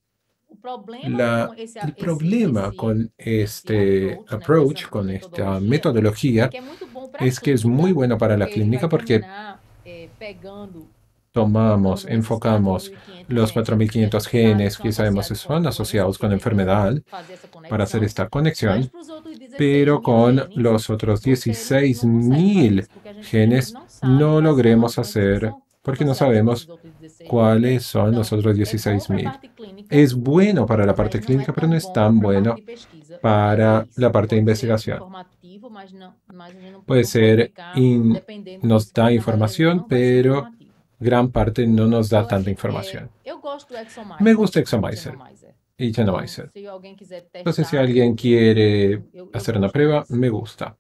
o problema La- com esse, el esse, problema esse, con esse este approach, né, com approach, essa con esta é metodología, que é muito bom para a es que es muy bueno para la porque ele vai clínica porque terminar eh, pegando tomamos, focando nesses enfocamos quatro mil e quinhentos los genes cuatro mil quinientos que a gente genes sabe que sabemos que são son associados asociados com con doença, porque tem enfermedad que fazer essa para hacer conexão, esta mas conexión, para os outros dezesseis pero mil con genes, los otros você não, dieciséis não consegue fazer mil isso, porque a gente genes não sabe no quais são logremos as doenças que hacer são porque no associadas com sabemos esses outros dezesseis mil. cuáles son los Então, otros é bom dieciséis para a mil. parte clínica, Es bueno para la mas parte não é clínica, pero tão no es bom tan para a parte bueno de pesquisa. para Talvez la parte de pode ser investigación. informativo, mas não, mas a gente não, Puede não pode ser, ficar in- dependendo nos disso, da porque na maioria das vezes información, não vai ser pero informativo. gran parte no nos da Eu tanta achei- información. é, eu gosto do Exomizer. Me gusta do Exomizer Genomizer. y Então, Genomizer. se alguém quiser testar, Entonces, si alguien quiere eu- eu hacer una gosto prueba, desse. me gusta.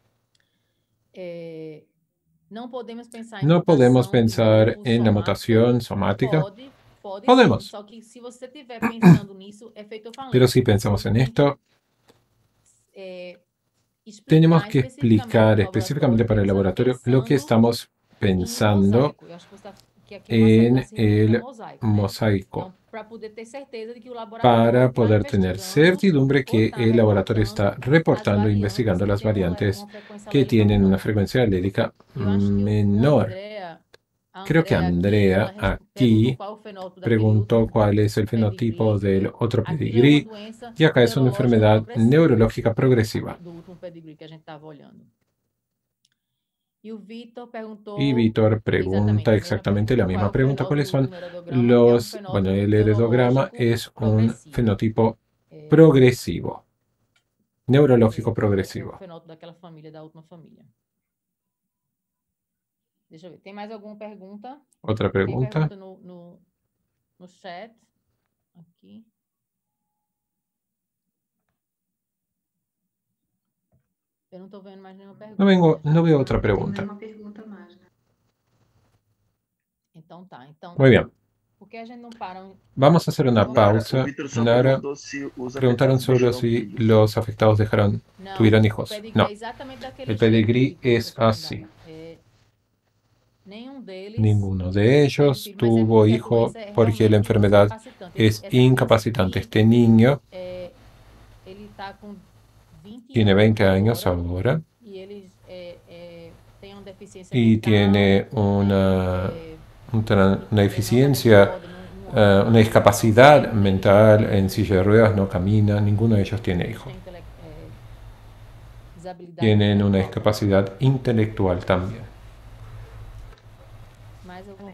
É, não podemos pensar em No podemos mutação do pensar grupo en la somática. mutación somática, Pode, pode Podemos. sim, só que se você estiver pensando nisso, é feito eu falando. pero si pensamos en esto, É, explicar tenemos que especificamente explicar ao específicamente para el laboratorio lo que pensando estamos em pensando mosaico. Eu acho que, você tá, que aqui o mosaico en tá se referindo el ao mosaico, né? mosaico, Então, para poder ter certeza de que o laboratório para tá poder tener investigando certidumbre ou que tá el laboratorio reportando está reportando e as investigando las variantes variantes que têm uma- uma frequência que alérica tienen una menor. frecuencia alérica Eu acho que o- o menor. Andrea- a Creo que Andrea aqui, Andrea ela res- aquí perguntou qual é o fenótipo daquele preguntó outro cuál es el fenotipo pedigree. del otro Aquilo é uma pedigrí doença y acá es una neurológica enfermedad progressiva, neurológica progresiva. do último pedigree que a gente estava olhando. E o Vitor perguntou Y Víctor exatamente pregunta a mesma exactamente la pergunta, qual é misma o pregunta, ¿cuáles fenótipo son do heredograma? É um los, fenótipo bueno, el heredograma neurológico es un progressivo. fenotipo É, progresivo, neurológico é, é o progresivo. fenótipo daquela família, da última família. Deixa eu ver, tem mais alguma pergunta? Otra Tem pregunta. pergunta no, no, no chat. Aqui. Eu não estou vendo mais nenhuma pergunta. No vengo, no veo otra Tem pregunta. uma pergunta mais, né? Então tá. Então, Muy bien, por que a gente não para? um- vamos a hacer una Nara, pausa. O Vitor só Nara, perguntou se os preguntaron afetados sobre deixaram si filhos. los afectados dejaron, Não, tuvieron o hijos. pedigree No, é exatamente daquele el jeito pedigrí que es você foi así. dado. É, nenhum deles Ninguno de teve ellos filho, mas é tuvo porque a hijo doença é porque la realmente enfermedad incapacitante. es Essa criança incapacitante. aqui, Este niño é, ele está com vinte tiene anos veinte años agora ahora e ele é, é, tem uma deficiência y mental, tiene né? una, É, un tra- una ele não deficiencia, anda de roda, não- não eh, anda, una discapacidad não tem- mental en silla de ruedas, no camina, ninguno de ellos tiene hijos. tem intele- é, desabilidade Tienen una intelectual. discapacidad intelectual también. Mais alguma?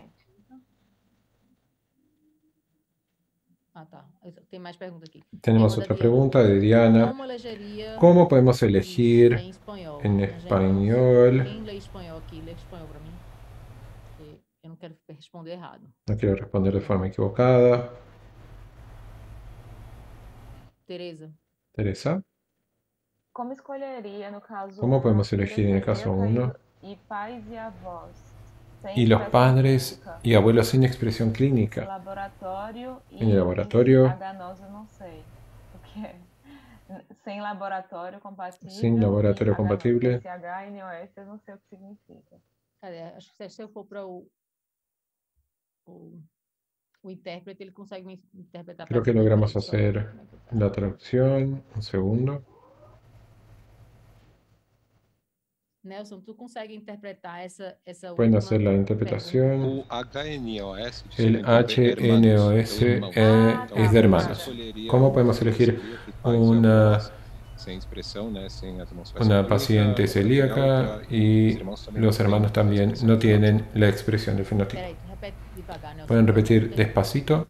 Ah, tá. Tem mais pergunta aqui. Tenemos Tem uma otra da Diana. pregunta de Diana. Como elegeria ¿Cómo podemos isso elegir em espanhol? en Na geral, español? quem lê espanhol aqui? Lê espanhol para mim. Porque eu não quero responder errado. No quiero responder de forma equivocada. Tereza. Teresa, Como escolheria no caso ¿cómo um, podemos filha elegir en el caso celíaca uno? E, e pais e avós? Sem Y los expressão padres clínica, y abuelos sin expresión clínica. laboratório e En el laboratório, H-nose eu não sei o que é. Sem laboratório compatível. sin laboratorio e H-nose. compatible. Esse H N O S eu não sei o que significa. Cadê? Acho que se eu for para o, o, o intérprete, ele consegue me interpretar. Creo pra que mim, logramos peraí, só ver hacer como é que eu faço. la traducción. Un segundo. Nelson, tu consegue interpretar essa, essa Pueden última hacer la pergunta? interpretación. O H N O S de El H N O S irmãos. eh, Ah, es tá. de hermanos. Escolheria ¿Cómo um podemos elegir celíaco, pais e una, avós, sem expressão, né, sem atmosfera una clínica, paciente outra celíaca outra, os y irmãos também los não têm hermanos a también expressão no do tienen la expresión del fenotipo? Peraí, repete devagar, Nelson. ¿Pueden repetir Pergunta aí. despacito?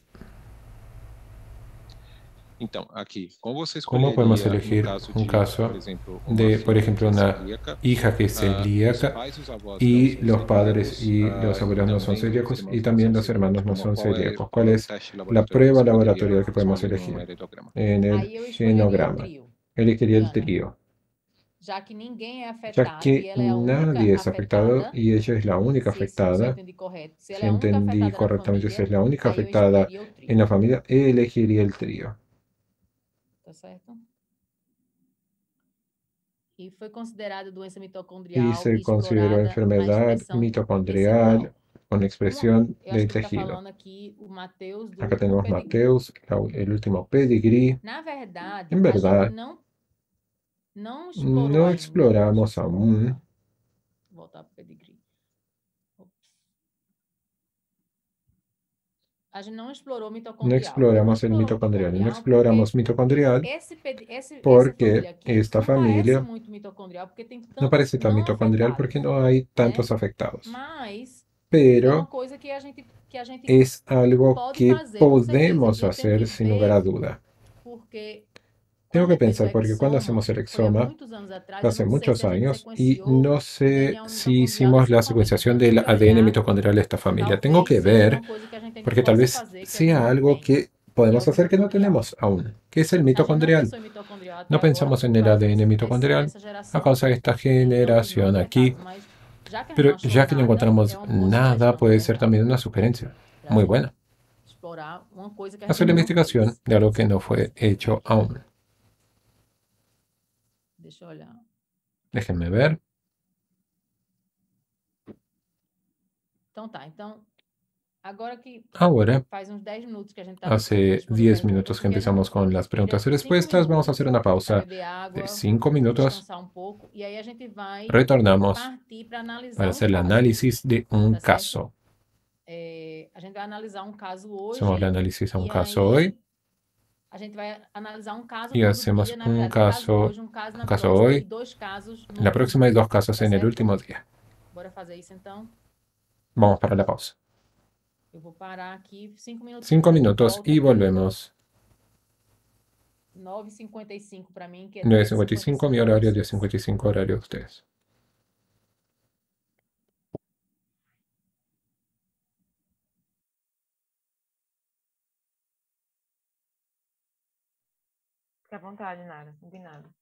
Então, aqui, como você ¿Cómo podemos escolheria elegir no caso un de, caso por exemplo, uma de, filha por ejemplo, que é una celíaca, hija que es ah, os celíaca pais e os avós y não são los padres y celíacos, los ah, abuelos no e son também os celíacos irmãos y não también são los hermanos no celíacos? son Como qual é celíacos? o ¿Cuál es teste la laboratorial prueba que laboratoria poderia que podemos responder elegir no heredograma? en el Aí eu escolheria o genograma? trio, Elegiría el Diana. trío, já que ninguém é ya afetado e que ela é a única nadie es afectado afetada. y ella es la única Se, se, se eu afectada. entendi correto, se Si ela é a única entendí afetada na correctamente, si es família, la única aí eu afectada escolheria o trio. en la familia, elegiría el trío. Tá certo? E foi considerada doença mitocondrial Y se e consideró explorada a enfermedad expressão mitocondrial decimal. con Uma- expresión eu acho del que ele está tejido. falando aqui o Mateus do Acá último tenemos pedigree. Mateus, la- el último pedigree. Na verdade, En a gente verdad, não, não explorou no ainda. exploramos Deixa eu aún. voltar, voltar para o pedigree. Ops. A gente não explorou No mitocondrial. exploramos el Não explorou mitocondrial. No mitocondrial exploramos porque mitocondrial esse, pedi- esse, essa porque família aqui esta não parece familia muito mitocondrial porque tem no tantos parece tan não mitocondrial porque afetados, no hay né? tantos afectados. Mas é uma Pero coisa que a gente que a gente es algo pode que fazer com certeza. podemos E eu tenho que hacer sin lugar a ver duda. porque Tengo quando que é feito pensar, porque cuando exoma, hacemos el foi há exoma, muitos anos atrás, fue eu hace não sei muchos se a gente años, y sequenciou no o sé D N A si mitocondrial hicimos dessa la família. secuenciación Então, eu tenho del que A D N olhar. mitocondrial de esta familia. Tengo Talvez que seja ver, uma coisa que a gente ainda porque tal possa vez fazer que a gente sea não algo tem, que que é podemos o hacer que no mitocondrial. tenemos aún, que es el A gente não mitocondrial. pensou em mitocondrial até No agora pensamos por en el causa A D N desse, desse, mitocondrial dessa a geração causa de esta e não dos não generación aquí, afetados, mas já que a gente pero não achou ya que no nada, encontramos é uma boa nada, sugestão, puede na ser verdade, también una sugerencia para a muy gente buena. explorar uma coisa que a Hacer gente la não investigación fez. de algo que no fue hecho aún. Deixa eu olhar. Déjenme ver. Então tá, então agora que Ahora, faz uns dez minutos que a gente está hace respondendo diez perguntas, minutos o que que a gente empezamos con las tira preguntas y cinco respuestas, vamos a hacer minutos una para pausa beber água, de cinco minutos. descansar um pouco e aí a gente vai Retornamos partir para analisar para um hacer el caso, análisis de un tá certo? caso. É, a gente vai analisar um caso hoje Hacemos el análisis a un e caso aí hoy a gente vai analisar um caso y todo hacemos dia, na un verdade, um caso caso, hoje, um caso un na caso próxima e hoy, dois casos no en la próxima y último, dos casos tá en el certo? último día. Bora fazer isso então. Vamos para la pausa. Eu vou parar aqui cinco minutos. Cinco A gente minutos volta y quando volvemos. nove e cinquenta e cinco para mim, que é nueve dez e cincuenta y cinquenta e cinco cinco mi para horario, vocês. diez cincuenta y cinco horario de ustedes. Fique à vontade, Nara, não tem nada.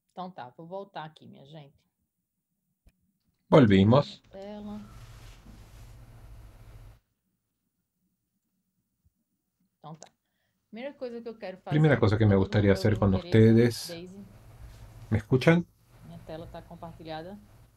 Então tá, vou voltar aqui, minha gente. Volvimos. Tela. Então tá. Primeira coisa que eu quero fazer. Primera cosa que me todo gustaría mundo hacer ouve con direito? ustedes. Daisy, ¿Me escuchan? minha tela está compartilhada.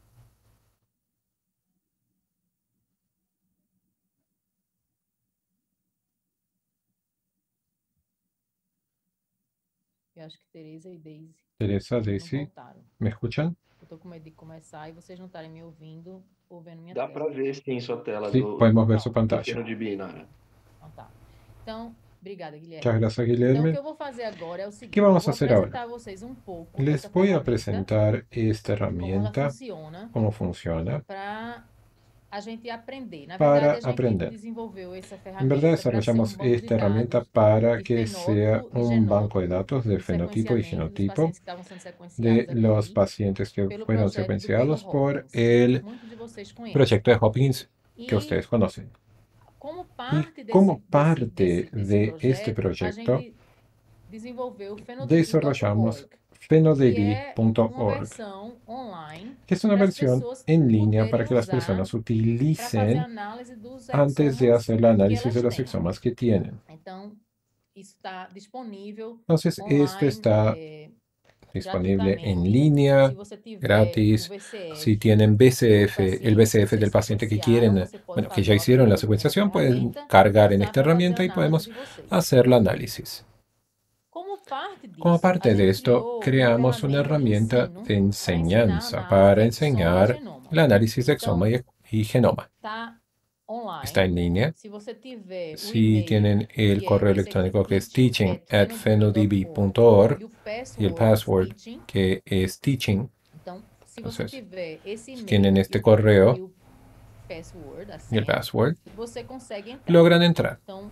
Eu acho que Teresa e Daisy Teresa, não Daisy, voltaram. ¿me escuchan? Eu tô com medo de começar e vocês não estarem me ouvindo ou vendo minha Dá tela. para ver sim sua tela Sí, do, podemos ver su do pantalla. Fenodibi, Nara. Então tá. Então, obrigada, Guilherme. Muchas gracias, Então, o que Guilherme. eu vou fazer agora é o seguinte. ¿Qué vamos eu a vou hacer apresentar ahora? a vocês um pouco Les essa voy a ferramenta, presentar esta como ela herramienta, funciona, cómo funciona, para a gente aprender. Na para verdade, a gente aprender. desenvolveu essa En ferramenta verdad para ser um desarrollamos banco de esta herramienta dados para de que sea fenótipo e un banco de genótipo datos de de fenotipo y sequenciamento dos genotipo pacientes que estavam sendo sequenciados de los aqui pacientes que pelo fueron projeto do Pedro secuenciados por Hopkins, el que muitos de vocês conhecem. proyecto de Hopkins que E ustedes conocen. como Y parte desse, como desse, parte desse, desse de este projeto, a proyecto, gente desenvolveu o desarrollamos fenodibi ponto org, que é fenodibi punto uma org, versão online que es una para as versión pessoas en línea poderem para que las usar personas para fazer utilicen análise dos antes de exomas hacer el que análisis elas de los têm. exomas que tienen. Então, isso está disponível Entonces, esto online, está eh, disponible en gratuitamente. línea, Se você tiver gratis. o V C F Si tienen B C do F, el paciente B C que F del vocês paciente que sequenciaram, quieren, você pode bueno, que fazer ya um hicieron la upload nessa secuenciación, pueden ferramenta cargar e en usar esta para fazer herramienta y análise podemos de vocês. hacer el análisis. Como parte disso, Como a parte de gente esto, criou uma creamos una ferramenta de herramienta ensino de enseñanza para para ensinar enseñar análise de exoma e genoma. el análisis de Então, exoma y, y genoma. está online. Está en línea. Se você tiver o Si e-mail, tienen el que é correo esse aqui, electrónico que es teaching teaching at at fenodibi fenodibi ponto punto org org e o y el password, password teaching, que es teaching, então, se você entonces, tiver esse si e-mail tienen e este o, correo e o password, a y el senha, password, você consegue entrar. logran entrar. Então,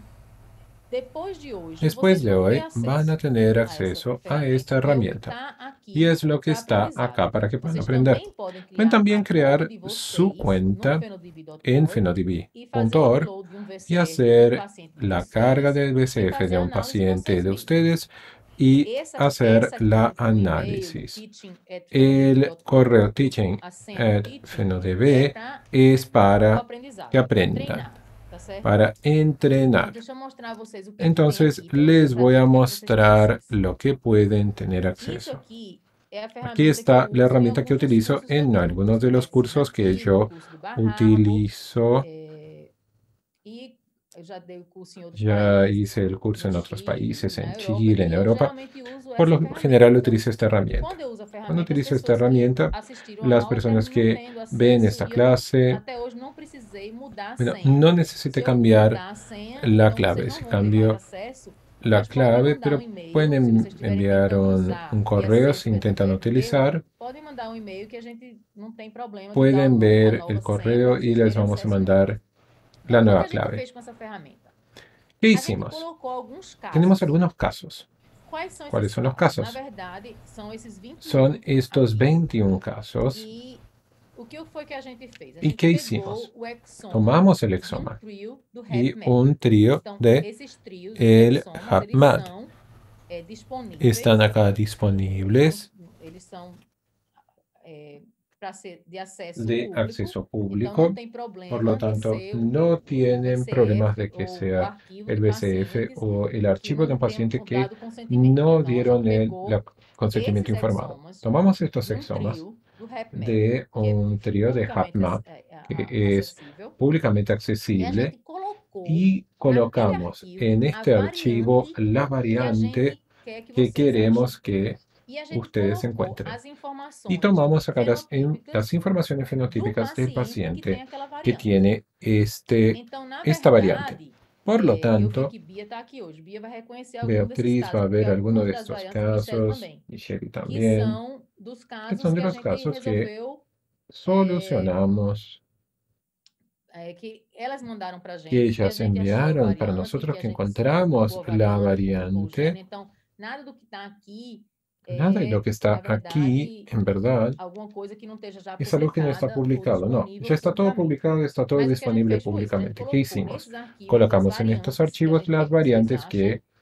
depois de hoje, Después vocês de vão ter hoy van a acesso tener a essa acceso a ferramenta, esta que é o que herramienta. está aqui Y es lo que para está aprendizado. acá para que puedan Vocês aprender. também podem Pueden criar también a crear conta de su vocês no cuenta fenodibi ponto en org fenodibi e fazer punto o org upload de um y V C F do hacer paciente de la carga vocês del e B C F fazer de a un análise paciente vocês de mesmos. ustedes y Essa, hacer essa aqui, la o e-mail do análisis. teaching at El fenodibi ponto org, correo teaching a senha at teaching, é fenodibi para es o para aprendizado, que para aprendan, treinar, tá certo? para Então, entrenar. deixa eu mostrar a vocês o que, é que tem Entonces aqui para vocês les voy saberem a o que, é que vocês têm mostrar acesso. lo que pueden tener Isso acceso. aqui é a Aquí ferramenta que eu está la uso em herramienta que alguns dos utilizo cursos que eu en dou. algunos de Curso de los medicina cursos que aqui, yo curso do Barrabo, utilizo. eh, e eu já dei o curso em outros Ya países, hice el curso no en otros Chile, países, na en Europa, Chile, en e eu Europa. geralmente uso Por essa lo ferramenta. general Então, utilizo esta herramienta. quando eu uso a Cuando ferramenta, as utilizo esta pessoas que herramienta, assistiram a las aula personas não que tendo ven acesso, esta e eu clase, até hoje não precisei mudar a bueno, senha. no Se necesité eu cambiar mudar a senha, la então clave. vocês Si não vão ter mais cambio acesso, la mas podem clave, mandar pero um e-mail. Se pueden vocês estiverem enviar tentando un, usar un e correo essa si se intentan perdeu, utilizar. podem mandar um e-mail que a gente não tem problema de dar Pueden uma, uma ver nova el senha correo quando y vocês les terem vamos a acesso nova. mandar la Então, o que nueva a gente clave. fez com essa ferramenta? ¿Qué A gente hicimos? colocou alguns Tenemos casos. algunos casos. Quais são ¿Cuáles esses son los casos? casos? Na verdade, são esses vinte e um Son estos aqui. veintiún casos. E o que foi que a gente fez? A ¿Y gente qué pegou hicimos? o exoma Tomamos el de um exoma trio do y HapMap. un trío Então, de esses trios, os el exomas, eles HapMap. são é, disponíveis. Están acá disponibles Eles são é, para ser de acesso de público. acceso Então, público. não tem problema Por lo de tanto, ser o, no o tienen V C F problemas de que ou o sea arquivo el de B C F pacientes o el que archivo de não un paciente tenham que dado consentimento. no Então, a dieron gente el pegou la consentimiento esses informado. exomas Tomamos estos de um exomas trio do HapMap, de que é un trío de publicamente HapMap ac- é, que a- a- es acessível, públicamente e a accesible gente colocou y colocamos naquele en arquivo este a archivo variante la que a variante gente quer que que vocês queremos achem. que E a gente ustedes colocou encuentren. as Y informações tomamos acá las, en- fenotípicas las informaciones do fenotípicas del paciente que tem paciente aquela que variante. tiene este, Então, na esta variante. verdade, Por lo é, eu vi tanto, que Bia está aqui hoje. Bia vai reconhecer algum desses Beatriz va casos, a porque ver alguno algumas de das estos variantes, e Michelle casos, também, Michelle que también, são dos que casos son de que a los gente casos que resolveu, é, solucionamos, é, que elas mandaram para a gente, que que a ellas gente achou a enviaron para variante, nosotros, que que a gente encontramos substituiu a la variante, colocou o gene. variante. Então, nada do que está aqui Nada de lo é, que está na aquí, verdade, en verdad, alguma coisa que não esteja já es algo que no está publicada ou publicado. No, disponível ya está todo publicamente. publicado, está todo Mas o que a gente disponible fez foi isso, a gente públicamente. ¿Qué colocou hicimos? nesses arquivos as Colocamos en estos variantes que a archivos gente las quer que vocês variantes achem que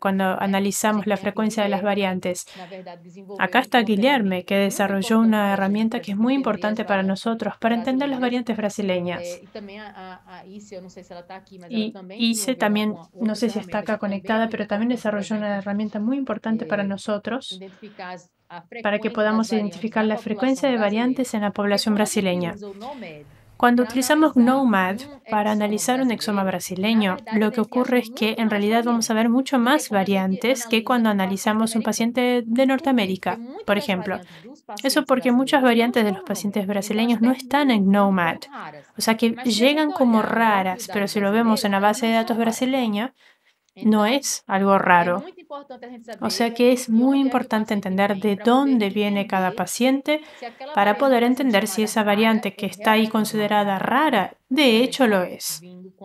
cuando analizamos la frecuencia de las variantes. na verdade, desenvolver Acá um está conhecimento Guilherme, que muito desarrolló importante una pra gente, herramienta pra que es gente muy entender as importante para variantes nosotros, para entender las brasileiras. variantes Eh, brasileñas. e também a, a, a Isi, eu não sei se ela está aqui, mas ela Y também Ise desenvolveu uma, también, uma no outra sé si está ferramenta acá que também é conectada, muito pero también importante, por desarrolló una exemplo, herramienta muy importante para eh, nosotros identificar as, para que podamos identificar la frecuencia de variantes en la población brasileña. Cuando utilizamos GNOMAD para analizar un exoma brasileño, lo que ocurre es que en realidad vamos a ver mucho más variantes que cuando analizamos un paciente de Norteamérica, por ejemplo. Eso porque muchas variantes de los pacientes brasileños no están en GNOMAD, o sea que llegan como raras, pero si lo vemos en la base de datos brasileña, no es algo raro. O sea que es muy importante entender de dónde viene cada paciente para poder entender si esa variante que está ahí considerada rara, de hecho lo es.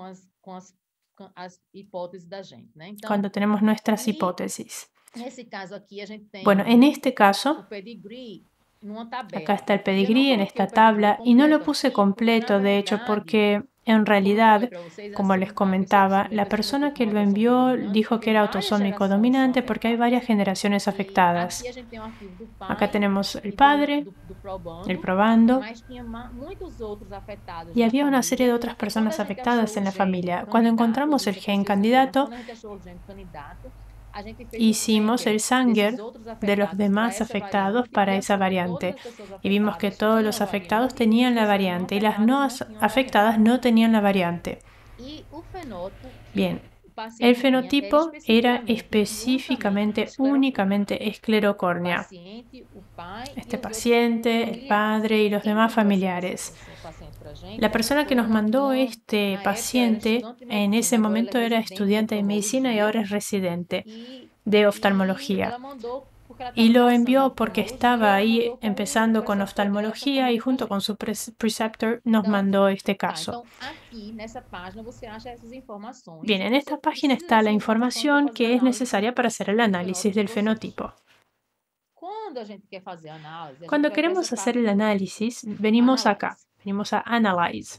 Cuando tenemos nuestras hipótesis. Bueno, en este caso, acá está el pedigrí en esta tabla y no lo puse completo, de hecho, porque en realidad, como les comentaba, la persona que lo envió dijo que era autosómico dominante porque hay varias generaciones afectadas. Acá tenemos el padre, el probando, y había una serie de otras personas afectadas en la familia. Cuando encontramos el gen candidato, hicimos el Sanger de los demás afectados para esa variante y vimos que todos los afectados tenían la variante y las no afectadas no tenían la variante. Bien, el fenotipo era específicamente, únicamente esclerocornia. Este paciente, el padre y los demás familiares. La persona que nos mandó este paciente en ese momento era estudiante de medicina y ahora es residente de oftalmología. Y lo envió porque estaba ahí empezando con oftalmología y junto con su preceptor nos mandó este caso. Bien, en esta página está la información que es necesaria para hacer el análisis del fenotipo. Cuando queremos hacer el análisis, venimos acá, venimos a Analyze.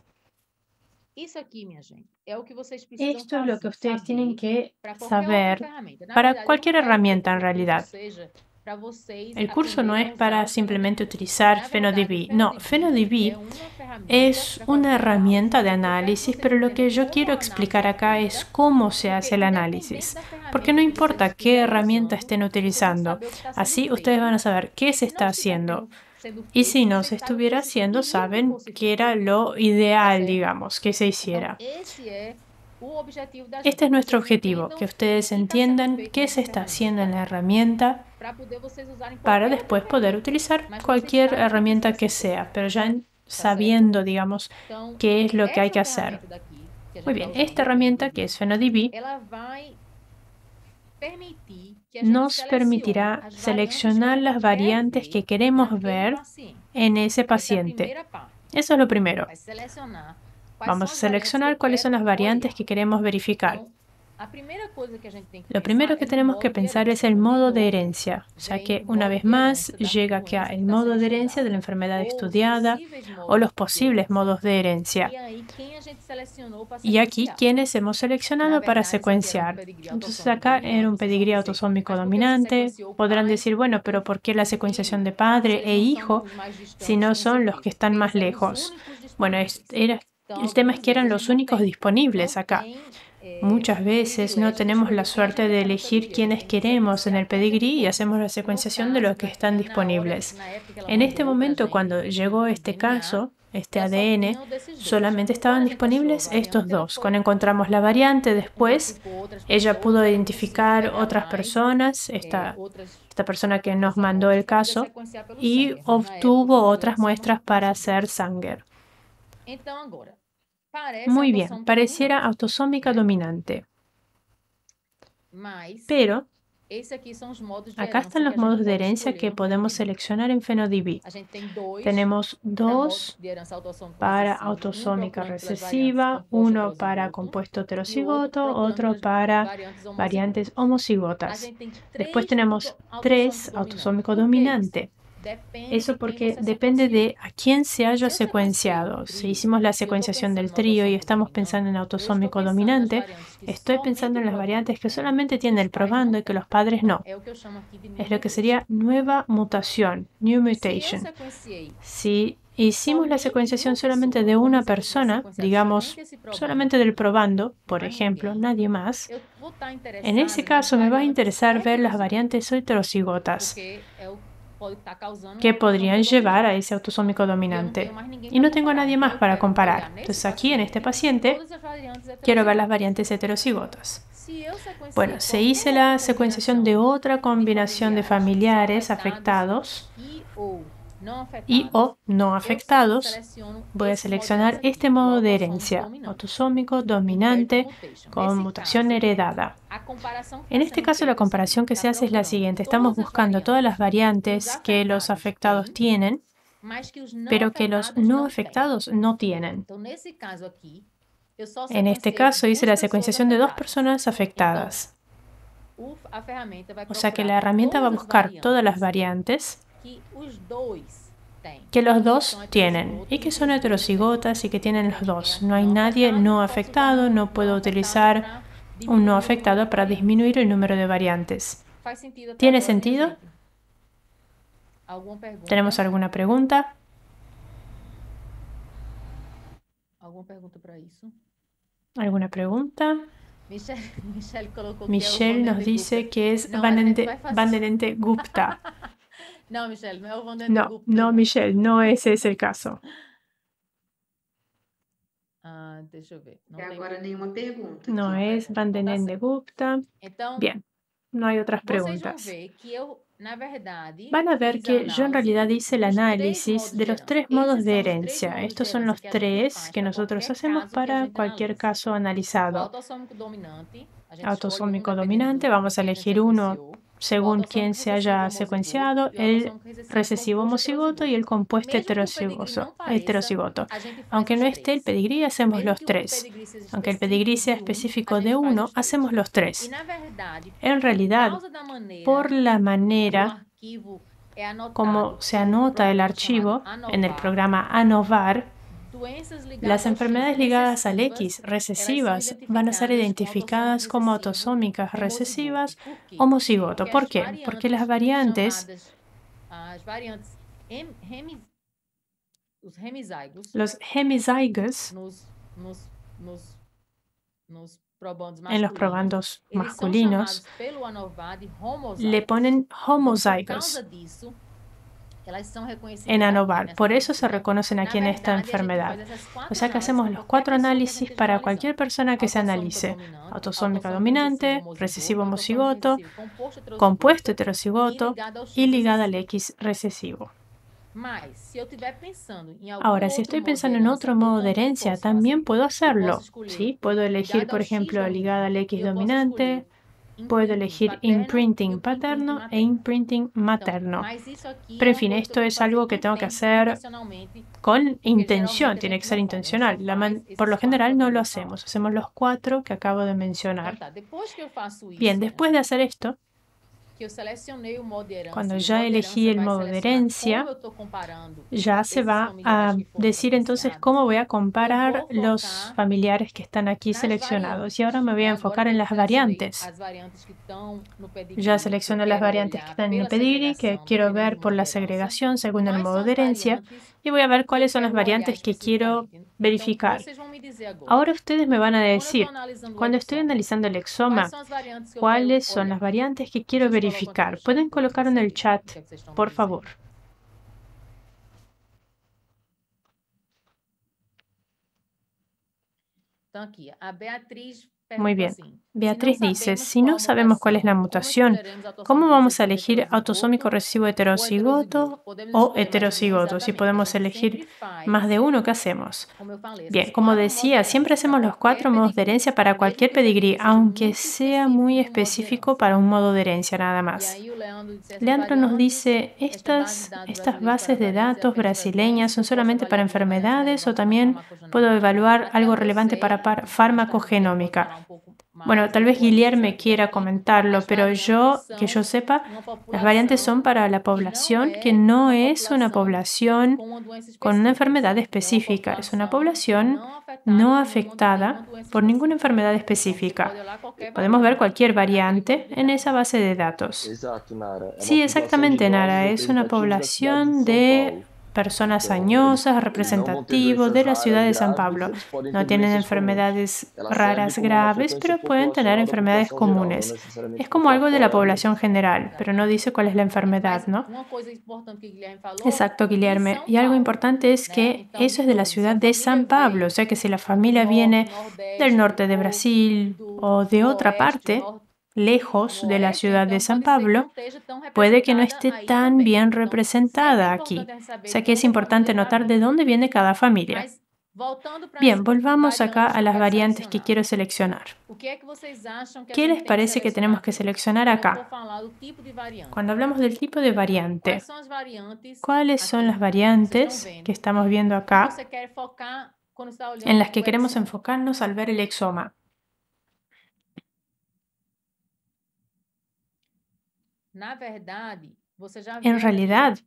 Esto es lo que ustedes tienen que saber para cualquier herramienta en realidad. El curso no es para simplemente utilizar FenoDB. No, FenoDB es una herramienta de análisis, pero lo que yo quiero explicar acá es cómo se hace el análisis. Porque no importa qué herramienta estén utilizando, así ustedes van a saber qué se está haciendo. Y si no se estuviera haciendo, saben que era lo ideal, digamos, que se hiciera. Este es nuestro objetivo, que ustedes entiendan qué se está haciendo en la herramienta para después poder utilizar cualquier herramienta que sea, pero ya sabiendo, digamos, qué es lo que hay que hacer. Muy bien, esta herramienta que es FenoDB nos permitirá seleccionar las variantes que queremos ver en ese paciente. Eso es lo primero. Vamos a seleccionar cuáles son las variantes que queremos verificar. Lo primero que tenemos que pensar es el modo de herencia, ya que una vez más llega acá el modo de herencia de la enfermedad estudiada o los posibles modos de herencia. Y aquí, ¿quiénes hemos seleccionado para secuenciar? Entonces acá era un pedigrí autosómico dominante. Podrán decir, bueno, pero ¿por qué la secuenciación de padre e hijo si no son los que están más lejos? Bueno, es, era, el tema es que eran los únicos disponibles acá. Muchas veces no tenemos la suerte de elegir quiénes queremos en el pedigrí y hacemos la secuenciación de los que están disponibles. En este momento, cuando llegó este caso, este A D N, solamente estaban disponibles estos dos. Cuando encontramos la variante después, ella pudo identificar otras personas, esta, esta persona que nos mandó el caso, y obtuvo otras muestras para hacer Sanger. Muy bien, pareciera autosómica dominante. Pero acá están los modos de herencia que podemos seleccionar en FenoDB. Tenemos dos para autosómica recesiva, uno para compuesto heterocigoto, otro para variantes homocigotas. Después tenemos tres autosómico dominante. Eso porque depende de a quién se haya secuenciado. Si hicimos la secuenciación del trío y estamos pensando en autosómico dominante, estoy pensando en las variantes que solamente tiene el probando y que los padres no. Es lo que sería nueva mutación, new mutation. Si hicimos la secuenciación solamente de una persona, digamos, solamente del probando, por ejemplo, nadie más, en ese caso me va a interesar ver las variantes heterocigotas. que podrían llevar a ese autosómico dominante. Y no tengo a nadie más para comparar. Entonces aquí, en este paciente, quiero ver las variantes heterocigotas. Bueno, se hice la secuenciación de otra combinación de familiares afectados y o no afectados. Voy a seleccionar este modo de herencia, autosómico dominante con mutación heredada. En este caso, la comparación que se hace es la siguiente. Estamos buscando todas las variantes que los afectados tienen, pero que los no afectados no tienen. En este caso, hice la secuenciación de dos personas afectadas. O sea que la herramienta va a buscar todas las variantes que los dos tienen y que son heterocigotas y que tienen los dos. No hay nadie no afectado, no puedo utilizar un no afectado para disminuir el número de variantes. ¿Tiene sentido? ¿Tenemos alguna pregunta? ¿Alguna pregunta? Michelle nos dice que es Vandenente Gupta. No, Michelle, no é o Vandenente No, Gupta. no, Michelle, no ese es el caso. Ah, deixa eu ver. Não Até tem- agora nenhuma pergunta. No aqui. es Vandenente Gupta. Então, Bien, no hay otras vocês vão preguntas. ver que eu, na verdade, Van a ver fiz que yo en realidad hice el dos três análisis modos de los herança. tres Esses modos são de os três herencia. modos de Estos son herança los que a gente tres faz que para nosotros qualquer hacemos caso que a para gente cualquier analise. caso O analizado. autossômico dominante, a gente Autosómico escolhe um dominante, dependendo do vamos a quem elegir uno sequenciou. según O quien se haya autossômico secuenciado, recessivo el e o autossômico recesivo homocigoto y el compuesto Mesmo que o pedigree heterocigoso, não pareça, heterocigoto. a gente faz Aunque os no esté el três. pedigrí, hacemos Mesmo los que o tres. pedigrí seja Aunque el pedigrí sea específico específico de um, de a gente faz uno, os três. hacemos los E tres. na verdade, En realidad, por causa da maneira por la como o manera arquivo é anotado como se no anota el programa archivo chamado en el ANOVAR, programa ANOVAR, doenças ligadas las ao enfermedades X ligadas al recessivas, X elas recesivas são van a ser identificadas como autosómicas recesivas homocigoto. ¿Por qué? Porque las variantes, chamadas, as variantes hem, hemi, os hemizigos los hemizygous, nos, nos, nos, nos probandos en los masculinos, probandos eles são masculinos, chamados pelo ANOVAR de le homozygos. ponen Por causa homozygous disso, elas são reconhecidas en aqui ANOVAR. nessa Por eso se condição. reconocen aquí en Na esta verdade, a gente enfermedad. faz essas quatro O sea que análises hacemos para los qualquer cuatro pessoa que a gente análisis esteja para analisando. cualquier persona que se Autossômico analice. dominante, Autosómico autossômico dominante, recessivo recesivo homocigoto, homocigoto, recessivo composto compuesto heterocigoto heterocigoto e ligado ao X y ligada al recessivo. X recesivo. Mas, se eu estiver pensando em algum Ahora, si outro estoy modo de pensando en herança, otro eu modo de também herencia, posso también fazer. puedo Eu hacerlo. posso escolher ¿Sí? Puedo elegir, ligado por ao X ejemplo, dominante. ligada al E X eu posso dominante, escolher puedo imprinting elegir paterno e imprinting o paterno imprinting e materno. imprinting Então, materno. mas isso aqui Pero é en fin, uma coisa esto que eu es tenho que algo fazer que tengo que inten- hacer intencionalmente, con porque intención, geralmente a tiene gente que ser não faz, a gente intencional. só La man- faz esses por lo quatro que general eu no acabei lo de falar. hacemos, hacemos los cuatro que acabo de Então mencionar. tá, depois que eu faço isso, Bien, después de hacer esto, que eu selecionei o modo de herança, cuando e o ya modo de elegí herança el vai modo de selecionar herencia, como eu tô comparando ya se esses va a familiares que foram decir entonces sequenciados cómo voy a Eu comparar vou los focar familiares que están aquí nas seleccionados. Y ahora variantes. me voy a E agora enfocar que en eu las selecionei variantes. as variantes que estão no pedigree, Ya que eu seleccioné las quero variantes que olhar están en el pela pedigrí, que segregação, quiero dependendo ver do por modo la de herança. segregación según el Quais modo são de as herencia. variantes Y voy a ver que eu cuáles son las quero olhar variantes que quiero especificamente? Então, verificar. vocês vão me dizer agora, Ahora ustedes me van a quando eu decir, estou analisando o cuando estoy exoma, analizando el quais exoma, são as variantes que eu quero ¿cuáles son olhar? las variantes que quiero Vocês colocam aqui no verificar? chat Pueden para colocar vocês en el saberem chat, o que é que vocês estão me por dizendo. favor. Então, aqui, a Beatriz Muy perguntou bien. assim: Beatriz se não dice, sabemos si qual no a sabemos cuál es la mutação, mutación, como ¿cómo escolheremos vamos a autossômico elegir autosómico recesivo ou heterocigoto heterozigoto? Podemos o escolher mais de um, heterocigoto? Si exatamente. podemos A gente elegir sempre faz, más de uno, ¿qué hacemos? como eu falei, Bien, esses como quatro modos de decía, siempre herança hacemos para los qualquer cuatro modos de pedigree, herencia para mesmo cualquier que o pedigrí, pedigree seja aunque muito sea muy específico, um modo de específico herança. para un modo de herencia nada E más. aí o Leandro disse, essas Leandro nos variantes, dice, estas estas, bases de dados estas brasileiras bases para de variantes datos efeitos para brasileñas son doenças, posso solamente para avaliar alguma relação enfermedades o relevante na también puedo farmacogenômica. evaluar Até algo onde eu relevante sei, para par- mais tarde Guilherme pode farmacogenómica. falar um pouco Bueno, mais tal vez depois Guillermo sobre quiera aqui. comentarlo, As pero variantes yo, que yo são sepa, uma las variantes son população para la que não población que é no uma es una população población com uma doença con una específica. enfermedad É uma específica, es una população población não afetada no por nenhuma, afectada nenhuma doença por ninguna específica. enfermedad Então, você específica. pode olhar qualquer Podemos ver variante cualquier naquele variante banco de en dados. esa base de datos. Exato, Nara. É uma Sí, população de exactamente, idosos Nara, es una representativa da cidade de población São de Paulo. personas añosas, representativos de la ciudad de San Pablo. No tienen enfermedades raras graves, pero pueden tener enfermedades comunes. Es como algo de la población general, pero no dice cuál es la enfermedad, ¿no? Exacto, Guilherme. Y algo importante es que eso es de la ciudad de San Pablo, o sea que si la familia viene del norte de Brasil o de otra parte, lejos de la ciudad de San Pablo, puede que no esté tan bien representada aquí. O sea que es importante notar de dónde viene cada familia. Bien, volvamos acá a las variantes que quiero seleccionar. ¿Qué les parece que tenemos que seleccionar acá? Cuando hablamos del tipo de variante, ¿cuáles son las variantes que estamos viendo acá en las que queremos enfocarnos al ver el exoma? En realidad,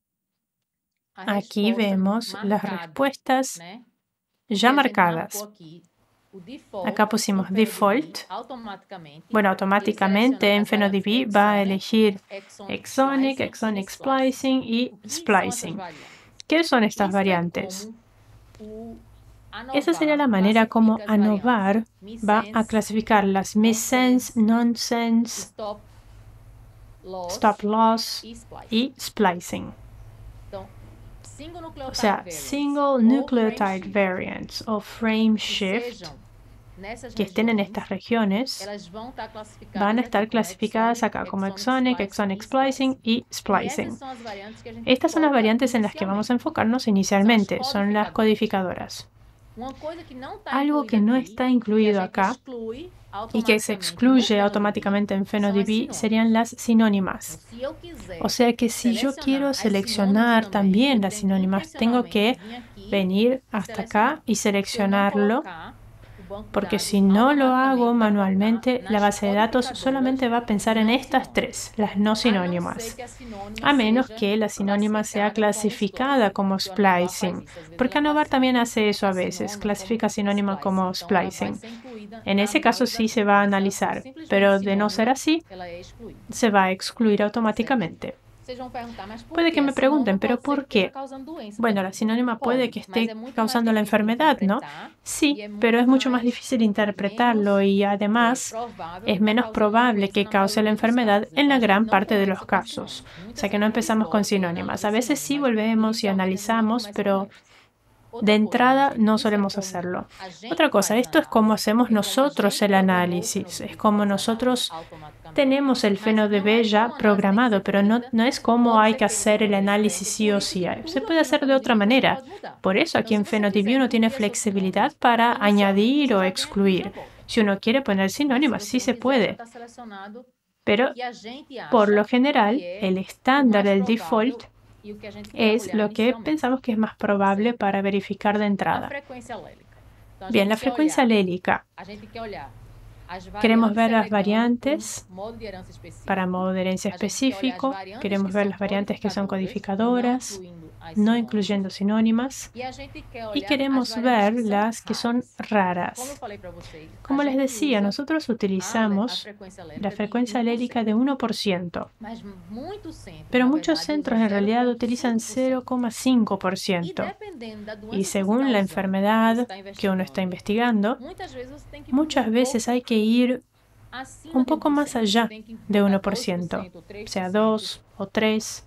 aquí vemos las respuestas ya marcadas. Acá pusimos default. Bueno, automáticamente en PhenoDB va a elegir Exonic, Exonic Splicing y Splicing. ¿Qué son estas variantes? Esa sería la manera como ANOVAR va a clasificar las missense, nonsense, stop loss y splicing. O sea, single nucleotide variants o frame shift que estén en estas regiones van a estar clasificadas acá como exonic, exonic splicing y splicing. Estas son las variantes en las que vamos a enfocarnos inicialmente, son las codificadoras. Algo que no está incluido acá y que se excluye automáticamente en PhenoDB serían las sinónimas. O sea que si yo quiero seleccionar también las sinónimas, tengo que venir hasta acá y seleccionarlo, porque si no lo hago manualmente, la base de datos solamente va a pensar en estas tres, las no sinónimas, a menos que la sinónima sea clasificada como splicing, porque ANOVAR también hace eso a veces, clasifica sinónima como splicing. En ese caso sí se va a analizar, pero de no ser así, se va a excluir automáticamente. Puede que me pregunten, ¿pero por qué? Bueno, la sinónima puede que esté causando la enfermedad, ¿no? Sí, pero es mucho más difícil interpretarlo y además es menos probable que cause la enfermedad en la gran parte de los casos. O sea que no empezamos con sinónimas. A veces sí volvemos y analizamos, pero de entrada no solemos hacerlo. Otra cosa, esto es como hacemos nosotros el análisis, es como nosotros tenemos el PhenoDB ya programado, pero no, no es como hay que hacer el análisis sí o sí. Se puede hacer de otra manera. Por eso aquí en PhenoDB uno tiene flexibilidad para añadir o excluir. Si uno quiere poner sinónimas, sí se puede. Pero por lo general, el estándar, el default, es lo que pensamos que es más probable para verificar de entrada. Bien, la frecuencia alélica. Queremos ver las variantes para modo de herencia específico. Queremos ver las variantes que son codificadoras, no incluyendo sinónimas. Y queremos ver las que son raras. Como les decía, nosotros utilizamos la frecuencia alélica de uno por ciento. Pero muchos centros en realidad utilizan cero coma cinco por ciento. Y según la enfermedad que uno está investigando, muchas veces hay que ir un poco más allá de uno por ciento, o sea, dos o tres.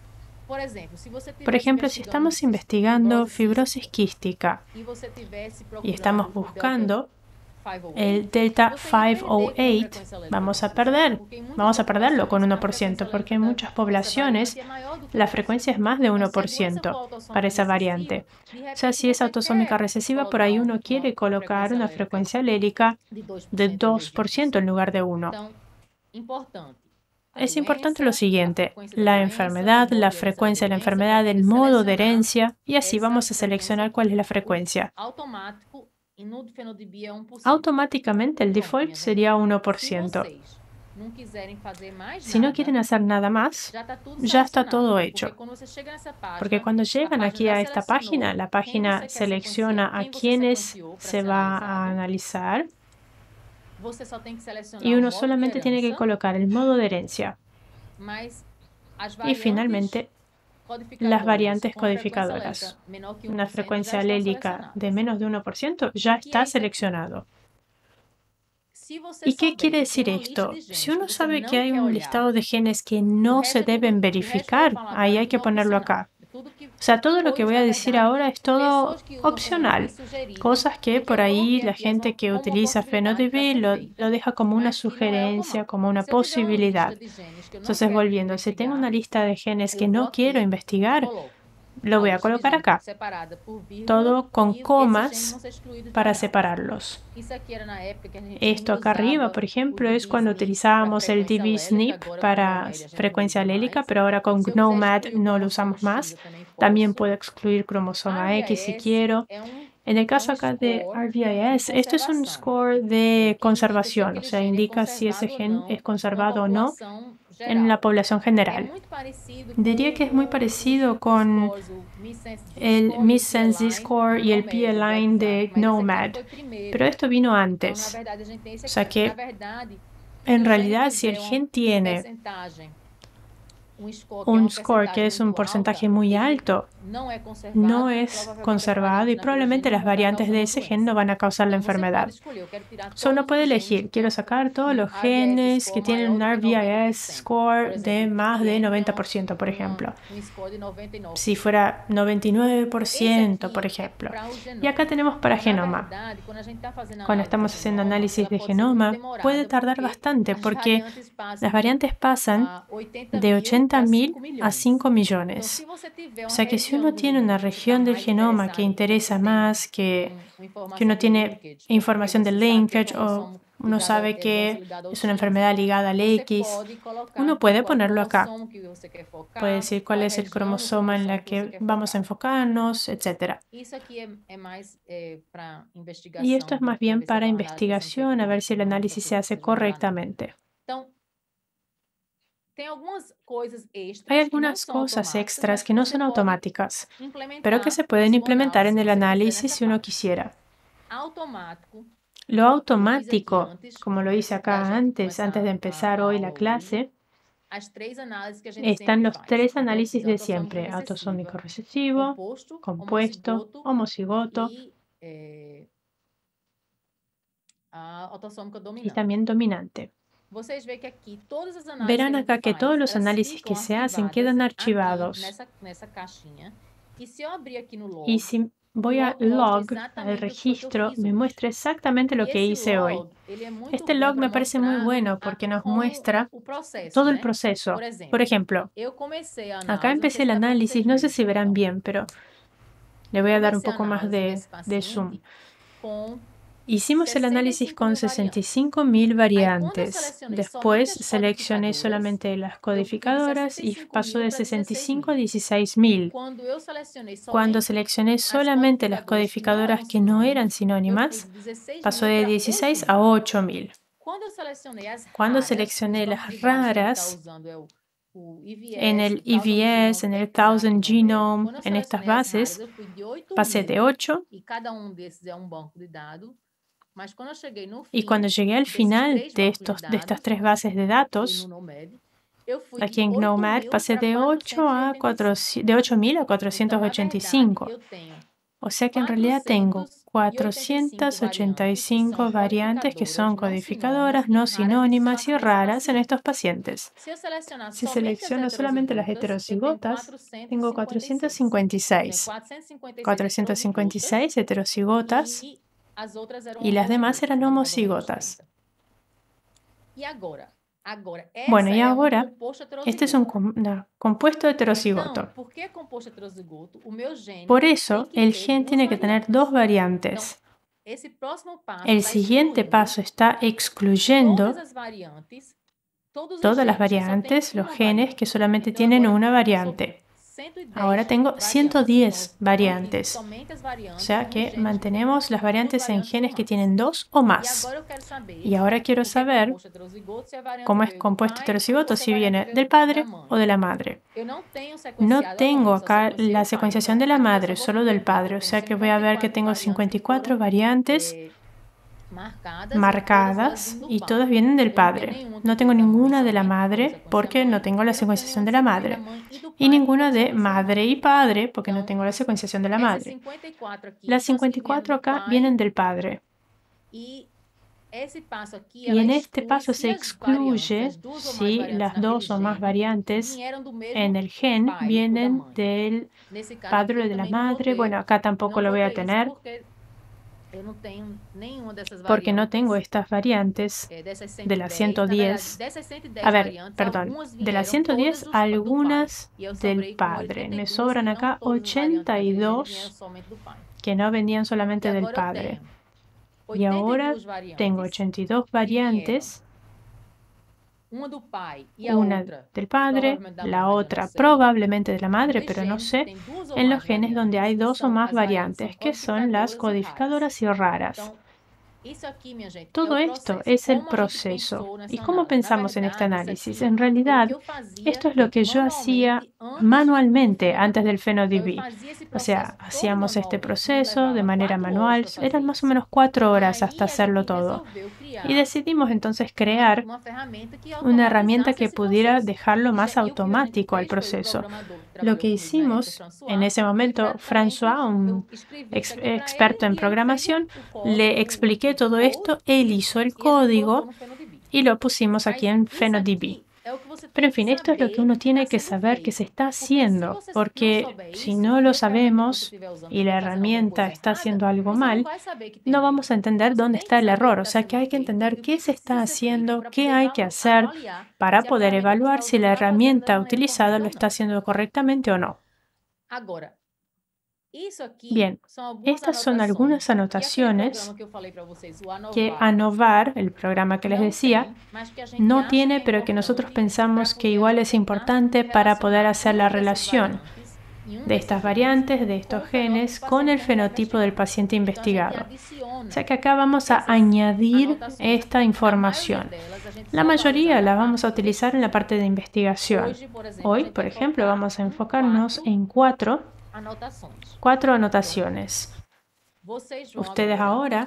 Por ejemplo, si estamos investigando fibrosis quística y estamos buscando el delta quinientos ocho, vamos a perder, vamos a perderlo con uno por ciento, porque en muchas poblaciones la frecuencia es más de uno por ciento para esa variante. O sea, si es autosómica recesiva, por ahí uno quiere colocar una frecuencia alélica de dos por ciento en lugar de uno. Es importante lo siguiente, la enfermedad, la frecuencia de la enfermedad, el modo de herencia, y así vamos a seleccionar cuál es la frecuencia. Automáticamente el default sería uno por ciento. Si no quieren hacer nada más, ya está todo hecho. Porque cuando llegan aquí a esta página, la página selecciona a quienes se va a analizar y uno solamente tiene que colocar el modo de herencia. Y finalmente las variantes codificadoras. Una frecuencia alélica de menos de uno por ciento ya está seleccionado. ¿Y qué quiere decir esto? Si uno sabe que hay un listado de genes que no se deben verificar, ahí hay que ponerlo acá. O sea, todo lo que voy a decir ahora es todo opcional. Cosas que por ahí la gente que utiliza PhenoDB lo, lo deja como una sugerencia, como una posibilidad. Entonces, volviendo, si tengo una lista de genes que no quiero investigar, lo voy a colocar acá. Todo con comas para separarlos. Esto acá arriba, por ejemplo, es cuando utilizábamos el D B S N P para frecuencia alélica, pero ahora con GNOMAD no lo usamos más. También puedo excluir cromosoma X si quiero. En el caso acá de R V I S, esto es un score de conservación, o sea, indica si ese gen es conservado o no en la población general. Diría que es muy parecido con el missense Z-score y el P-align de GNOMAD, pero esto vino antes. O sea que, en realidad, si el gen tiene un score que es un porcentaje muy alto, no es conservado y probablemente las variantes de ese gen no van a causar la enfermedad. Solo puede elegir, quiero sacar todos los genes que tienen un R V I S score de más de noventa por ciento, por ejemplo. Si fuera noventa y nueve por ciento, por ejemplo. Y acá tenemos para genoma. Cuando estamos haciendo análisis de genoma, puede tardar bastante porque las variantes pasan de ochenta mil a cinco millones. O sea que si uno tiene una región del genoma que interesa más, que, que uno tiene información del linkage o uno sabe que es una enfermedad ligada al X, uno puede ponerlo acá. Puede decir cuál es el cromosoma en la que vamos a enfocarnos, etcétera. Y esto es más bien para investigación, a ver si el análisis se hace correctamente. Hay algunas cosas extras que no son automáticas, pero que se pueden implementar en el análisis si uno quisiera. Lo automático, como lo hice acá antes, antes de empezar hoy la clase, están los tres análisis de siempre: autosómico recesivo, compuesto, homocigoto y también dominante. Verán acá que todos los análisis que se hacen quedan archivados. Y si voy a log, al registro, me muestra exactamente lo que hice hoy. Este log me parece muy bueno porque nos muestra todo el proceso. Por ejemplo, acá empecé el análisis, no sé si verán bien, pero le voy a dar un poco más de, de zoom. Hicimos el análisis con sesenta y cinco mil variantes. Después seleccioné solamente las codificadoras y pasó de sesenta y cinco a dieciséis mil. Cuando seleccioné solamente las codificadoras que no eran sinónimas, pasó de dieciséis a ocho mil. Cuando seleccioné las raras, en el E V S, en el Thousand Genome, en estas bases, pasé de ocho. Y cuando llegué al final de, estos, de estas tres bases de datos, aquí en GNOMAD pasé de ocho mil a cuatrocientos ochenta y cinco. O sea que en realidad tengo cuatrocientas ochenta y cinco variantes que son codificadoras, no sinónimas y raras en estos pacientes. Si selecciono solamente las heterocigotas, tengo cuatrocientas cincuenta y seis. cuatrocientas cincuenta y seis heterocigotas. Y las demás eran homocigotas. Bueno, y ahora, este es un no, compuesto heterocigoto. Por eso, el gen tiene que tener dos variantes. El siguiente paso está excluyendo todas las variantes, los genes que solamente tienen una variante. Ahora tengo ciento diez variantes, o sea que mantenemos las variantes en genes que tienen dos o más. Y ahora quiero saber cómo es compuesto heterocigoto, si viene del padre o de la madre. No tengo acá la secuenciación de la madre, solo del padre, o sea que voy a ver que tengo cincuenta y cuatro variantes marcadas y todas vienen del padre. No tengo ninguna de la madre porque no tengo la secuenciación de la madre. Y ninguna de madre y padre porque no tengo la secuenciación de la madre. Las cincuenta y cuatro acá vienen del padre. Y en este paso se excluye si las dos o más variantes en el gen vienen del padre o de la madre. Bueno, acá tampoco lo voy a tener porque no tengo estas variantes de la ciento diez. A ver, perdón, de la ciento diez algunas del padre. Me sobran acá ochenta y dos que no venían solamente del padre. Y ahora tengo ochenta y dos variantes, una del padre, la otra probablemente de la madre, pero no sé, en los genes donde hay dos o más variantes, que son las codificadoras y raras. Todo esto es el proceso. ¿Y cómo pensamos en este análisis? En realidad, esto es lo que yo hacía manualmente antes del PhenoDB. O sea, hacíamos este proceso de manera manual. Eran más o menos cuatro horas hasta hacerlo todo. Y decidimos entonces crear una herramienta que pudiera dejarlo más automático al proceso. Lo que hicimos en ese momento, François, un ex experto en programación, le expliqué todo esto, él hizo el código y lo pusimos aquí en PhenoDB. Pero en fin, esto es lo que uno tiene que saber que se está haciendo, porque si no lo sabemos y la herramienta está haciendo algo mal, no vamos a entender dónde está el error. O sea que hay que entender qué se está haciendo, qué hay que hacer para poder evaluar si la herramienta utilizada lo está haciendo correctamente o no. Bien, estas son algunas anotaciones que ANOVAR, el programa que les decía, no tiene, pero que nosotros pensamos que igual es importante para poder hacer la relación de estas variantes, de estos genes, con el fenotipo del paciente investigado. O sea que acá vamos a añadir esta información. La mayoría la vamos a utilizar en la parte de investigación. Hoy, por ejemplo, vamos a enfocarnos en cuatro Cuatro anotaciones. Ustedes ahora,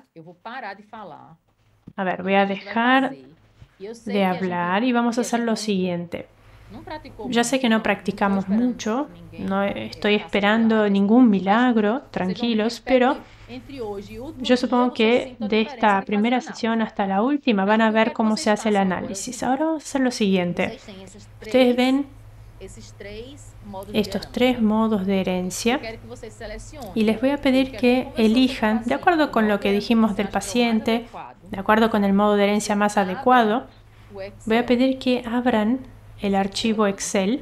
a ver, voy a dejar de hablar y vamos a hacer lo siguiente. Ya sé que no practicamos mucho, no estoy esperando ningún milagro, tranquilos, pero yo supongo que de esta primera sesión hasta la última van a ver cómo se hace el análisis. Ahora vamos a hacer lo siguiente. Ustedes ven estos tres modos de herencia y les voy a pedir que elijan, de acuerdo con lo que dijimos del paciente, de acuerdo con el modo de herencia más adecuado, voy a pedir que abran el archivo Excel.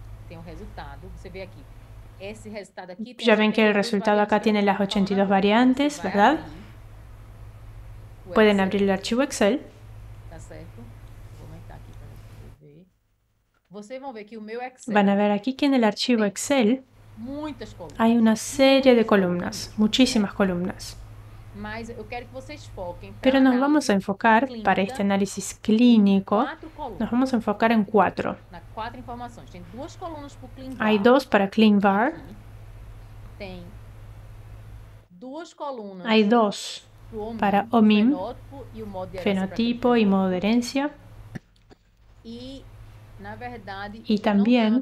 Ya ven que el resultado acá tiene las ochenta y dos variantes, ¿verdad? Pueden abrir el archivo Excel. Van a ver aquí que en el archivo Excel hay una serie de columnas, muchísimas columnas. Pero nos vamos a enfocar, para este análisis clínico, nos vamos a enfocar en cuatro. Hay dos para ClinVar. Hay dos para O M I M, fenotipo y modo de herencia. Y también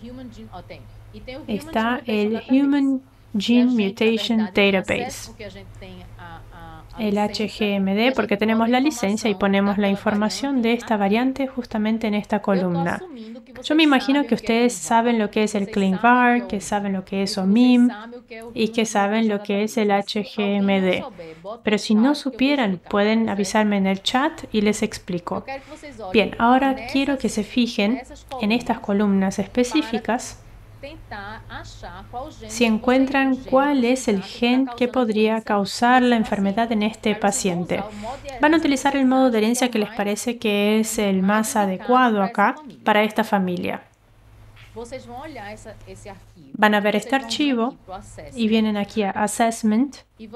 está el Human Gene Mutation Database, el H G M D, porque tenemos la licencia y ponemos la información de esta variante justamente en esta columna. Yo me imagino que ustedes saben lo que es el ClinVar, que saben lo que es O M I M y que saben lo que es el H G M D. Pero si no supieran, pueden avisarme en el chat y les explico. Bien, ahora quiero que se fijen en estas columnas específicas si encuentran cuál es el gen que podría causar la enfermedad en este paciente. Van a utilizar el modo de herencia que les parece que es el más adecuado acá para esta familia. Van a ver este archivo y vienen aquí a Assessment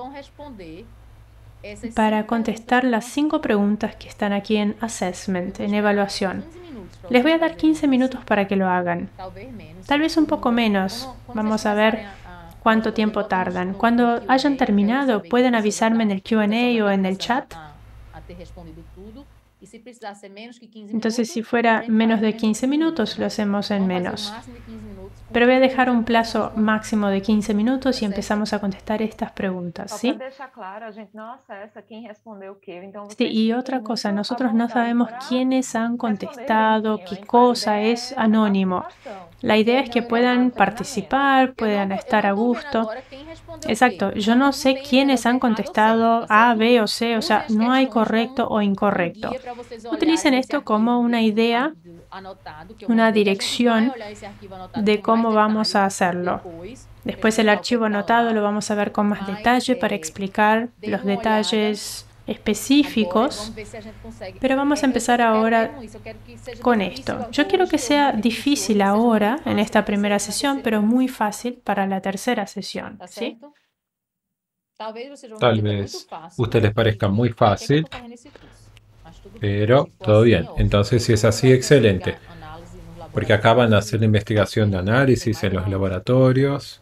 para contestar las cinco preguntas que están aquí en Assessment, en evaluación. Les voy a dar quince minutos para que lo hagan. Tal vez un poco menos. Vamos a ver cuánto tiempo tardan. Cuando hayan terminado, pueden avisarme en el Q and A o en el chat ter respondido tudo. E se precisar ser menos que quinze Entonces, si minutos, a fuera gente menos faz de menos quince quinze minutos, lo hacemos en Vamos fazer o menos. máximo de quinze minutos. com Pero voy a quinze dejar un minutos para plazo responder. máximo de quince minutos y Tá certo? empezamos a contestar estas preguntas, Só para ¿sí? deixar claro, a gente não acessa quem respondeu o quê. Então, Sí, vocês y fiquem otra cosa, muito à nosotros no vontade sabemos para quiénes han responder contestado, direitinho. qué A gente faz cosa, ideia es é a anónimo. participação. La idea É, es não, que eu não puedan treinamento. participar, Eu não, puedan tô, eu estar não a tô vendo gusto. agora quem respondeu o Exacto, quê. yo Então, no não sé tem esse quiénes negócio han de errado ou certo, contestado tá A, certo? B o C, o Usem sea, as no hay questões correcto como o um incorrecto. guia para vocês Utilicen olharem esse esto como arquivo una de- idea, do- anotado que eu una mandei, que a gente vai dirección olhar esse arquivo anotado de com mais cómo vamos a detalhe hacerlo. depois, Después el para explicar o que é archivo que tá anotado lá. lo vamos a ver con más Mas, detalle para eh, explicar deem los uma olhada detalles agora, específicos. vamos ver se a gente consegue. Pero vamos a É, eu empezar quero ahora mesmo isso, eu quero que seja con difícil esto. Yo quiero hoje, que ou sea muito difícil difícil hoje, seja muito ahora, fácil en na esta terceira- primera na sesión, terceira pero vez. muy fácil para la tercera sesión, Tá ¿sí? certo? Talvez vocês vão Tal dizer que é muito vez fácil. usted les e parezca muy pra que que eu fácil, tô fazendo esse curso? Mas tudo bem. pero Se for todo assim, bien. é ótimo. Entonces, si Todo es mundo así, vai conseguir excelente. a análise nos Porque acaban de hacer la laboratórios, investigación de é, análisis tem en los mais uma- laboratorios.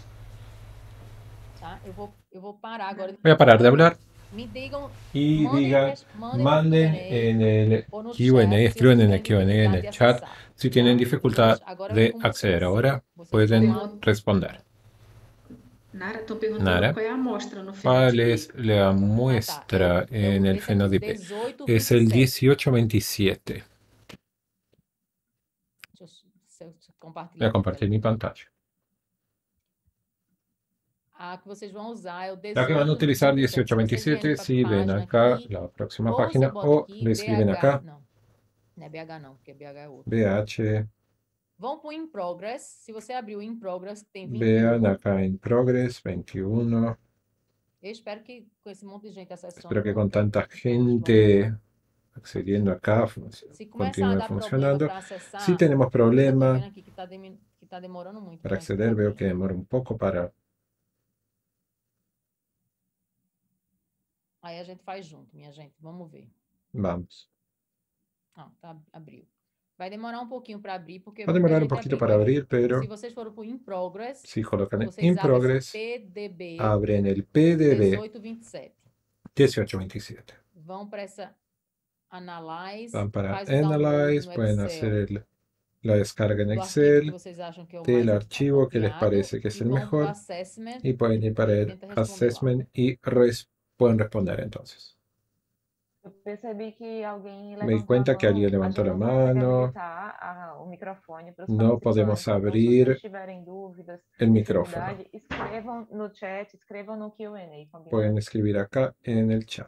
Tá? Eu vou, eu vou parar agora. Voy a parar de hablar Me digam, y mandem, digan, res- mandem manden no Q and A en el ou no Q and A, chat se escriban vocês en el tiverem Q and A en dificuldade el de chat acessar, si tienen tá? dificultad Mas agora é de com acceder. vocês. Ahora Vocês pueden vão lá. responder. Nara, estão perguntando Nara, qual é a amostra no ¿cuál fenotipo. es la Ah, tá. muestra Eu, eu, en el esse aqui, fenotipo? dezoito, Es el vinte e sete. dieciocho veintisiete. Deixa eu, se eu compartilhar Voy a aqui a compartir tela. mi pantalla. A que vocês vão usar é o Ya que van a dezoito, utilizar vinte e sete. dieciocho Se vocês vierem veintisiete, para si ven página acá aqui, la próxima ou você página bota o aqui le escriben B H, acá não, não é B H não, porque B H é outro. B H, Vão para o In Progress. Se você abrir o In Progress, que tem vean vinte e um, acá en Progress veintiuno. eu espero que com esse monte de gente acessando, Espero que não- con tanta todos vão- gente accediendo acá fun- Se começar a continúe dar problema funcionando. para acessar, Si tenemos eu tô problema vendo aqui que está que tá demorando muito. para né? acceder, veo que demora un poco para... Aí a gente faz junto, minha gente. Vamos ver. Vamos. Ah, tá, abriu. Vai demorar um pouquinho para abrir, porque Va a muita demorar un gente poquito abriu. para abrir, pero Se vocês forem para o In Progress, si colocan en vocês In abrem Progress, P D B abren el P D B dezoito vinte e sete. dieciocho veintisiete. Vão para essa Analyze, Van para faz o download Analyze, no pueden Excel hacer el- la descarga en do arquivo que Excel vocês acham que é o del mais archivo que les apropriado parece que es e el vão para o mejor Assessment y pueden ir para e el tenta responder lá. Assessment y res- pueden responder entonces. Eu percebi que alguém Me di levantou cuenta a que alguien mão. A levantó gente la não consegue mano. habilitar a- o microfone para os No podemos participantes. Então, se abrir vocês tiverem dúvidas, el micrófono. dificuldade, escrevam no chat, escrevam no Q and A, combinado? Pueden escribir acá en el chat.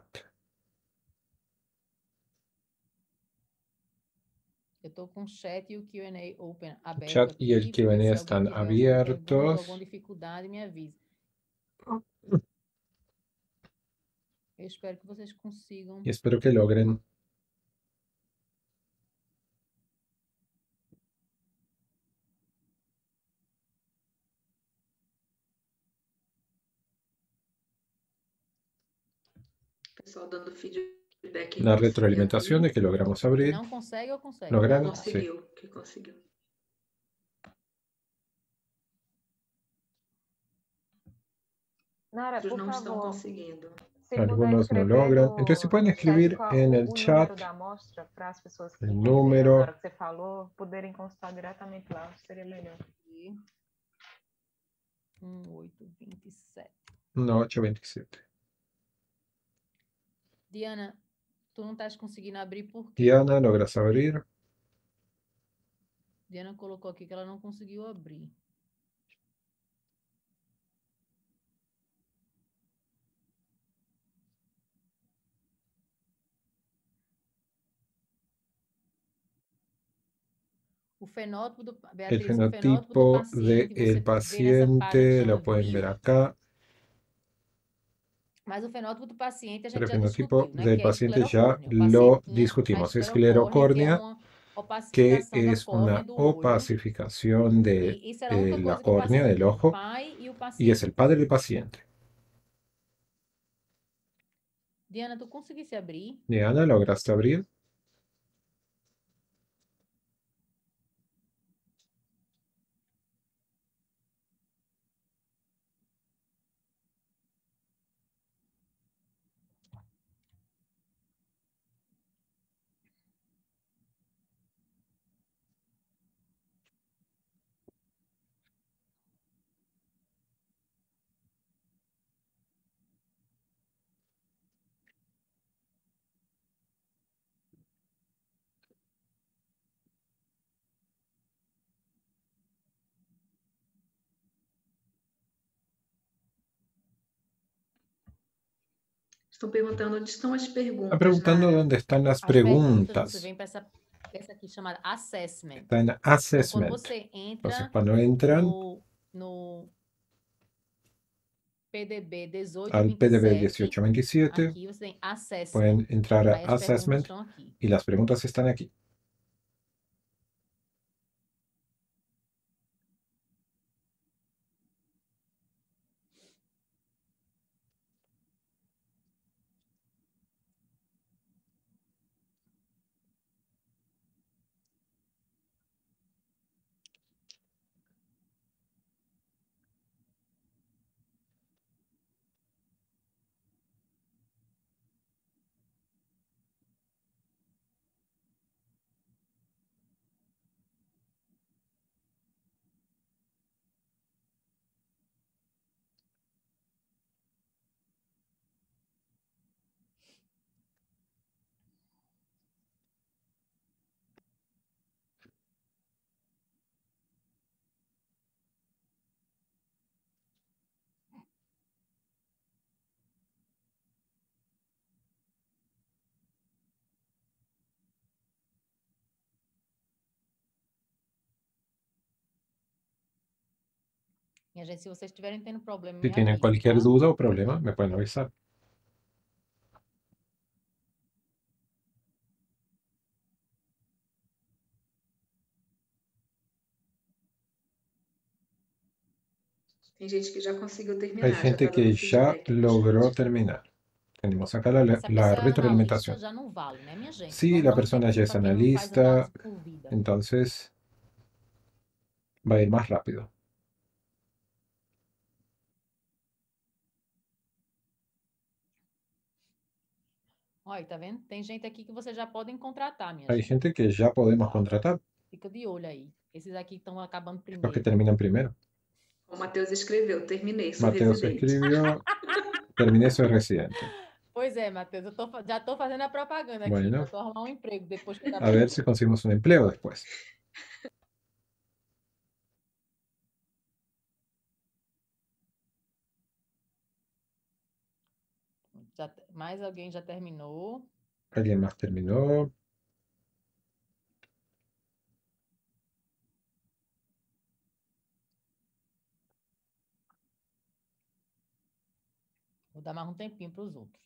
Eu estou com o chat e o Q and A open aberto chat aqui. y el Vou Q and ver A se están alguém tiver alguma pergunta, abiertos. alguma dificuldade, me avise. Eu espero que vocês consigam. Y espero que logren. Pessoal dando feedback. La retroalimentación de que logramos abrir. Não consegue ou consegue? Lograram? Conseguiu, que conseguiu. Nara, Outros por não estão favor, conseguindo. se puder Algunos no escrever logran. no- Entonces, si pueden no chat escribir qual- en o- el o chat número da amostra para as pessoas que el entenderam número. na hora que você falou poderem consultar diretamente lá, seria melhor. um oito vinte e sete. No, ocho veintisiete. Diana, tu não estás conseguindo abrir por quê? Diana, ¿logras abrir? Diana colocou aqui que ela não conseguiu abrir. O fenótipo do, El Beatriz, o fenotipo fenótipo do del paciente, você vê nessa página que paciente chama lo pueden ver View. acá. Mas o fenótipo do paciente a gente Pero el já fenotipo discutiu, né? del que é a paciente ya esclerocórnea. O lo paciente tinha a discutimos. Es esclerocórnea, esclerocórnea, que é uma que opacificação da es córnea una do olho. opacificación de E isso era a eh, única la coisa que o córnea paciente del tinha, o ojo pai e o y es paciente. el padre del paciente. Diana, tu conseguisse abrir? Diana, ¿lograste abrir? Estão perguntando onde estão as Está perguntas, preguntando Nara. dónde están las As perguntas, você preguntas. vem para essa, essa aqui chamada assessment. Está en Então, quando assessment. você Entonces, entra cuando entran no, no P D B al P D B mil oitocentos e vinte e sete, dieciocho veintisiete, aqui você tem assessment. pueden entrar a Aí as perguntas assessment estão aqui. y las preguntas están aquí. Minha gente, se vocês estiverem tendo problema, Si me tienen avisem, cualquier tá? duda o problema, me pueden avisar. Tem gente que já conseguiu terminar, Hay já gente está dando que ya feedback no logró chat. terminar. Tenemos acá la, Se a la pessoa é analista, retroalimentación. já não vale, né, minha gente? Si Vamos la dar um persona ya tempinho es para quem não faz analista, análise por vida. entonces va a ir más rápido. Olha, tá vendo? Tem gente aqui que vocês já podem contratar, minha Hay gente. gente que ya podemos contratar, Fica de olho aí. Esses aqui estão acabando los que primeiro. terminan primero. O Matheus escreveu, terminei, sou Mateus residente. escribió, terminé, soy residente. Pois é, Matheus, eu tô, fa- já estou fazendo a propaganda aqui, Bueno. para tu arrumar um emprego depois que A acabar. ver si conseguimos un empleo después. Já, te- mais alguém já terminou? ¿Alguien más terminó? Vou dar mais um tempinho para os outros.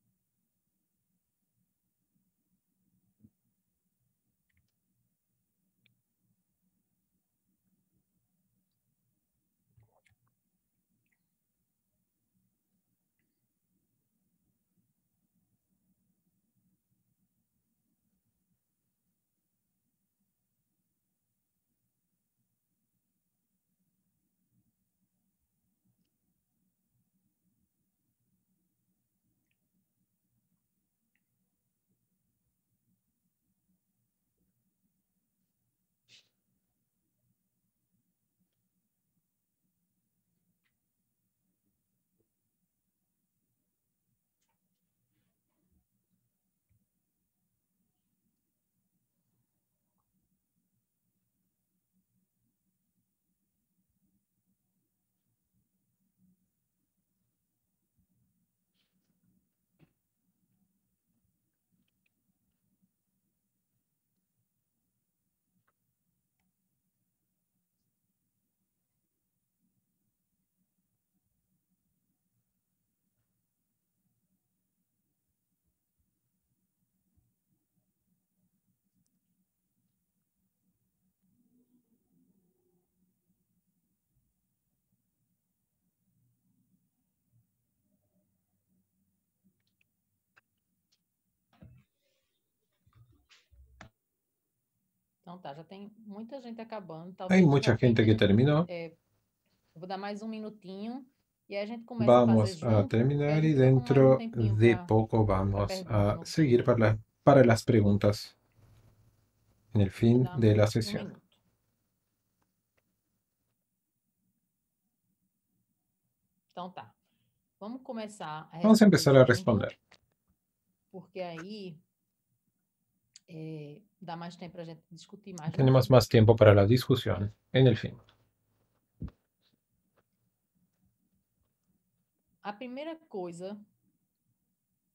Então tá, já tem muita gente acabando. Talvez Hay de mucha repente gente a que gente, terminó. é, eu vou dar mais um minutinho e aí a gente começa a fazer Vamos a junto, porque a terminar y gente fica com mais um dentro tempinho de para poco vamos pergunta a no seguir fim. para, la- para las preguntas en el Vou fin dar de la um sesión. minuto. Então tá. Vamos começar a Vamos a responder empezar a junto, responder. porque aí é, dá mais tempo para a gente discutir mais no Tenemos fim. más tiempo para la discusión en el fin. A primeira coisa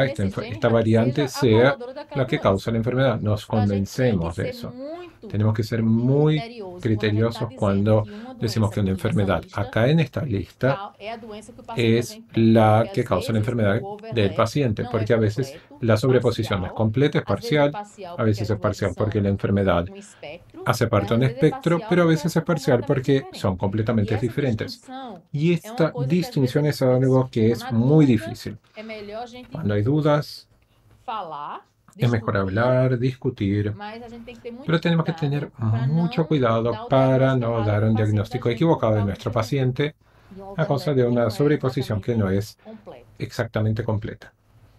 ojalá esta, esta variante sea la que causa la enfermedad. Nos convencemos de eso. Tenemos que ser muy criteriosos cuando decimos que una enfermedad acá en esta lista es la que causa la enfermedad del paciente, porque a veces la sobreposición no es completa, es parcial, a veces es parcial porque la enfermedad hace parte de un espectro, pero a veces es parcial porque son completamente diferentes. Y esta distinción es algo que es muy difícil. Cuando hay dudas, es mejor hablar, discutir, pero tenemos que tener mucho cuidado para no dar un diagnóstico equivocado de nuestro paciente a causa de una sobreposición que no es exactamente completa.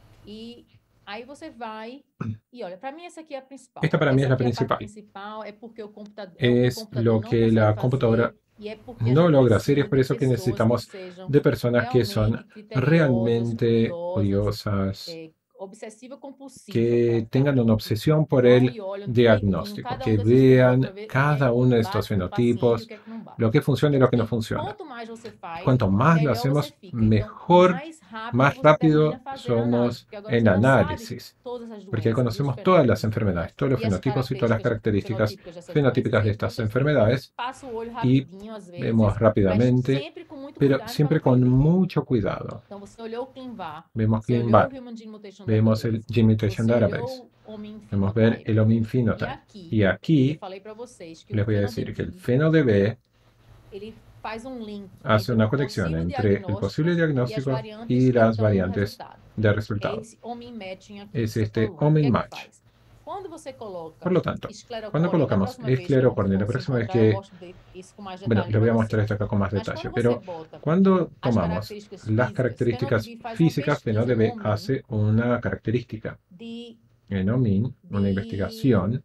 Aí você vai e olha, para mim essa aqui é a principal. Esta para mí es Essa la aqui é a parte principal. principal, é porque o computador, é o que o Es computador lo não que consegue la fazer, computadora e é porque a no gente logra hacer, y precisa es por de eso que pessoas necesitamos que sejam de personas que son realmente criteriosas, realmente cuidosas, curiosas, eh, obsessiva compulsiva, que pra- tengan pra- una obsesión por vão el e olham direitinho diagnóstico, cada que um desses fenótipos vean para ver o que é cada que uno de bate estos no paciente e fenotipos, o que é que não bate. lo que funciona y lo que no E funciona. quanto mais você faz, Cuanto más lo melhor você hacemos, fica. Então, mejor, mais rápido más você rápido termina fazendo a análise, somos porque agora en você já sabe análisis, todas as porque doenças e os conocemos todas las fenótipos enfermedades, todos los e as fenotipos y todas las características características fenotípicas dessas fenotípicas de doenças. estas Então, você enfermedades passa o olho y rapidinho, às vezes, vemos mas rápidamente, sempre com muito pero cuidado para siempre não con perder. mucho cuidado. Então, você olhou o ClinVar, Vemos você olhou o ClinVar, Human Gene Mutation vemos el Database, Gene Mutation você Database, olhou o Homing vamos ver Phenotype. el Homing E Phenotype. aqui, Y eu aquí falei para vocês que les o voy a decir que el FenoDB, FenoDB ele faz um link hace entre una o conexión possível entre el posible diagnóstico e as diagnóstico variantes y que las estão no variantes resultado. de É resultado. esse homing matching aqui, Es essa este coluna. O que homing é que match. faz? Quando você coloca Por lo tanto, esclerocornia, cuando da colocamos próxima vez que esclerocornia, la vamos se próxima vez encontrar, eu que, mostro de- isso com mais bueno, detalhe le voy a para mostrar vocês. esto acá con más Mas detalle, quando você pero bota cuando as tomamos características las físicas, características FenoDB faz uma físicas, pesquisa no FenoDB homing hace una característica. de, En OMIN, una de, investigación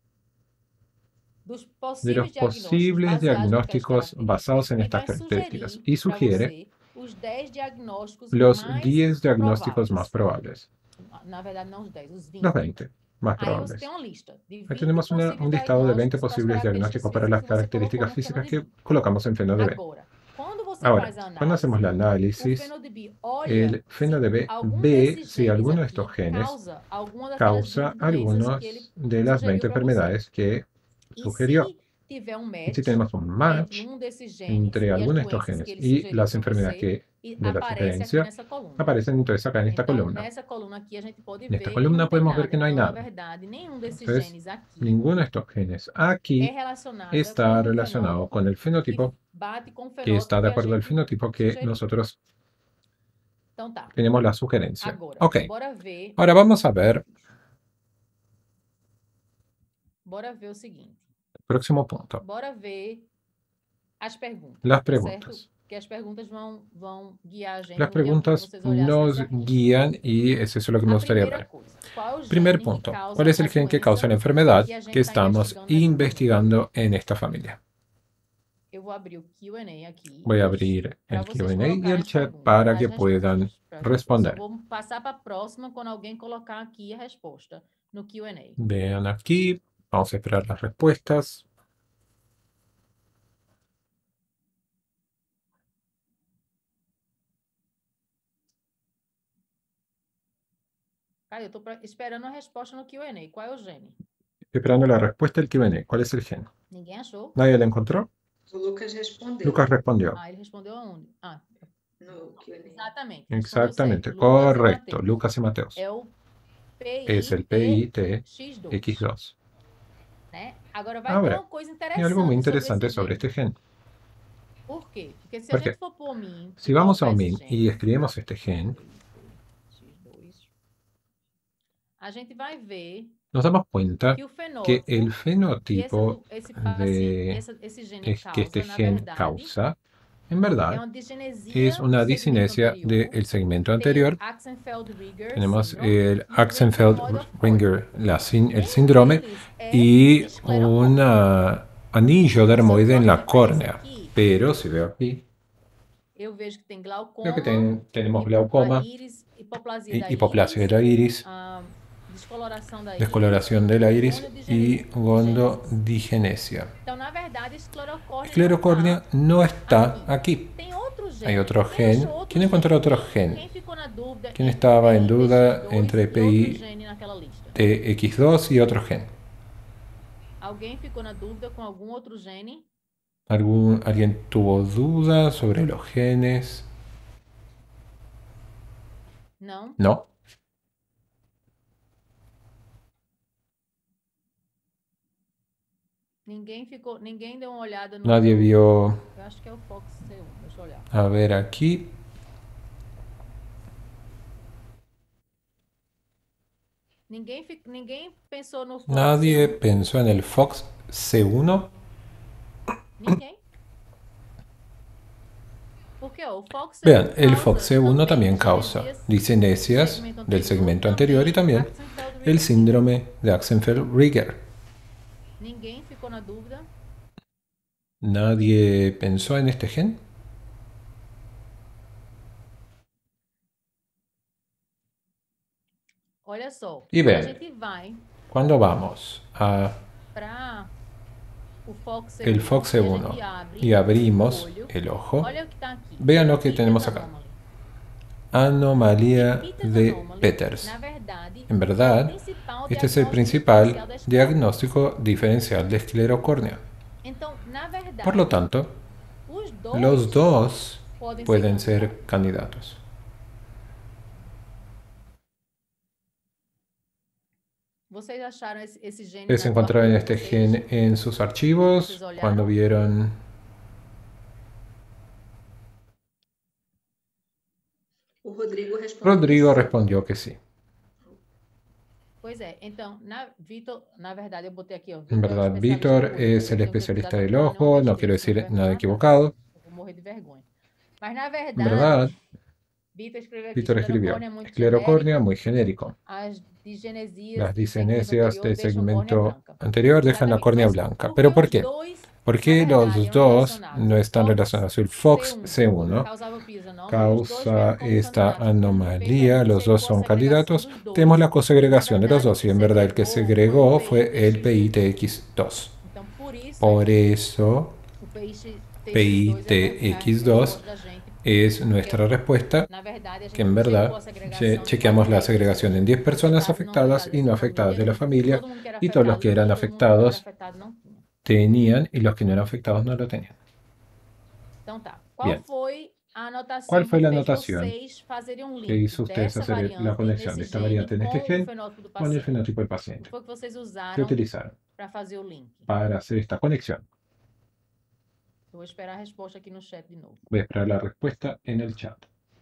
dos de los possíveis posibles diagnósticos diagnósticos basados en e estas vai características sugerir y para sugiere você os dez diagnósticos los mais diez diagnósticos más prováveis. probables, Na verdade, não os dez, os vinte. los veinte más Aí você probables. tem uma lista de Ahí vinte tenemos una- possíveis un listado de veinte diagnósticos para as posibles diagnósticos para las características características físicas físicas que que colocamos en FenoDB. Agora, quando você Ahora, faz a cuando hacemos análise, el o análisis, FenoDB olha el se FenoDB algum ve desses si genes alguno de aqui estos genes causa alguma daquelas causa vinte doenças algunas que ele de las sugeriu veinte para você. enfermedades que E sugirió. se tiver um Y match si tenemos un match entre um desses genes entre e as algunos de estos doenças genes que ele y sugeriu las para enfermedades você, que e de la aparece aqui sugerencia, nessa coluna. aparecen entonces acá en esta Então, columna. nessa coluna aqui a gente pode En ver esta que columna não tem podemos nada. ver que no hay Então, na nada. verdade, nenhum desses Entonces, genes aqui ninguno de estos genes é aquí relacionado está com um relacionado fenótipo con el fenotipo que bate com o que fenótipo está de que a acuerdo al gente fenotipo que sugeriu. nosotros Então tá. tenemos la sugerencia. Agora, Ok, bora ver, ahora vamos a ver bora ver o seguinte. el próximo punto, Bora ver as perguntas. las Certo? preguntas. Que as perguntas vão, vão guiar a gente. Las no que eu queria que preguntas vocês olhassem nos nesse arquivo. guían y es eso lo que me A gustaría primeira ver. coisa, qual é o gene Primer que punto, causa ¿cuál es el a gen que doença causa la enfermedad que a gente que está estamos investigando nessa família? investigando en esta familia? Eu vou abrir o Q and A aqui. Voy a abrir para el vocês Q and A y colocarem el as chat perguntas, para as que puedan respostas, pra- Eu só responder. vou passar para a próxima quando alguém colocar aqui a resposta no Q and A. Vean aquí, vamos a esperar las respuestas. Cara, eu estou esperando a resposta no Q and A. Qual é o gene? Estoy esperando la respuesta del Q and A. ¿Cuál es el gen? Ninguém achou? ¿Nadie la encontró? O Lucas respondeu Lucas respondió. Ah, ele respondeu aonde? Ah, no Q and A. exatamente. respondeu Exactamente, certo. Lucas e correcto. Mateus. Lucas y Mateos. É o Es el P I T X dois. X dos. Né? Agora vai Ahora, ter uma coisa Hay interessante algo muy sobre interesante esse sobre gene. este gen. Por quê? Porque se ¿Por a qué? gente for por mim, Si vamos a colocar OMIN esse y gene, escribimos este gen, X dois, a gente vai ver nos damos cuenta que o que fenótipo el que esse, fenotipo esse, paci- de essa- esse gene es que causa, este na gen verdade, causa, en é verdad, uma disgenesia es una do segmento disinesia anterior. del segmento Tem o anterior. Axenfeld-Rieger Tenemos syndrome el e o Raynaud-Hodgkin. Axenfeld-Ringer, la sin- el Um síndrome, deles é y esclerocornia. un anillo dermoide en la córnea. Aqui, Pero si veo aquí, eu vejo que tem glaucoma, veo que ten- tenemos hipo- glaucoma, a íris, hipoplasia hi- da hipoplasia íris, de la iris, ah, descoloração da íris, descoloración de la iris y gondodigenesia. gondodigenesia. Então, na verdade, esclerocornia Esclerocornia no está Aqui. aquí. Tem outro gene. Hay otro Quem gen. achou outro ¿Quién encontró gene? otro gen? Quem ficou na dúvida ¿Quién entre estaba en P I duda X dois entre e P I outro gene naquela lista? T X dos y otro gen? Alguém ficou na dúvida com algum outro gene? ¿Algún, ¿Alguien tuvo dudas sobre los genes? Não? No. Ninguém ficou, ninguém deu uma olhada no. Nadie vio. Eu acho que é o Fox C um, deixa eu olhar. A ver aquí. Ninguém, fi- ninguém pensou no Fox Nadie C um. pensó en el Fox C uno. Ninguém. Porque ó, o Fox C um Vean, el causa Fox C uno também también causa disgenesias disgenesias del segmento anterior y también Axenfeld-Rieger. el síndrome de Axenfeld-Rieger. Ninguém ficou na dúvida. ¿Nadie pensó en este gen? Olha só, E quando a bem. gente vai Cuando vamos a para o Fox C um, el Fox C e a uno gente abre y abrimos o olho, el ojo, olha o que está aqui. vean lo que Peters tenemos acá. anomaly. Anomalía Peters de anomaly, Peters. na verdade, En verdad, é o principal este es el diagnóstico principal diferencial da esclerótica. diagnóstico diferencial de esclerocórnea. Então, na verdade, Por lo tanto, os dois los dos podem pueden ser ser candidatos. Vocês acharam esse, esse gene ¿Ustedes na encontraron tua este vocês? gen en sus archivos cuando vieron? O Rodrigo respondeu. Rodrigo que sim. respondió que sí. Pois é, então, na, Vitor, na verdade, eu botei aqui, ó. En verdad, Víctor es el especialista del ojo, no quiero decir nada equivocado. Vou morrer de vergonha. Mas, na En verdade, verdad, Vitor escreveu aqui Víctor escribió esclerocórnea muito esclerocórnea genérico. muy genérico. As disgenesias Las do segmento disgenesias anterior del deixam córnea segmento branca. anterior dejan la Exatamente. córnea Mas blanca. por ¿Pero que por os qué? dois, ¿Por na qué verdade, los eram dos relacionados? no están Fox relacionados? El Fox C uno causava Pisa anomaly, os dois causa vieram como esta candidatos. anomalía, Fez los a dos son segregação candidatos. dos dois. Tenemos la cosegregación de Na los dos y en verdad el que segregou segregó foi o fue el P I P I T X dos. Então, por isso, Por eso o P I P I T X dos es nuestra respuesta, Na verdade, a gente que en verdad checou a segregação che- de chequeamos la cada segregación en diez personas afectadas y no afectadas de la familia, Todo mundo que era y todos los afetado que eran tinha, todo mundo que não era afectados afetado não tinha. tenían y los que no eran afectados no lo tenían. Então tá. Qual Bien. foi a anotação ¿Cuál fue la que fez anotación vocês fazerem um link que hizo ustedes dessa hacer variante la conexión de nesse esta gene variante en este com o gen fenótipo do con el paciente? fenotipo del O que paciente? foi que vocês ¿Qué usaram utilizaron para fazer o link? para hacer esta conexión? Eu vou esperar a resposta aqui no chat de novo. Voy a esperar la respuesta en el chat.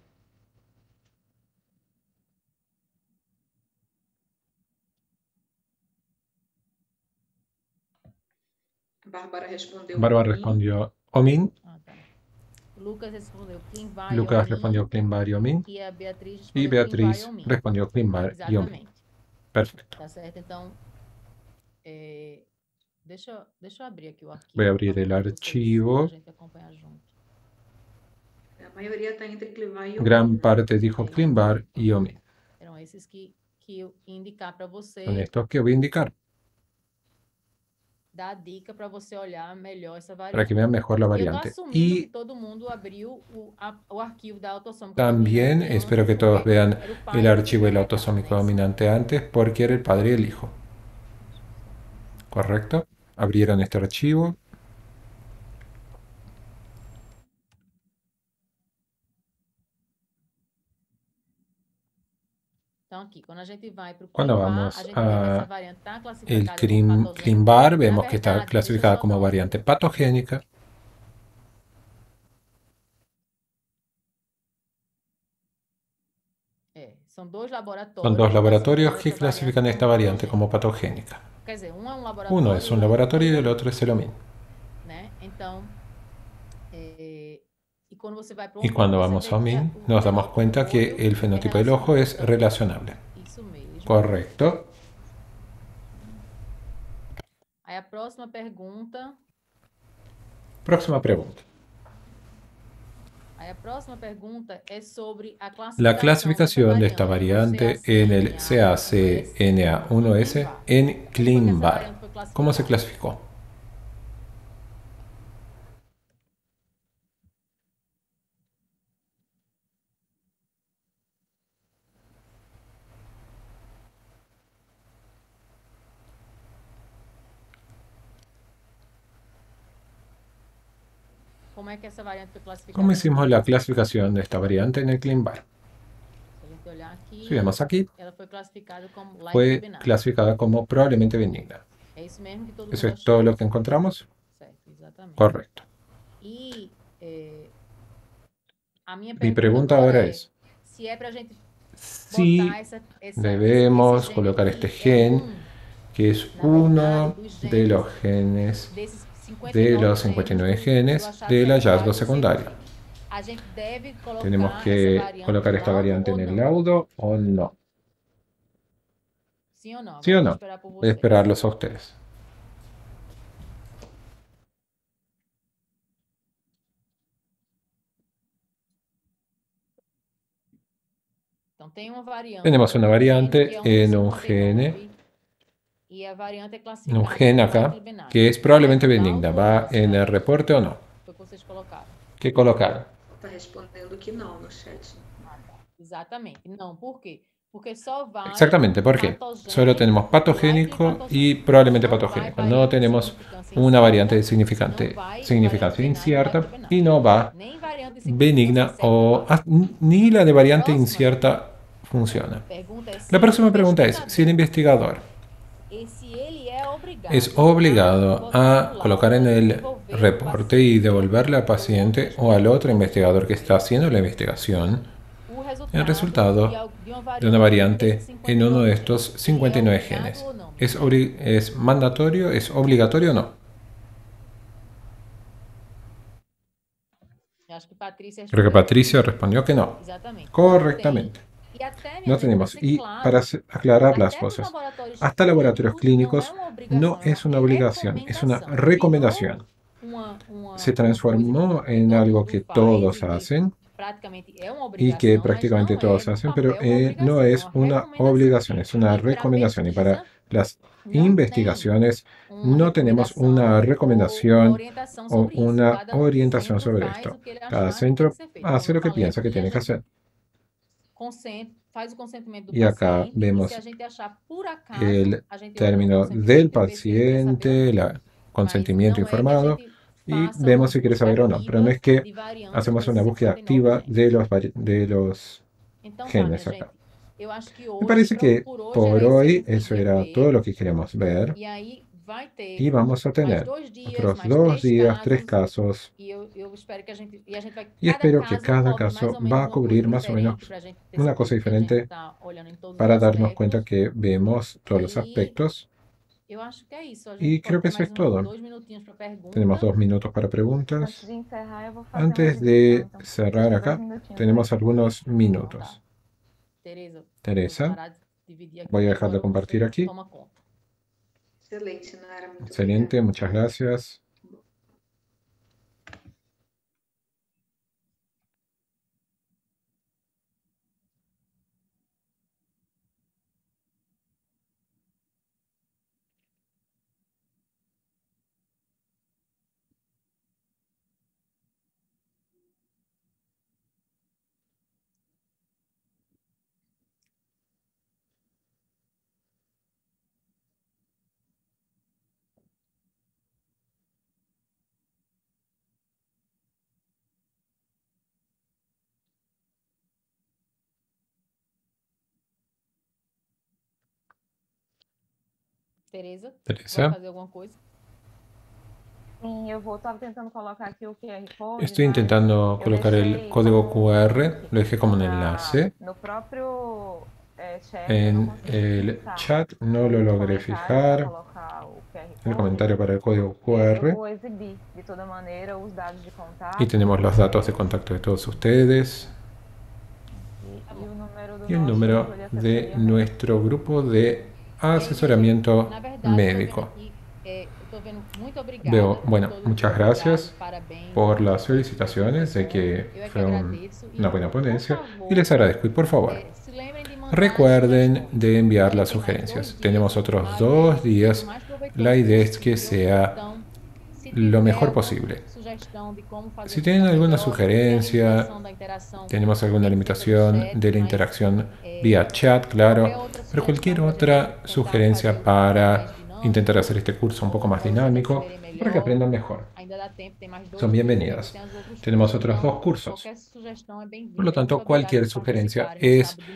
Bárbara respondeu. Bárbara Omin. respondió Omin, Ah, tá. Lucas respondeu Clinvar e Lucas Omin, respondió Clinvar y Omin, e a Beatriz respondeu y Clinvar Beatriz e Omin. respondió Clinvar y Omin. Exatamente. Perfecto. Tá certo? Então, é, deixa, eu- deixa eu abrir aqui o arquivo. Voy a abrir pra el vocês, archivo. pra gente acompanhar junto. A maioria está entre Clivar e Omin. Gran parte dijo Clinvar y Omin. Eram esses que, que eu ia indicar para você, Son estos que voy a indicar dar a dica para você olhar melhor essa variante. para que vean mejor la Eu tô variante. assumindo que Y todo mundo abriu o, a- o arquivo da autossômica también dominante espero que antes, todos porque vean era o pai el e a archivo del filha autosómico carnes. dominante antes porque era el padre y el hijo. ¿Correcto? Abrieron este archivo. Então, aqui, quando a gente vai para o Cuando Clinvar, vamos a gente vê que essa a variante está el classificada como clim- patogênica. Clinvar, Na vemos que está verdade, deixa eu clasificada só como dar um- variante patogénica. É, são dois laboratórios. Son dos laboratorios classificando que essa clasifican variante esta como variante como patogênica. patogénica. Quer dizer, um é um laboratório. Uno es un laboratorio y el otro es el OMIN. Né? Então, é, e quando você vai para Y cuando vamos a OMIN, nos damos cuenta que el fenotipo del ojo es relacionable. Isso mesmo. Correcto. Aí a próxima pergunta. Próxima pregunta. Aí a próxima pergunta é sobre a classificação, La clasificación de esta dessa variante en el C A C N A uno S en Clinvar. ¿Cómo se clasificó? Como é que essa variante foi classificada? ¿Cómo hicimos la clasificación de esta variante en el Clinvar? Se a gente olhar aqui, Si vemos aquí, ela foi classificada como light fue benign. clasificada como probablemente benigna. É isso mesmo que todo ¿Eso mundo es todo achou. lo que encontramos? Certo, exatamente. Correcto. E eh, a minha Mi pergunta pregunta agora ahora é es, se é para a gente si botar essa, essa, esse, esse debemos gene colocar aqui, este é gen, um, que es na verdade, uno dos de los genes, genes desses cinquenta e de nove los genes cincuenta y nueve do, do genes achado del hallazgo secundário secundario. científico. A gente debe ¿Tenemos colocar essa que variante colocar no esta laudo variante ou en el não? laudo o no? Sim ou não? ¿Sí Agora o eu vou no? esperar por Voy a vocês. esperarlos a ustedes. Então, tem uma variante Tenemos una no gene, variante que é um en dos un cinquenta e gene, nove, e a variante é un classificada gen como acá, likely benign. que es Vai probablemente no benigna. laudo ou ¿Va não, en el Sérgio? reporte o no? Foi o que vocês colocaram. ¿Qué colocaron? Tá respondendo que não no chat. Ah, tá. Exatamente. Não, por quê? Porque só vai Exactamente, ¿por qué? Solo tenemos likely patogénico y patogênico. probablemente Não vai patógenico. No variante de tenemos significância una variante de incerta, significante, não vai significancia variante benign ou incierta likely benign. y no va Nem variante de significância benigna incerta o vai. ah, ni la de variante Próxima incierta funciona. pergunta é se La o próxima pregunta es, si el investigador investigador e se ele é obrigado es obligado botar a no colocar en laudo e el devolver ao reporte y paciente devolverle al ou paciente outro o al otro investigador investigador que está haciendo la investigación o el resultado de, resultado al- de uma de una variante variante desses en uno de cinquenta e nove estos genes. Ele é cincuenta y nueve obrigado genes. ou não? ¿Es, obli- es mandatorio? ¿Es obligatorio o no? Eu acho que Patrícia Creo que respondeu. Patricia respondió que no. Exatamente. Não tem. Correctamente. E até No mesmo tenemos. para ser Y claro, para se- aclarar las até para os cosas, laboratórios hasta laboratorios clínicos clínicos não é uma no obrigação, es una é uma recomendación, es recomendación. una Virou uma, uma, Se uma coisa transformó que, que en todo algo mundo que faz todos e que hacen praticamente é uma y que obrigação, mas prácticamente não é todos no hacen, papel pero uma eh, no obrigação, é es uma una recomendação. obligación, es una E para a recomendación. Y para pesquisa las não tem investigaciones uma no tenemos recomendação una ou uma recomendación orientação o sobre isso. una Cada orientación centro sobre faz esto. o que ele Cada achar que tem centro que ser feito. hace Como lo eu que falei piensa que aqui, a tiene que gente hacer. consent, faz o consentimento do Y acá paciente e vemos se a gente achar por acaso, el a gente olha no término consentimento del e vê se ele quer saber ou paciente, não. la Mas consentimiento não é que a informado, gente y faça vemos uma si quiere busca saber o no. Pero no ativa es que de variantes hacemos una desses búsqueda cinquenta e nove activa genes. de los, vari- de los Então tá, minha genes gente. acá. Eu acho que Me hoje, parece pro- que por hoje, por era isso que a hoy gente eso queria era ver. todo lo que queríamos ver. E aí vai ter Y vamos a mais tener dois dias, otros mais dos três días, tres casos. casos. E eu, eu espero que a gente. E a gente vai. Y Cada espero que caso cada cobre mais caso ou menos va a uma cubrir coisa más o menos diferente pra gente ter una cosa certeza que a gente diferente tá olhando em todos para os darnos cuenta aspectos. que vemos todos los E aspectos. eu acho que é isso. A gente Y pode creo que ter eso mais es uns todo. dois minutinhos para pergunta. Tenemos dos minutos para Antes preguntas. de encerrar, eu vou fazer Antes uma de divisão, então. cerrar Dois acá, minutinhos tenemos aí. algunos Então minutos. tá. Tereza, vou Teresa, parar de dividir aqui voy a e dejar de agora compartir você aquí. toma conta. Excelente, Nara. Muito Excelente, obrigada. muchas gracias. Tereza, vai Teresa, fazer alguma coisa? Sim, eu vou. Estava tentando colocar aqui o Q R Code, estoy mas intentando eu colocar el deixei código como Q R, link lo dejé como un na, enlace. no próprio eh, chat, eu não En consegui el fixar chat no lo no logré comentário para fijar. colocar o Q R El Code. comentario para el código E aí eu Q R. vou exibir, de toda maneira, os dados de Y contato tenemos los datos de eh, contacto de todos ustedes e, e o número do y el nosso número grupo de de assessoria médica. nuestro grupo de asesoramiento Na verdade, eu tô vendo médico. aqui, é, eu tô vendo muito obrigada Veo, por bueno, todos os muchas obrigados, gracias parabéns por pela las felicitaciones de apresentação. que Eu é que fue un- agradeço e, una buena por ponencia y favor, les agradezco. Y por favor, é, se lembrem de mandar as recuerden sugestões. de enviar É, las tem mais dois sugerencias. dias, Tenemos otros mas dos seja o días. mais proveitoso La idea es que possível. sea Então, se lo tiver mejor alguma posible. sugestão de como fazer Si ficar tienen alguna melhor, se tiver sugerencia, limitação da interação, tenemos alguna dentro do limitación chat, de la mas interacción é, vía chat, qualquer claro, outra pero cualquier sugestão pra otra gente tentar sugerencia fazer o curso mais para dinâmico, intentar hacer este curso un poco más para os estudantes dinámico, verem para que melhor, aprendan mejor. ainda dá tempo, tem mais dois Son dias, bienvenidas. tem os outros Tenemos cursos, otros então dos cursos. qualquer sugestão é bem-vinda. Por lo E tanto, muito obrigada cualquier por sugerencia participarem no es sábado de manhã.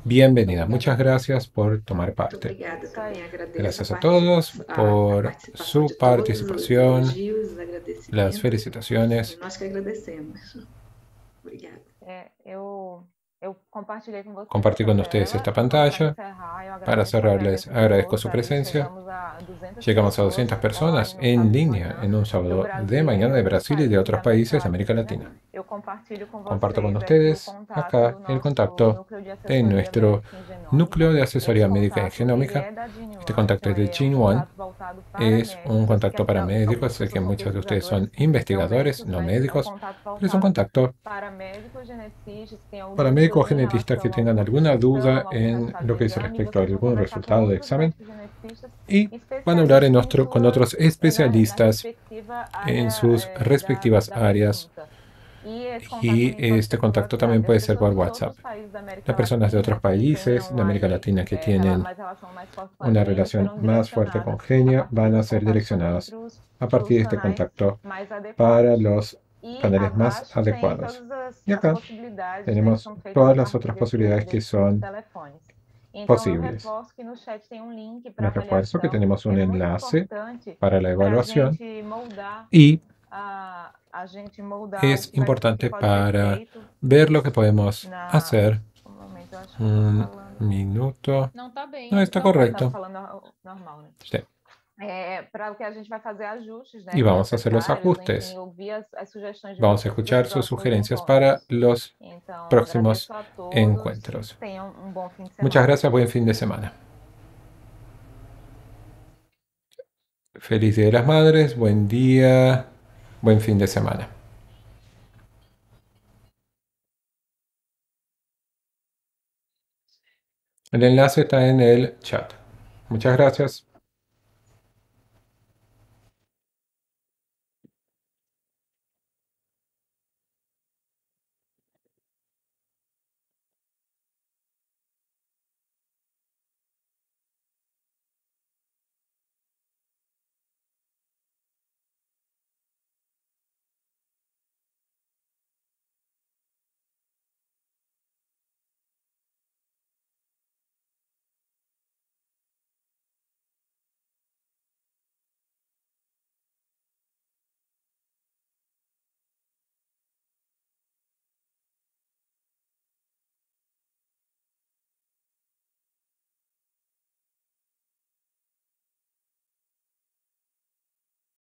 bienvenida. Muchas gracias por tomar Muito parte. obrigada também. Agradeço Gracias a a todos participa- a- a por participação su de todos, os participación, elogios, os las agradecimentos. felicitaciones. Nós que agradecemos. Obrigada. É, eu, eu compartilhei com vocês Compartí essa con ustedes tela. esta Para pantalla. encerrar, eu Para agradeço, cerrarles, agradeço a agradezco todos. su Aí presencia. chegamos a duzentas Llegamos a pessoas doscientas personas online no en sábado de línea manhã, en un do sábado Brasil de e mañana de outros Brasil y de países otros da países de América América Latina. Latina. Eu compartilho com Comparto con vocês aqui o ustedes contato acá do el nosso contacto núcleo de de assessoria nuestro médica em genômica. núcleo de Esse asesoría médica en contato, ele genómica. é da Gene Este One, contacto então es de é um Gene One. contato voltado para Es un médicos, contacto que para aqui médicos. alguns Sé que são muchos de ustedes son pesquisadores, investigadores, geomédicos, no mas é um médicos. contato Pero es un voltado contacto para médicos genetistas que tenham para médicos dúvidas em genetistas que relação a tengan alguma alguna duda descrição, algum en resultado lo de que dice exame, respecto a vocês vão algún conversar com resultado de outros examen médicos genetistas y van a hablar en, especialistas em nuestro, con suas, otros na, na especialistas respectiva en área sus eh, da, respectivas da áreas. consulta. E esse contato Y também pode este ser por contacto también WhatsApp. puede As ser por pessoas de WhatsApp. outros países da América Las personas de otros Latina que países tenham de América aí Latina que eh, rela- tienen mais relação mais forte com a una gente relación serão más fuerte con direcionadas a Genia partir van a desse ser contato direccionadas para os, a partir de este canais contacto mais adequados. para los E canales más abaixo tem adecuados. todas as, Y as acá possibilidades, né, que tenemos são feitas todas a las partir otras desse, posibilidades que desses son telefones. Então, eu posibles. reforço que no chat tem um link para Les refuerzo que avaliação. tenemos un É muito enlace importante para la para a evaluación gente moldar y a, a gente moldar es o que vai- importante que pode ser para feito ver lo que podemos na... hacer. Um momento, eu acho que eu tô Un falando. minuto. Não, tá bem. No, está Então, Tá correcto. falando normal, né? Sí. É, para o que a gente vai fazer ajustes, né? Y vamos a hacer los necessários, ajustes. enfim, ouvir as, as sugestões de Vamos a vocês escuchar pros sus próximos sugerencias encontros. para los Então, próximos agradeço a todos. encuentros. Tenham um bom fim de semana. Muchas gracias, buen fin de semana. Feliz Día de las Madres, buen día, buen fin de semana. El enlace está en el chat. Muchas gracias.